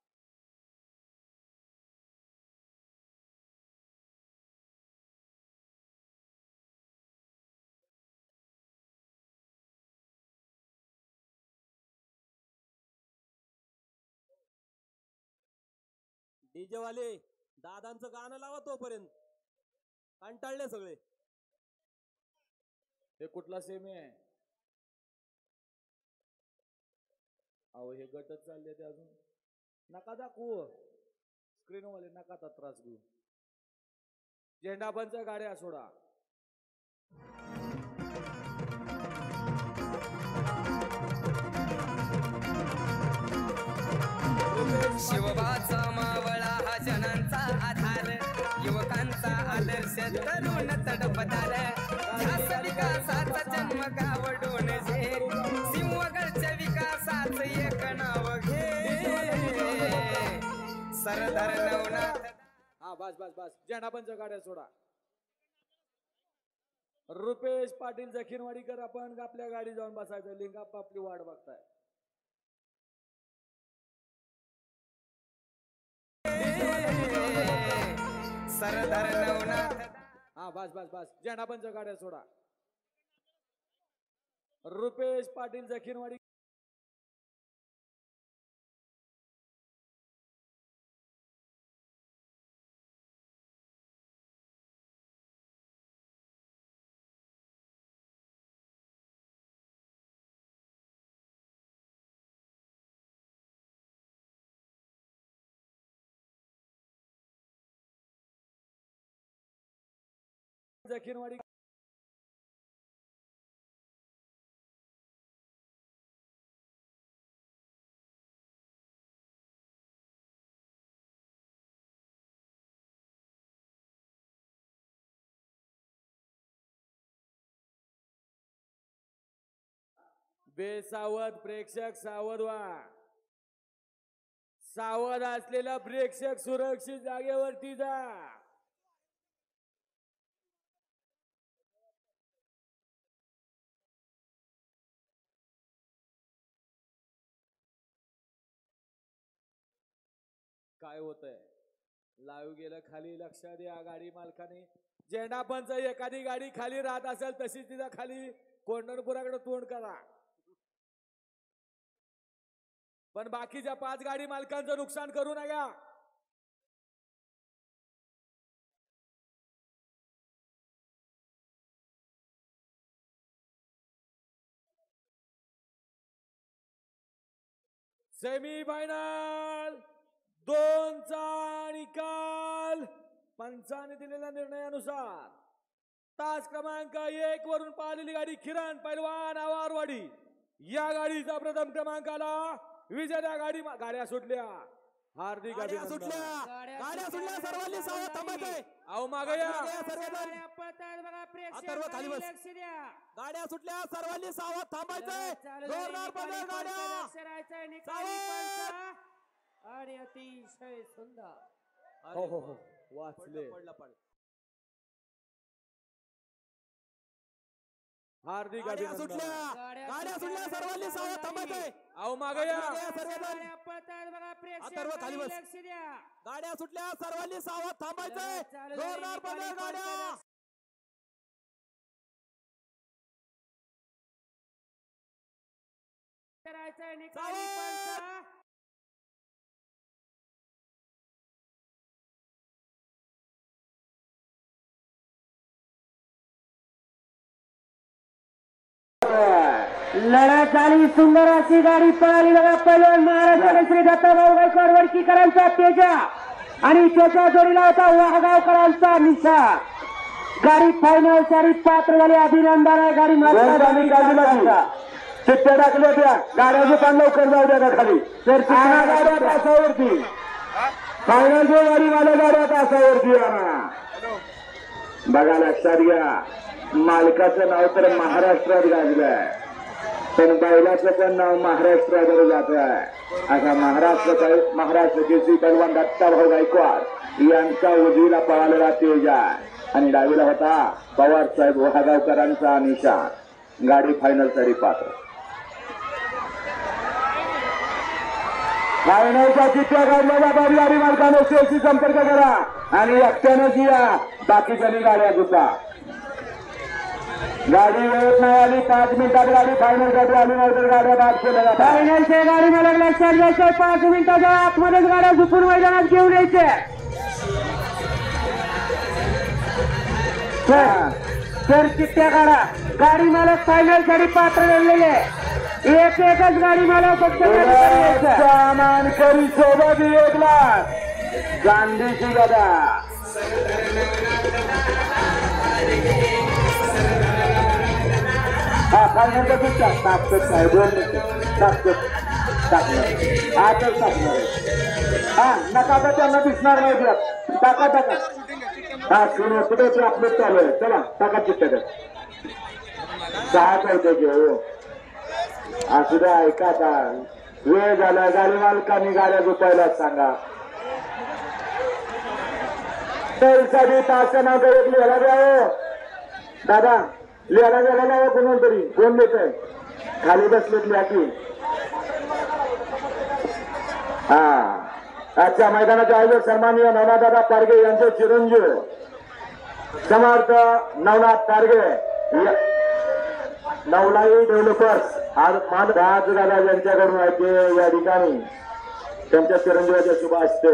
डीजे वाले दादांचं गाणं लावा तोपर्यंत. कंटाळले सगळे. हे कुठला सेमी आहे? अहो हे गटच चालले ते अजून. नका दाखवू स्क्रीनवाले, नका त्रास घेऊ. झेंडा पंच, गाड्या सोडा. शिवबाचा मावळा हा जनांचा आधार, युवकांचा आदर्श तरुण तडफदार. ह्याच विकासाचा जन्म गावडून झे, सिंहगडच्या विकासाच एक नाव घे. सरदार नवनाथ. हा बस बस बस. झेंडा पंच, गाड्या सोडा. रुपेश पाटील जखीरवाडीकर, आपण आपल्या गाडी जाऊन बसायचं. लिंगाप्प आपली वाट बघताय. सरदार नवनाथ हा बस बस बस झेंडा पंच गाड्या सोडा. रुपेश पाटील जखीरवाडी जखीरवाडी बेसावध प्रेक्षक सावध व्हा. सावध असलेला प्रेक्षक सुरक्षित जागेवरती जा. काय होतंय लाईव्ह गेलं खाली, लक्ष द्या गाडी मालकाने. झेंडा पंच एखादी गाडी खाली राहत असेल तशी तिथं खाली कोंढणपुराकडे तोंड करा. पण बाकीच्या 5 गाडी मालकांचं नुकसान करू नका. सेमी फायनल 2चा निकाल पंचाने दिलेल्या निर्णयानुसार तास क्रमांक 1 वरून पाहिलेली गाडी किरण पैलवान आवारवाडी या गाडीचा प्रथम क्रमांक आला. विजेत्या गाड्या सुटल्या. हार्दिक गाड्या सुटल्या सर्वांनी सावध थांबायचंय. अहो मागे या. अथर्व खाली बस. गाड्या सुटल्या सर्वांनी सावध थांबायचंय. जोरदार बदल गाड्या सावध. आणि अतिशय सुंदर. हो हो हो वाचले. हार्दिक गाड्या सुटल्या सर्वांनी सावध थांबायचंय. अहो मागे या. अथर्व खाली बस. गाड्या सुटल्या सर्वांनी सावध थांबायचंय. जोरदार बदल गाड्या सावध. लढत झाली. सुंदर अशी गाडी पळाली बघा. पैलवान महाराष्ट्र श्री दत्ताभाऊ गायकवाड वडकीकरांचा तेजा आणि त्याच्या जोडीला होता वाघगावकरांचा निशा. गाडी फायनल साठी पात्र झाली. अभिनंदन आहे गाडी मालकाला. चिठ्ठ्या टाकल्या होत्या गाड्याचं पण लवकर जाऊ द्या खाली. तर गाड्या तासावरती फायनल जो गाडी मला गाड्या तासावरती बघा. लक्षात घ्या मालकाचं नाव तर महाराष्ट्रात गाजलंय पण बैलाचं पण नाव महाराष्ट्रावर जात आहे. असा महाराष्ट्र केसरी पैलवान दत्ताभाऊ गायकवाड यांचा उजवीला पळालेला तेजा आणि डावीला होता पवार साहेब वाघगावकरांचा निशाण. गाडी फायनल साठी पात्र. फायनलच्या चिठ्ठ्या काढल्या जातात. गाडी मालकाने स्टेजशी संपर्क करा आणि एकट्यानं जिया बाकीच्यानी गाड्या गुता. गाडी वेळेत नाही आली. 5 मिनिटात गाडी फायनल साठी आली नाही तर गाड्या बाद केल्या जातात. फायनलच्या गाडी मला लक्षात घ्यायचं 5 मिनिटाच्या आतमध्येच गाड्या झुपून मैदानात घेऊन यायच्या. तर चिठ्ठ्या काढा. गाडी मालक फायनल साठी पात्र झालेले. एकच गाडी मला फक्त मानकरी सोबत 1 लाख गांधीची गदा. हा फायनल चिठ्ठ्या टाकतो साहेब. 2 मिनिटं टाकणार आजच टाकणार. हा नका तर त्यांना दिसणार नाही. टाका. हा कुठे ते आपलं चालू आहे. चला टाका चिठ्ठ्या. 6 करतो घेऊ. असू द्या. ऐका का वेळ झाला. गाडी मालकांनी गाड्या झोपायला सांगा. तरीसाठी तासच्या नाव एक लिहायला द्यावं. दादा लिहायला गेला जावं कोणाला तरी. कोण देत आहे खाली बसलेत लिहा की. हा आजच्या मैदानाचे आयोजक सन्माननीय नवनाथदादा पारगे यांचे चिरंजीव समर्थ नवनाथ पारगे नवलाई डेव्हलपर्स आज मान दादा यांच्याकडून आहे ते या ठिकाणी त्यांच्या चिरंजीवाच्या शुभ असते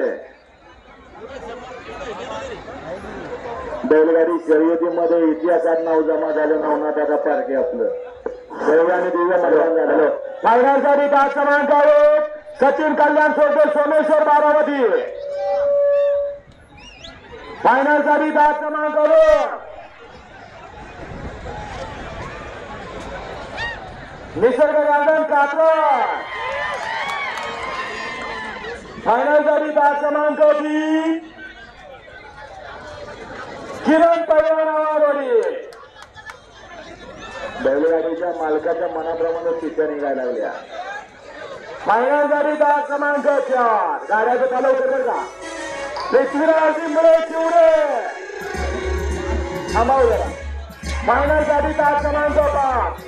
बैलगाडी शर्यतीमध्ये इतिहासात नाव जमा झालं नवनाथदादा पारगे आपलं दैवाने दिव्य मतदान झालं. फायनलसाठी 5 क्रमांक सचिन कल्याण सोडते सोमेश्वर बारामती. फायनलसाठी 5 क्रमांक निसर्ग गार्डन कात्रज. फायनलसाठी 5 क्रमांक किरण पैलवानावरी. बैलगाडीच्या मालकाच्या मनाप्रमाणे चिठ्ठ्या निघायला लागल्या. फायनलसाठी 10 क्रमांक 4 गाड्याचं चालू कर का पृथ्वीराज इंबळे चिवडे थांबवलं. फायनलसाठी 10 क्रमांक 5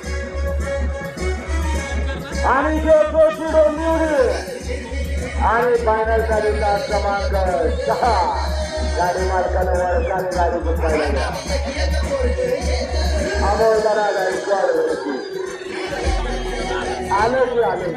आणि जोशी डोंबिवली. आणि फायनलसाठी 10 क्रमांक 6 गाडी मालकाला वळकाने गाडी गुंतवायला द्या. अमोल दादा गायकवाड आले की आले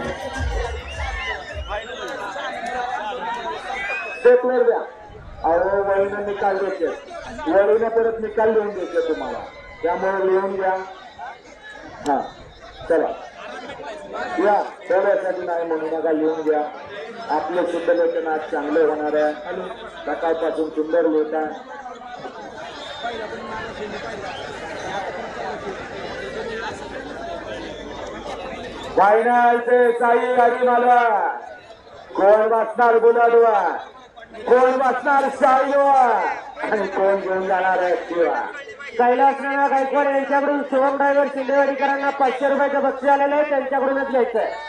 स्टेपलर द्या. अहो वळीनं निकाल देते वळीनं परत निकाल लिहून देते तुम्हाला त्यामुळे लिहून घ्या. हा चला या थोड्यासाठी नाही म्हणू नका लिहून घ्या. आपलं शुद्ध लेखन आज चांगलं होणार आहे. सकाळपासून सुंदर लिहिता. फायनलचे साई गाडी मालक कोण बसणार बुलेटवर कोण बसणार शाईवर आणि कोण घेऊन जाणार आहे शिवा. कैलास नाना गायकवाड यांच्याकडून शिवम ड्रायव्हर शिंदेवाडीकरांना 500 रुपयाचं बक्षीस आलेलं आहे त्यांच्याकडूनच घ्यायचं आहे.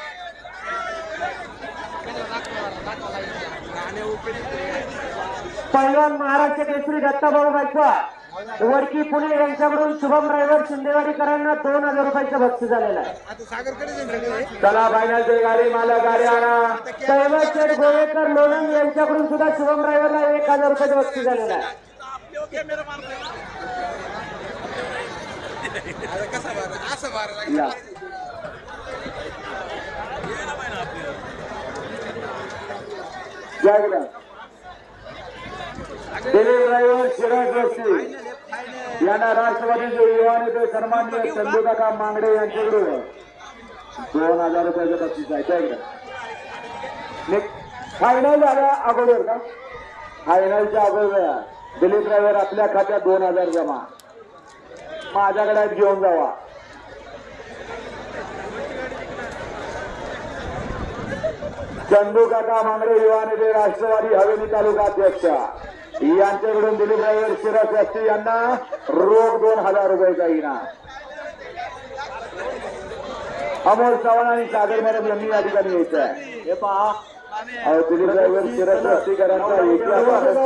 पैलवान महाराष्ट्र केसरी दत्ताभाऊ गायकवाड वडकी पुणे यांच्याकडून शुभम ड्रायव्हर शिंदेवाडीकरांना 2000 रुपयाचं बक्षीस आलेलं आहे. चला फायनलचे गाडी मालक गाडी आणा. दैवत शेठ गोवेकर लोणंद यांच्याकडून सुद्धा शुभम ड्रायव्हरला 1000 रुपयाचं बक्षीस आलेलं आहे. दिलीप ड्रायव्हर शिराज जोशी यांना राष्ट्रवादीचे युवा नेते सन्माननीय चंदूकाका मांगडे यांच्याकडून 2000 रुपयाचं बक्षीस आहे. त्याकडे फायनल झाल्या अगोदर का फायनलच्या अगोदर दिलीप ड्रायव्हर आपल्या खात्यात 2000 जमा माझ्याकडे घेऊन जावा. चंदूकाका मांगडे युवा नेते राष्ट्रवादी हवेली तालुका अध्यक्ष यांच्याकडून दिलीप ड्रायव्हर शिराज शास्त्री यांना रोख 2000 रुपयाचा इनाम. अमोल चव्हाण आणि सागर मॅडम यांनी या ठिकाणी यायचं आहे. हे पहा दिलीप ड्रायव्हर शिराज शास्त्रीकरांचा इतिहास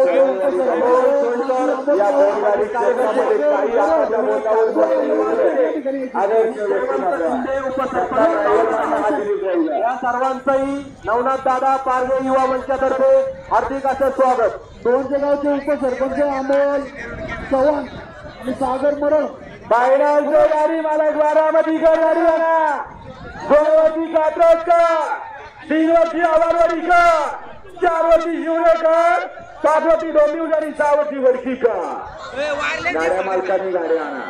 या बैलगाडी क्षेत्रामध्ये काही आपल्या या सर्वांचंही नवनाथ दादा पारगे युवा मंचातर्फे हार्दिक असं स्वागत. दोनचे गावचे उपसरपंच अमोल चव्हाण आणि सागर मरळ. फायनलची गाडी मालक बारामतीकर गाडी आणा. 2 वर्षी कात्रजकर 3 वर्षी आवारवाडीकर 4 वर्षी शिवरेकर 5 वर्षी डोंबिवली आणि 6 वर्षी वडकीकर. गाड्या मालकांनी गाड्या आणा.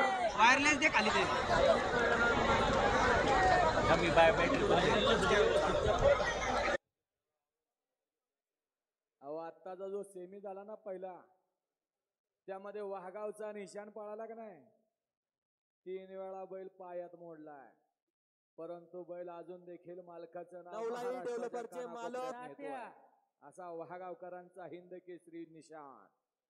अहो आत्ताचा जो सेमी झाला ना पहिला त्यामध्ये वाघावचा निशाण पळाला का नाही. 3 वेळा बैल पायात मोडलाय परंतु बैल अजून देखील मालकाचं नाव डेव्हलपरचे मालक असा वाघावकरांचा हिंद केसरी निशाण.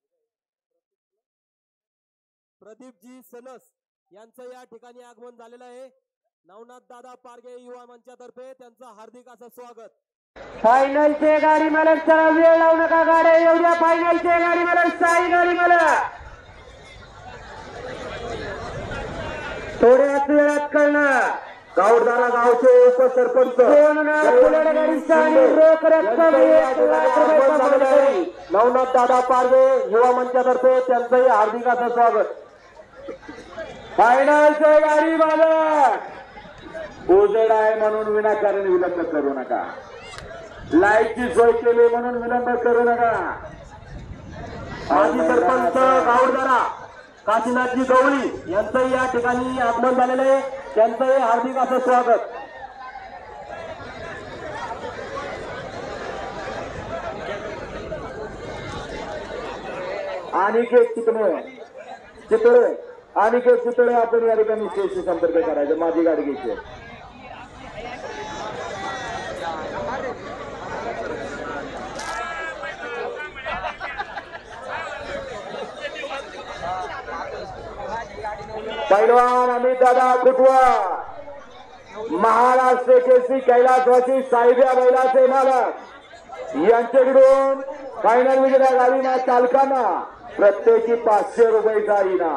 प्रदीपजी सनस यांचं या ठिकाणी आगमन झालेलं आहे. नवनाथ दादा पारगे युवा मंचातर्फे त्यांचं हार्दिक असं स्वागत. फायनलचे गाडी मालक चला वेळ लावू नका गाड्या येऊ द्या. फायनलचे गाडी मालक साई गाडी मालक थोड्याच वेळात कळणार. गावदारा गावचे उपसरपंच नवनाथ दादा पारवे युवा मंचातर्फे त्यांचंही हार्दिक असं स्वागत. फायनलचे गाडी मालक उजेड आहे म्हणून विनाकारण विलंब करू नका. लाईटची सोय केली म्हणून विलंब करू नका. माजी सरपंच गावदारा काशीनाथजी गवळी यांचंही या ठिकाणी आगमन झालेलं आहे. त्यांचंही हार्दिक असं स्वागत. अनिकेत चितळे आपण या ठिकाणी स्टेजशी संपर्क करायचा. माझी गाडी घ्यायची. पैलवान अमित दादा कुटवा महाराष्ट्र केसरी कैलासवासी साहेब्या बैलाचे मालक यांच्याकडून फायनल विजेत्या गाडीना चालकांना प्रत्येकी 500 रुपयाचा इनाम.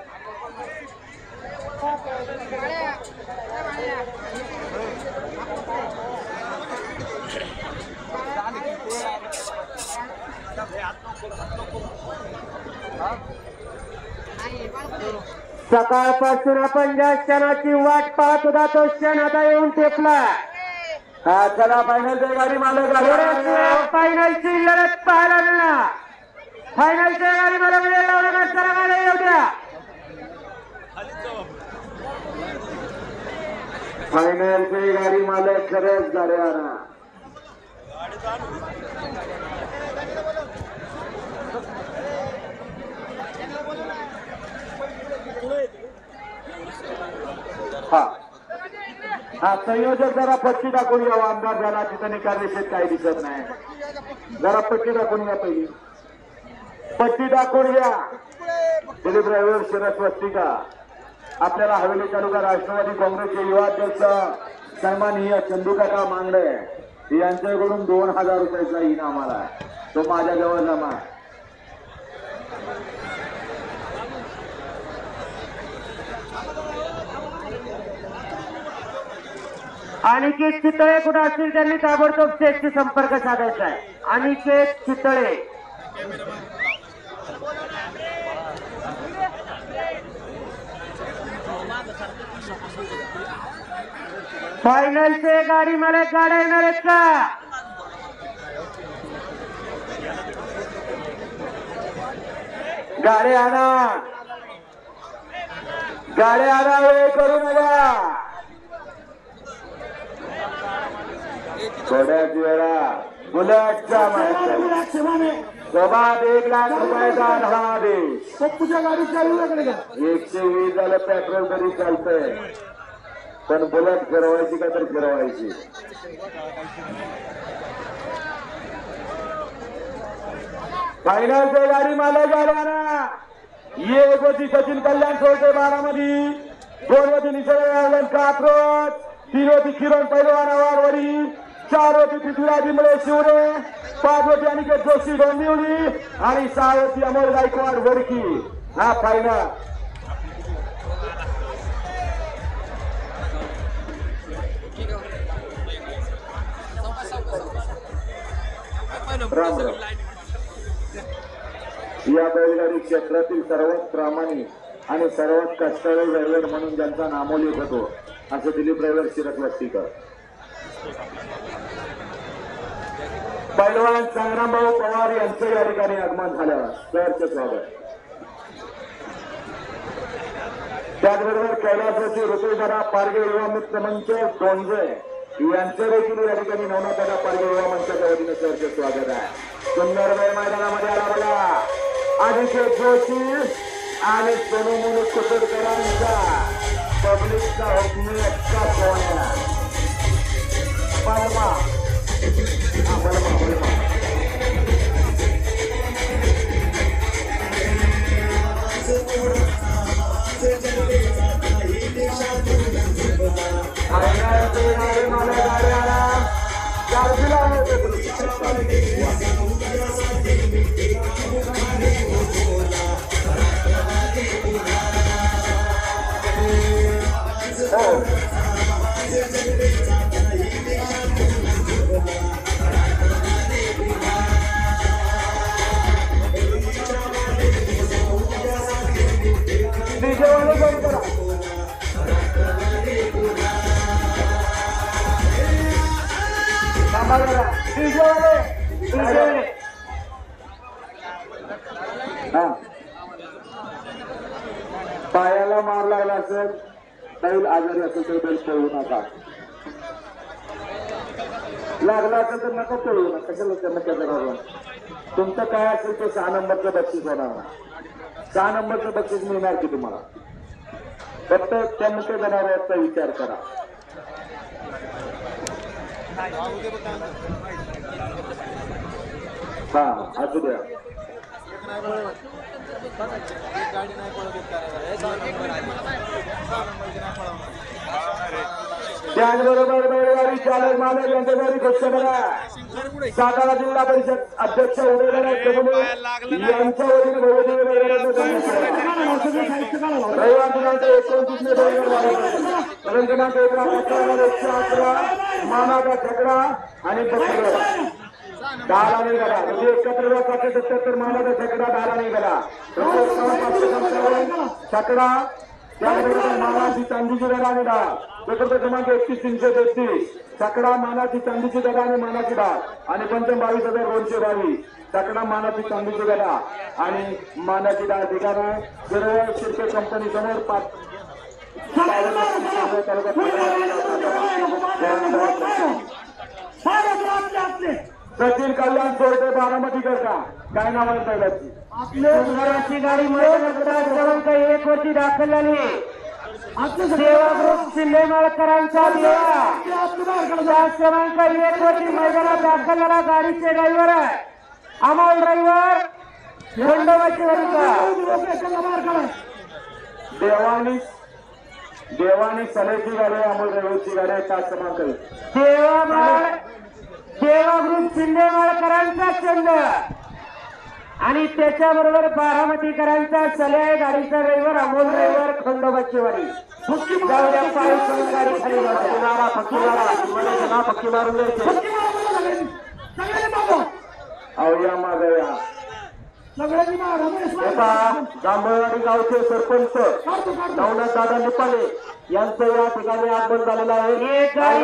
सकाळपासून आपण ज्या क्षणाची वाट पाहत होता तो क्षण आता येऊन टेकला. हा चला फायनलच्या गाडी मालक फायनलची लढत पाहायला मिळणार. फायनलच्या गाडी मालक येऊ द्या. फायनलची गाडी मालक खरंच झाले. हा संयोजक जरा पट्टी टाकून यावं. आमदार झाला तिथं निकाल दिसत काही दिसत नाही. जरा पट्टी टाकून या. पहिली पट्टी टाकून या. दिलीप ड्रायव्हर शिरस वस्तिका आपल्याला हवेली तालुका राष्ट्रवादी काँग्रेसचे युवा अध्यक्ष सन्माननीय चंदूकाका मांगडे यांच्याकडून 2000 रुपयाचा इनाम आला. तो माझ्याजवळ जमा. अनिकेत चितळे कुठे असतील त्यांनी ताबडतोब स्टेजशी संपर्क साधायचा आहे. अनिकेत चितळे फायनलचे गाडी मला गाड्या येणार आहेत का? गाड्या आणा वेळ करू नका. थोड्याच वेळा बुलेटच्या सोबत 1 लाख रुपयाचा धनादेश. 120 झालं पेट्रोल तरी चालतंय पण बुलेट फिरवायची का तर फिरवायची. फायनलच्या गाडी मला गाड्या. एक होती सचिन कल्याण सोडते बारामती, 2 होती निसर्ग कात्रज, 3 होती किरण पैलवान वारवडी, 4 होती पृथ्वीराज इंबळे शिवरे, 5 होती अनिकेत जोशी डोंबिवली आणि 6 होती अमोल गायकवाड वडकी. हा फायनल. राम राम. या बैलगाडी क्षेत्रातील सर्वात प्रामाणिक आणि सर्वात कष्टाळू ड्रायव्हर म्हणून ज्यांचा नामोल्लेख होतो असं दिलीप ड्रायव्हर शिरक वस्तीकर. पैलवान संग्रामभाऊ पवार यांचं या ठिकाणी आगमन झाल्यावर सहर्ष स्वागत. त्याचबरोबर कैलासाची ऋतुधरा पारगे युवा मित्र मंच डोंजे यांचं देखील या ठिकाणी नवनाथदादा पारगे युवा मंचाच्या वतीनं सहर्ष स्वागत आहे. सुंदर वेळ मैदानामध्ये आला बघा. अभिषेक जोशी आणि सोनू मुनु कुसरकरांचा पब्लिकचा हुकमेचा सोहळा. पलमा पायाला मार लागला असेल बैल आजारी असेल तर बैल पळवू नका. लागला असेल तर नका पळवू नका. कशाला त्यांना करणार. तुमचं काय असेल ते 6 नंबरचं बक्षीस होणार. 6 नंबरचं बक्षीस मिळणार की तुम्हाला. फक्त त्या मुख्य जनावरांचा विचार करा. हा असू द्या. त्याचबरोबर बैलगाडी चालक मालक यांच्या गाडी गोष्ट बघा. सातारा जिल्हा परिषद अध्यक्ष उमेदवार यांच्या वतीने रविवार दिनांक 29 मे 2022 क्रमांक 1 मानाचा छकडा आणि बक्षीस 10 निघाला. म्हणजे एकत्र 577 मानाचा छकडा 10 निघाला. छकडा त्याबरोबर मानाची चांदीची गदा आणि डाळ. प्रकल्प क्रमांक 31,333 छकडा मानाची चांदीची गदा आणि मानाची डाळ आणि पंचम 22,222 छकडा मानाची चांदीची गदा आणि मानाची डाळ. ठिकाण शिरवळ शिर्के कंपनी समोर 5 सचिन कल्याण सोडते बारामतीकर का काय नाव आहे पहिल्याची. आपली गाडी क्रमांक 1 वरती दाखल झाली. सेवा ग्रुप शिंदे माळकरांचा क्रमांक 1 वरती मैदानात दाखल झाला. गाडीचे ड्रायव्हर आहे अमोल ड्रायव्हर खंडोबाची देवानी सलेची गाडी अमोल ड्रायव्हरची गाडी 5 क्रमांक. सेवा ग्रुप शिंदे माळकरांचा चंद आणि त्याच्याबरोबर बारामतीकरांचा सले आहे. गाडीचा ड्रायव्हर अमोल ड्रायव्हर खंडोबाची वाडी. गाडी खाली पक्की मारून द्यायचे. अवया मागे या जांभळवाडी गावचे सरपंच नवनाथ दादा निपाले यांचं या ठिकाणी आगमन झालेलं आहे.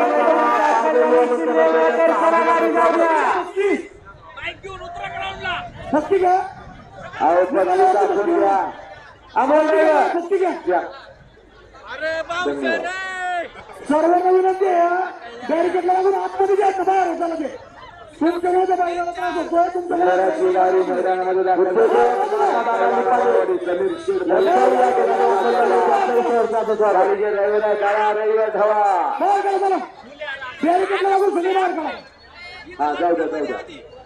सर्वांना विनंती आहे बॅरिकेडला लागून आतमध्ये जायचं बाहेर होता ते. तुमच्या माझ्या बाईला त्रास होतोय. तुमच्या गाडी मैदानामध्ये बॅरिकेडला लागून सगळे बाहेर करा. हा जाऊ द्या जाऊ द्या.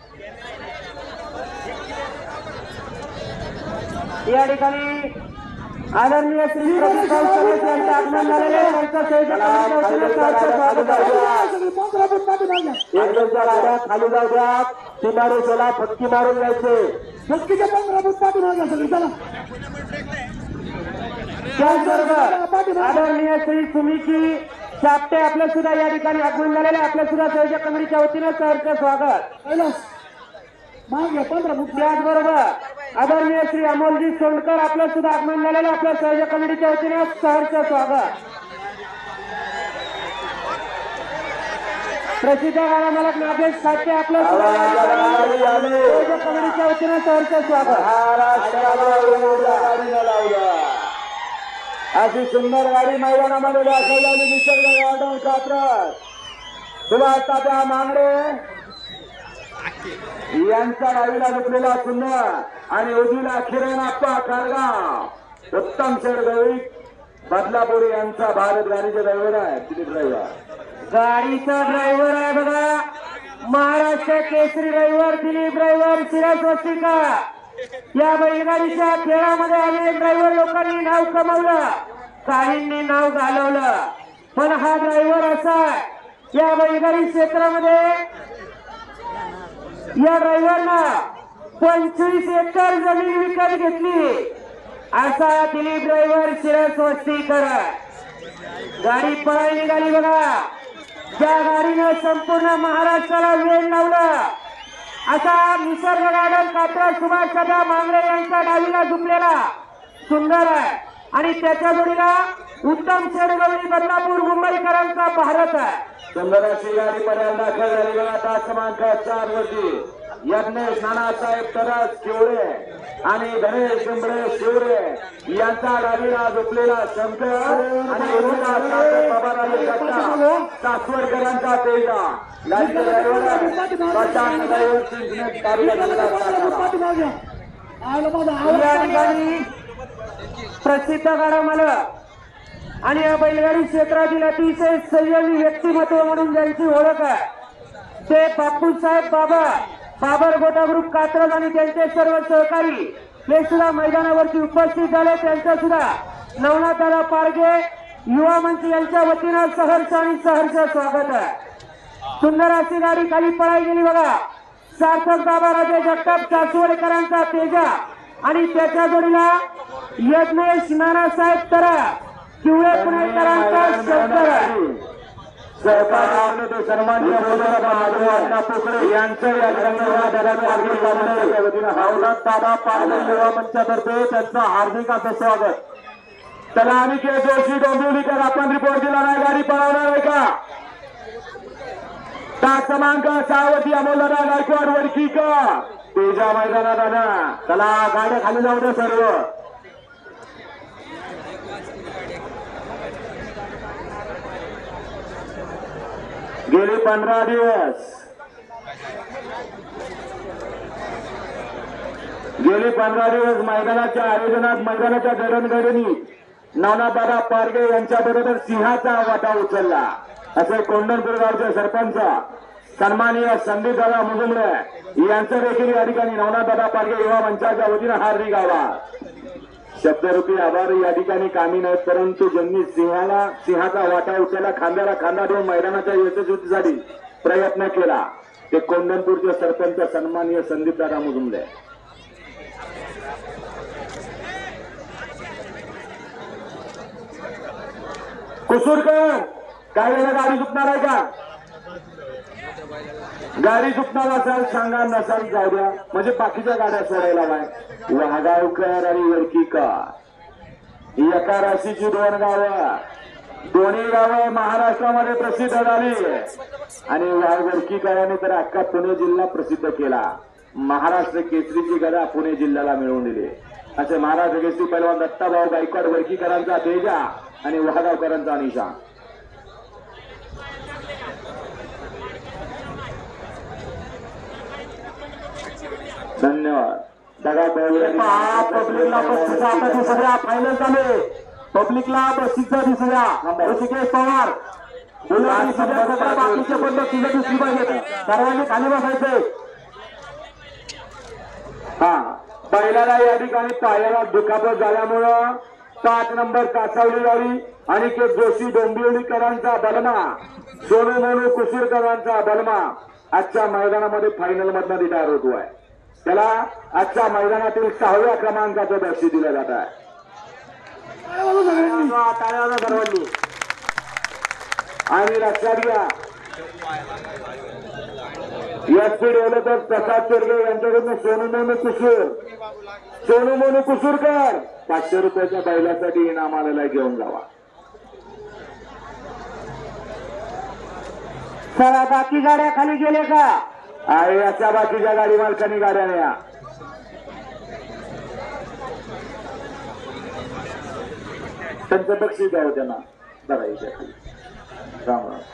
या ठिकाणी आदरणीय श्री यांचं आगमन झालेलं आहे. खाली जाऊ द्या. सीमारे चला फटकी मारून जायचे. फटकीच्या 15 फूट पाठीमागे सगळी चला. त्याचबरोबर आदरणीय श्री सुमिकी सापटे आपलं सुद्धा या ठिकाणी आगमन झालेलं आहे. आपल्या सुद्धा संयोजक कमिटीच्या वतीनं सहर्ष स्वागत. मागे 15 फूट. त्याचबरोबर आदरणीय श्री अमोलजी सोंडकर आपलं सुद्धा आगमन झालेलं आपल्या संयोजक कमिटीच्या वतीने सहर्ष स्वागत. प्रसिद्ध गाडा मालक नागेश साठे आपलं संयोजक कमिटीच्या वतीने सहर्ष स्वागत. अशी सुंदर गाडी मैदानामध्ये दाखल झाली. निसर्ग गार्डन कात्रज सुभाष तात्या मांगडे यांच्या डावीला घेतलेला सुंदर आणि उजवीला किरण आप्पा कारगाव उत्तम शेड गवळी बदलापूर यांचा भारत गाडीचा ड्रायव्हर आहे. दिलीप ड्रायव्हर गाडीचा ड्रायव्हर आहे बघा. महाराष्ट्र केसरी ड्रायव्हर दिलीप ड्रायव्हर सिरस वस्तिका. या बैलगाडीच्या खेळामध्ये अनेक ड्रायव्हर लोकांनी नाव कमावलं, काहींनी नाव घालवलं, पण हा ड्रायव्हर असा या बैलगाडी क्षेत्रामध्ये या ड्रायव्हरनं 25 एकर जमीन विकत घेतली असा दिलीप ड्रायव्हर शिरस वस्तीकर. गाडी पळायला निघाली बघा. ज्या गाडीनं संपूर्ण महाराष्ट्राला वेळ लावलं असा निसर्ग गार्डन कात्रज सुभाष सदा मांगडे यांच्या डावीला झुकलेला सुंदर आहे. आणि त्याच्या जोडीला उत्तम शेडगवळी बदलापूर मुंबईकरांचा भारत आहे. सुंदर अशी गाडी पर्याय दाखल झाली आता क्रमांक 4 वरती यज्ञेश नानासाहेब तरस शिवरे आणि गणेश शिंबळे शिवरे यांचा गाडीला झोपलेला शंकर आणि सासवडकरांचा तेजा गाडीचे या ठिकाणी प्रसिद्ध गाडा मालक आणि या बैलगाडी क्षेत्रातील अतिशय संयमी व्यक्तिमत्व म्हणून ज्यांची ओळख आहे ते बापूसाहेब बाबर गोटा ग्रुप कात्रज आणि त्यांचे सर्व सहकारी हे सुद्धा मैदानावरती उपस्थित झाले. त्यांचं सुद्धा नवनाथदादा पारगे युवा मंच यांच्या वतीनं सहर्ष आणि सहर्ष स्वागत आहे. सुंदर अशी गाडी खाली पळाई गेली बघा. सार्थक बाबा राजे जगताप सासवडकरांचा तेजा आणि त्याच्या जोडीला यज्ञेश नानासाहेब तरा शिवळे पुणेकरांचा शंकर सन्माननीय पोकळे यांचं दादा पारगे युवा मंचातर्फे त्यांचं हार्दिक असं स्वागत. चला अनिकेत जोशी डोंबिवलीकर आपण रिपोर्ट दिला नाही गाडी पळवणार आहे का? तास क्रमांक 6 वरती अमोलदादा गायकवाड वडकीकर तेजा मैदानात दादा. चला गाड्या खाली जाऊ दे सर्व. गेली 15 दिवस मैदानाच्या आयोजनात मैदानाच्या जडणघडणीत नवनाथदादा पारगे यांच्याबरोबर सिंहाचा वाटा उचलला असे कोंढणपूर गावचे सरपंच सन्माननीय संदीपदादा मुजुमडे यांचं देखील या ठिकाणी नवनाथदादा पारगे युवा मंचाच्या वतीनं हार्दिक आभार. शब्दरूपी आभार या ठिकाणी कामी नाहीत, परंतु ज्यांनी सिंहाचा वाटा उचलला, खांद्याला खांदा देऊन मैदानाच्या यशस्वीसाठी प्रयत्न केला ते कोंढणपूरचे सरपंच सन्माननीय संदीपदादा मुजुमडे. कुसूरकर काय वेळा गाडी चुकणार आहे का? गाडी चुकणार असाल सांगा, नसाल जाऊ द्या, म्हणजे बाकीच्या गाड्या सोडायला बाय. वाघावकर आणि वडकीकर एका राशीची 2 गावं, दोन्ही गावं महाराष्ट्रामध्ये प्रसिद्ध झाली आणि वडकीकरांनी तर अख्खा पुणे जिल्हा प्रसिद्ध केला. महाराष्ट्र केसरीची गदा पुणे जिल्ह्याला मिळवून दिली. असे महाराष्ट्र केसरी पैलवान दत्ताभाऊ गायकवाड वडकीकरांचा तेजा आणि वाघावकरांचा निशाण. धन्यवाद. पब्लिकला बक्षीस आता दुसऱ्या फायनल झाले. पब्लिकला बक्षीसचा दुसऱ्या ऋषिकेश पवार बाकीचे पण बक्षीस दुसरी पाहिजे. सर्वांनी खाली बसायचे. हा पहिल्याला या ठिकाणी पायाला दुखापत झाल्यामुळं 7 नंबर कासावली गाडी आणि के जोशी डोंबिवलीकरांचा बलमा, सोनू मोनू कुसूरकरांचा बलमा आजच्या मैदानामध्ये फायनल मधनं रिटायर होतोय. त्याला आजच्या मैदानातील 6व्या क्रमांकाचं बक्षीस दिलं जात आहे. सर्वांनी आणि लक्षात घ्या एसपी डेव्हलपर प्रसाद चोरगे यांच्याकडून सोनू मोनू कुसूरकर 500 रुपयाच्या बैलासाठी इनाम आलेला घेऊन जावा. चला बाकी गाड्या खाली गेले का? आहे अशा बाकीच्या गाडी मालकांनी गाड्या न्या. त्यांचं बक्षीस द्यावं त्यांना. बघा इथे राम राम.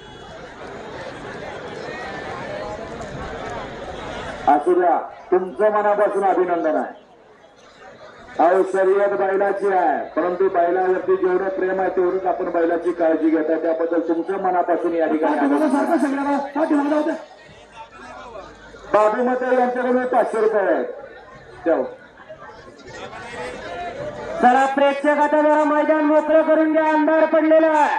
असू द्या, तुमचं मनापासून अभिनंदन आहे. अहो शर्यत बैलाची आहे, परंतु बैलावरती जेवढं प्रेम आहे तेवढंच आपण बैलाची काळजी घेता, त्याबद्दल तुमचं मनापासून या ठिकाणी. बाबू मते यांच्याकडून 500 रुपये आहेत. चला प्रेक्षक आता जरा मैदान मोकळं करून द्या. अंधार पडलेला आहे.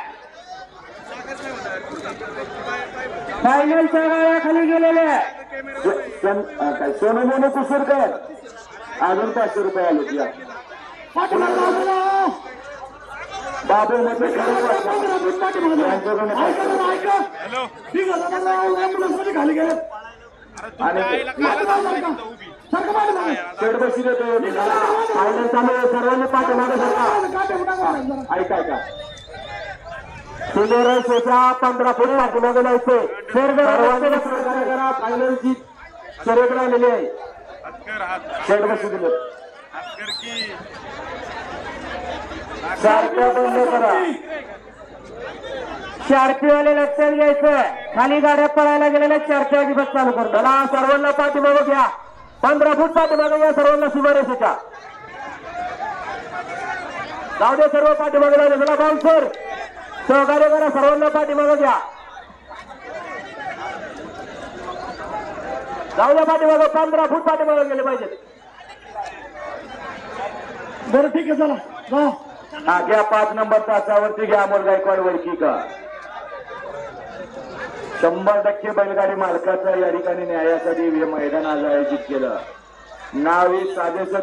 फायनलच्या गाड्या खाली गेलेल्या आहे. सोनू मोनू कुसूरकर अजून 500 रुपये आले. या बाबू मते खाली गेले आणि सारखं मागे मागे. शेड बशी देतो फायनल चालू आहे. सर्वांनी पाठीमागे सरका. काटे उठा काढा जरा. ऐका ऐका सिनियर शोच्या 15 फूट पाठीमागे जायचे. सर्वांनी सहकार्य करा. फायनलची शर्यत राहिलेली आहे. शेड बशी दिले. सारखं बंद करा. शार्पीवाले लक्षात घ्यायचं. खाली गाड्या पळायला गेलेल्या चारच्या अजिबात चालू करतो. चला सर्वांना पाठीमागे घ्या. 15 फूट पाठीमागे घ्या सर्वांना सीमारेषेच्या. जाऊ दे सर्व पाठीमागे जाऊ दे. चला बाउन्सर सहकार्य करा. सर्वांना पाठीमागे घ्या. जाऊ द्या पाठीमागे. 15 फूट पाठीमागे गेले पाहिजे. बरं ठीक आहे चला जा. हा घ्या 5 नंबर तासावरती घ्या. अमोल गायकवाड वडकी का 100% बैलगाडी मालकाचा या ठिकाणी न्यायासाठी हे मैदान आज आयोजित केलं. नाव ही साजेसं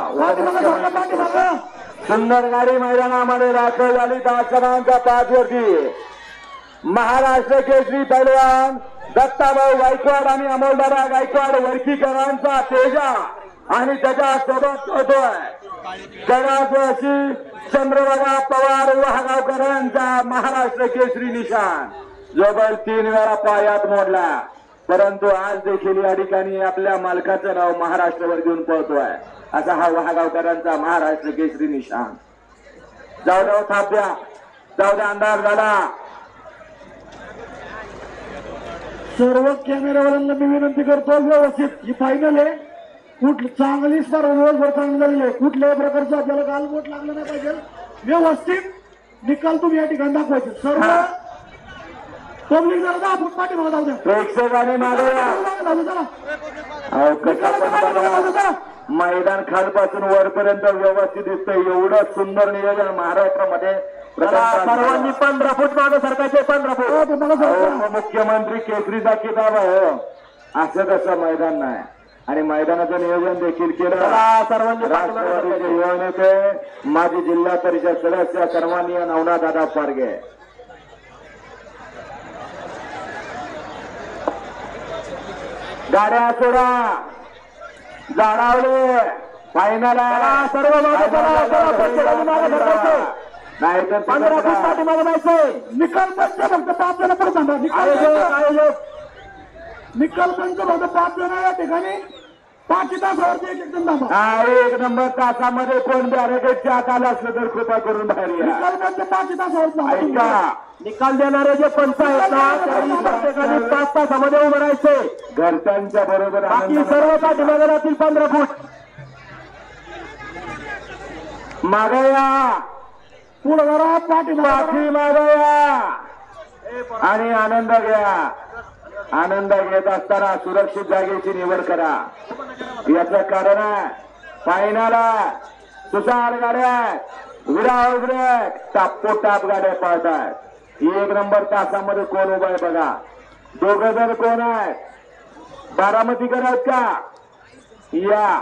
दिलं. सुंदर गाडी मैदानामध्ये दाखल झाली. 10 क्रमांक 5 वरती महाराष्ट्र केसरी पैलवान दत्ताभाऊ गायकवाड आणि अमोलदादा गायकवाड वडकीकरांचा तेजा आणि त्याच्या सोबत होतोय गडाची चंद्रभागा पवार वहागावकरांचा महाराष्ट्र केसरी निशाण. जो बैल 3 वेळा पायात मोडला परंतु आज देखील या ठिकाणी आपल्या मालकाचं नाव महाराष्ट्रावर घेऊन पळतोय. असा हा वहागावकरांचा महाराष्ट्र केसरी निशाण. जाऊ द्या थाप द्या. जाऊ द्या अंधार झाला. सर्व कॅमेरावाल्यांना मी विनंती करतो व्यवस्थित ही फायनल आहे. चांगली स्पर्धा दिवसभर चांगली झालेली आहे. कुठल्याही प्रकारचं आपल्याला गालबोट लागलं नाही पाहिजे. व्यवस्थित निकाल तुम्ही या ठिकाणी दाखवायचे. सर्व पब्लिक जरा 10 फूट पाठीमागे जाऊ द्या. प्रेक्षकांनी मागवला मैदान खालपासून वरपर्यंत व्यवस्थित दिसतंय. एवढं सुंदर नियोजन महाराष्ट्रामध्ये. सर्वांनी 15 फूट मागे सरकारचे. 15 फूट. मुख्यमंत्री केसरीचा किताब आहे. असं कसं मैदान नाही. आणि मैदानाचं नियोजन देखील केलं. सर्वांनी राष्ट्रवादीचे युवा नेते माजी जिल्हा परिषद सदस्य सन्माननीय नवनाथ दादा पारगे. गाड्या सोडा. जाडावले फायनल सर्व नाही तर 15 फूट पाठीमागे जायचंय. निकाल पंच फक्त 5 जण परत थांबा. निकाल पंच फक्त 5 जण या ठिकाणी 5 तासावरती एक जण थांबा. 1 नंबर तासामध्ये कोण बॅरिकेडच्या आत आलं असलं तर कृपा करून बाहेर या. निकाल पंच 5 तासावर ऐका निकाल देणारे जे पंच आहेत ना त्यांनी प्रत्येकाने 5 तासामध्ये उभं राहायचंय. घरच्यांच्या बरोबर बाकी सर्व पाठीमागे राहतील. 15 फूट मागे या. पुढे जरा पाठी मागे या आणि आनंद घ्या. आनंद घेत असताना सुरक्षित जागेची निवड करा. याचं कारण आहे फायनलला सुसार गाड्या विराव ब्रेक टापोटाप गाड्या पळतात. 1 नंबर तासामध्ये कोण उभा आहे बघा. 2 जण कोण आहे. बारामतीकर आहेत का या.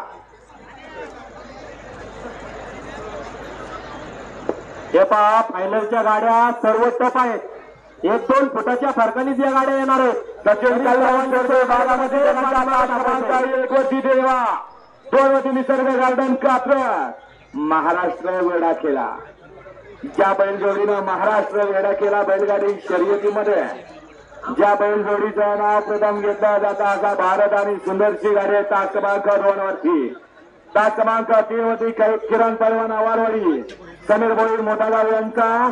हे पहा फायनलच्या गाड्या सर्व टप आहेत. 1-2 फुटाच्या फरकानेच या गाड्या येणार आहेत. सचिन बारामध्ये 1 वरती देवा 2 वरती निसर्ग गार्डन कात्र महाराष्ट्र वेढा केला. ज्या बैलजोडीनं महाराष्ट्र वेढा केला बैलगाडी शर्यतीमध्ये ज्या बैलजोडीचं नाव प्रथम घेतलं जातं असा भारत आणि सुंदरची गाडी. तास क्रमांक 2 वरती. तास क्रमांक 3 वरती किरण पलवान आवारवाडी समीर भोईर मोठागाव यांचा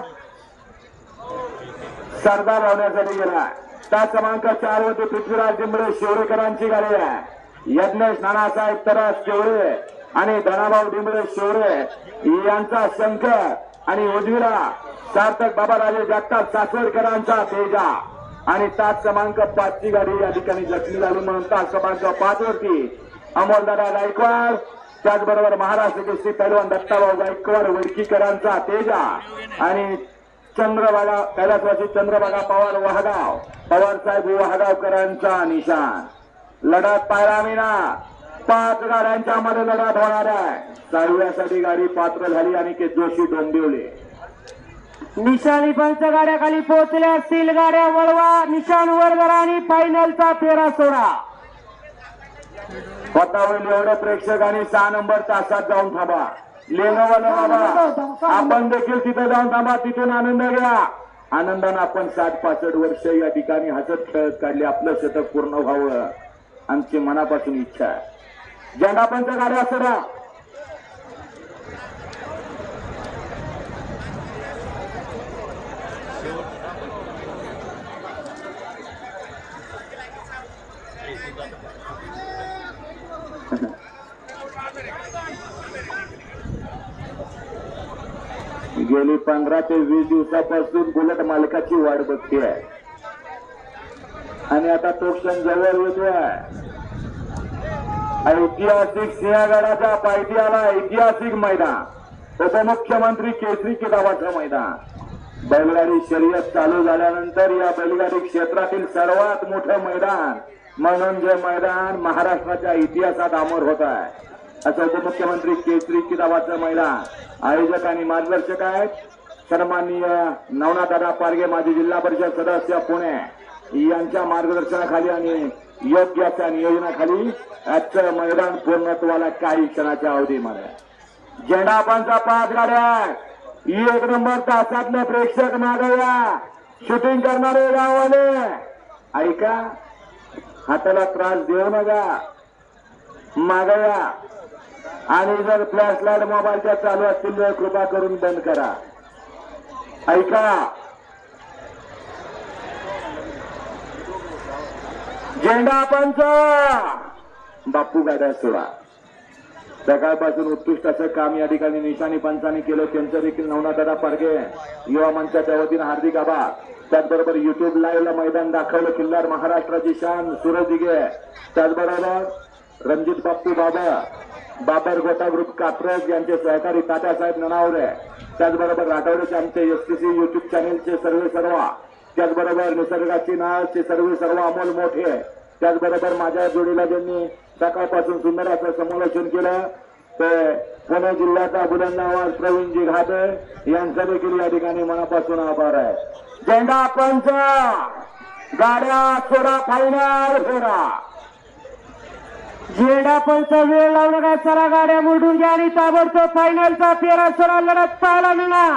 सरदार लावण्यासाठी गेला. तास क्रमांक 4 वरती पृथ्वीराज डिंबळे शिवरेकरांची गाडी आहे. यज्ञेश नानासाहेब तरस शिवरे आणि धनाभाऊ डिंबळे शिवरे यांचा शंकर आणि उजवीला सार्थक बाबाराजे जगताप सासवडकरांचा तेजा आणि तास क्रमांक 5 ची गाडी या ठिकाणी जखमी झाली म्हणून तास क्रमांक 5 वरती अमोलदादा गायकवाड त्याचबरोबर महाराष्ट्र केसरी पैलवान दत्ताभाऊ गायकवाड वडकीकरांचा तेजा आणि चंद्रभागा कैलासवासी चंद्रभागा पवार वहागाव पवार साहेब वहागावकरांचा निशाण. लढत पायरामीना 5 गाड्यांच्या मध्ये लढत होणार आहे. 6व्यासाठी गाडी पात्र झाली आणि के जोशी डोंबिवले. निशाणी पंच गाड्या खाली पोहोचल्या असतील. गाड्या वळवा. निशाण वर करा आणि फायनलचा फेरा सोडा. होता होईल एवढे प्रेक्षक आणि 6 नंबर तासात जाऊन थांबा. लेंगावाला बाबा आपण देखील तिथे जाऊन थांबा. तिथून आनंद घ्या. आनंदानं आपण 60-65 वर्ष या ठिकाणी हसत खेळत काढले. आपलं शतक पूर्ण व्हावं आमची मनापासून इच्छा आहे. झेंडापंच गाड्या सोडा. गेली 15 ते 20 दिवसापासून बुलेट मालकाची वाट बघते आणि आता तो क्षण जवळ येतोय. ऐतिहासिक सिंहगडाच्या पायथ्याशी आला ऐतिहासिक मैदान. उपमुख्यमंत्री केसरी किताबाचं मैदान. बैलगाडी शर्यत चालू झाल्यानंतर या बैलगाडी क्षेत्रातील सर्वात मोठं मैदान म्हणून जे मैदान महाराष्ट्राच्या इतिहासात अमर होत आहे असं उपमुख्यमंत्री केसरी किताबाचं मैदान. आयोजक आणि मार्गदर्शक आहेत सन्माननीय नवनाथदादा पारगे माजी जिल्हा परिषद सदस्य पुणे यांच्या मार्गदर्शनाखाली आणि योग्य अशा नियोजनाखाली आजचं मैदान पूर्णत्वाला काही क्षणाच्या अवधीमध्ये. झेंडापंचा 5 गाड्या 1 नंबर तासातले प्रेक्षक मागवया. शूटिंग करणारे गाववाले ऐका हाताला त्रास देऊ नका. मागवया आणि जर फ्लॅश लाईट मोबाईलच्या चालू असतील तर कृपा करून बंद करा. ऐका झेंडापंच बापू गाड्या सोडा. सकाळपासून उत्कृष्ट असं काम या ठिकाणी निशाणी पंचांनी केलं. त्यांचं देखील नवनाथदादा पारगे युवा मंचाच्या वतीनं हार्दिक आभार. त्याचबरोबर युट्यूब लाईव्हला मैदान दाखवलं. किल्लार महाराष्ट्राची शान सूरज दिघे. त्याचबरोबर रणजित बाप्पू बाबर गोटा ग्रुप कात्रज यांचे सहकारी तात्यासाहेब ननावरे. त्याचबरोबर राठवडेचे आमचे STC युट्यूब चॅनेलचे सर्व त्याचबरोबर निसर्गाची नाळचे सर्व अमोल मोठे. त्याचबरोबर माझ्या जोडीला ज्यांनी सकाळपासून सुंदर असं समालोचन केलं ते पुणे जिल्ह्याचा बुलंद आवाज प्रवीणजी घाटे यांचा देखील या ठिकाणी मनापासून आभार आहे. झेंडापंच गाड्या सोडा फायनल फेरा. झेंडापंच वेळ लावू नका. चला गाड्या मोडून घ्या आणि ताबडतोब फायनलचा फेरा सोडा लढत पाहायला मिळणार.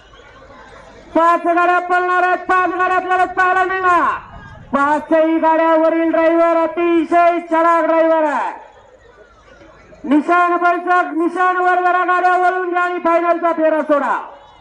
5 गाड्या पळणार आहेत. 5 गाड्यात लढत पाहायला मिळणार. 5ही गाड्यावरील ड्रायव्हर अतिशय चलाक ड्रायव्हर आहे. निशाणवर जरा गाड्या वळून घ्या आणि फायनलचा फेरा सोडा.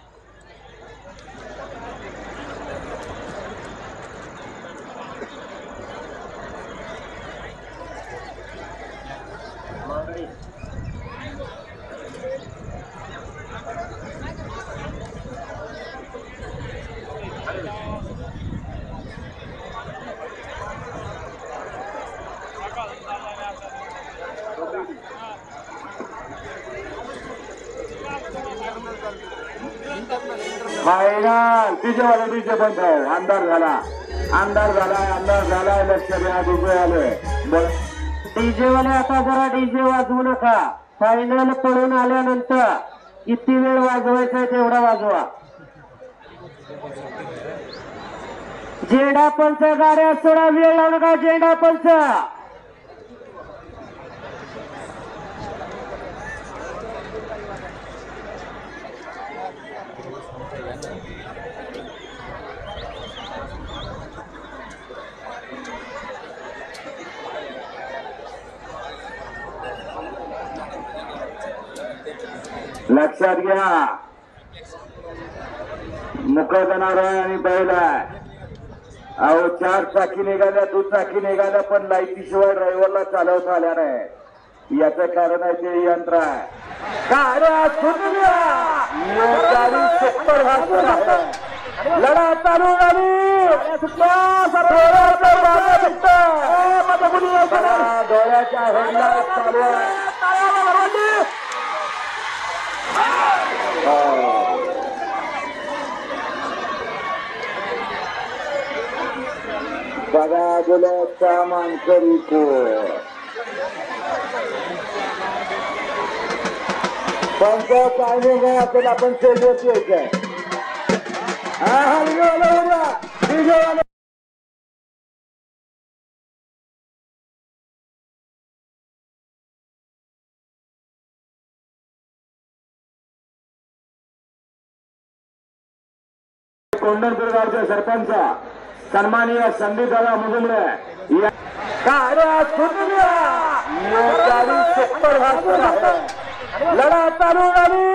फायनल डीजे बंद आहे. अंधार झाला लक्ष द्या. डीजे आले डीजे वाले आता जरा डीजे वाजवू नका. फायनल पळून आल्यानंतर किती वेळ वाजवायचा तेवढा वाजवा. झेंडापंच गाड्या सोडा. वेळ लावू नका. झेंडापंच लक्षात घ्या. मुकं जनावर आहे आणि बैल आहे. अहो 4 चाकी निघाल्या 2 चाकी निघाल्या पण लाईटीशिवाय ड्रायव्हरला चालवता आल्या नाही. याचं कारण आहे ते यंत्र आहे. लढा चालू झाली. डोळ्याच्या हेडला चालू आहे. बघा बोलाचा मानकरी कोण पंच काय नाही आपण आपण सेल्फ यायचं. हा कोंढणपूर गावचे सरपंच सन्माननीय संदीपदादा मुजुमडे या गाड्या सुटल्या लढा चालू झाली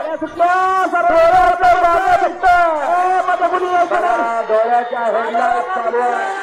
डोळ्याच्या हेडला चालू आहे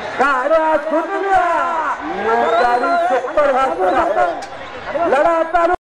गाड्या सुटल्या लढा चालू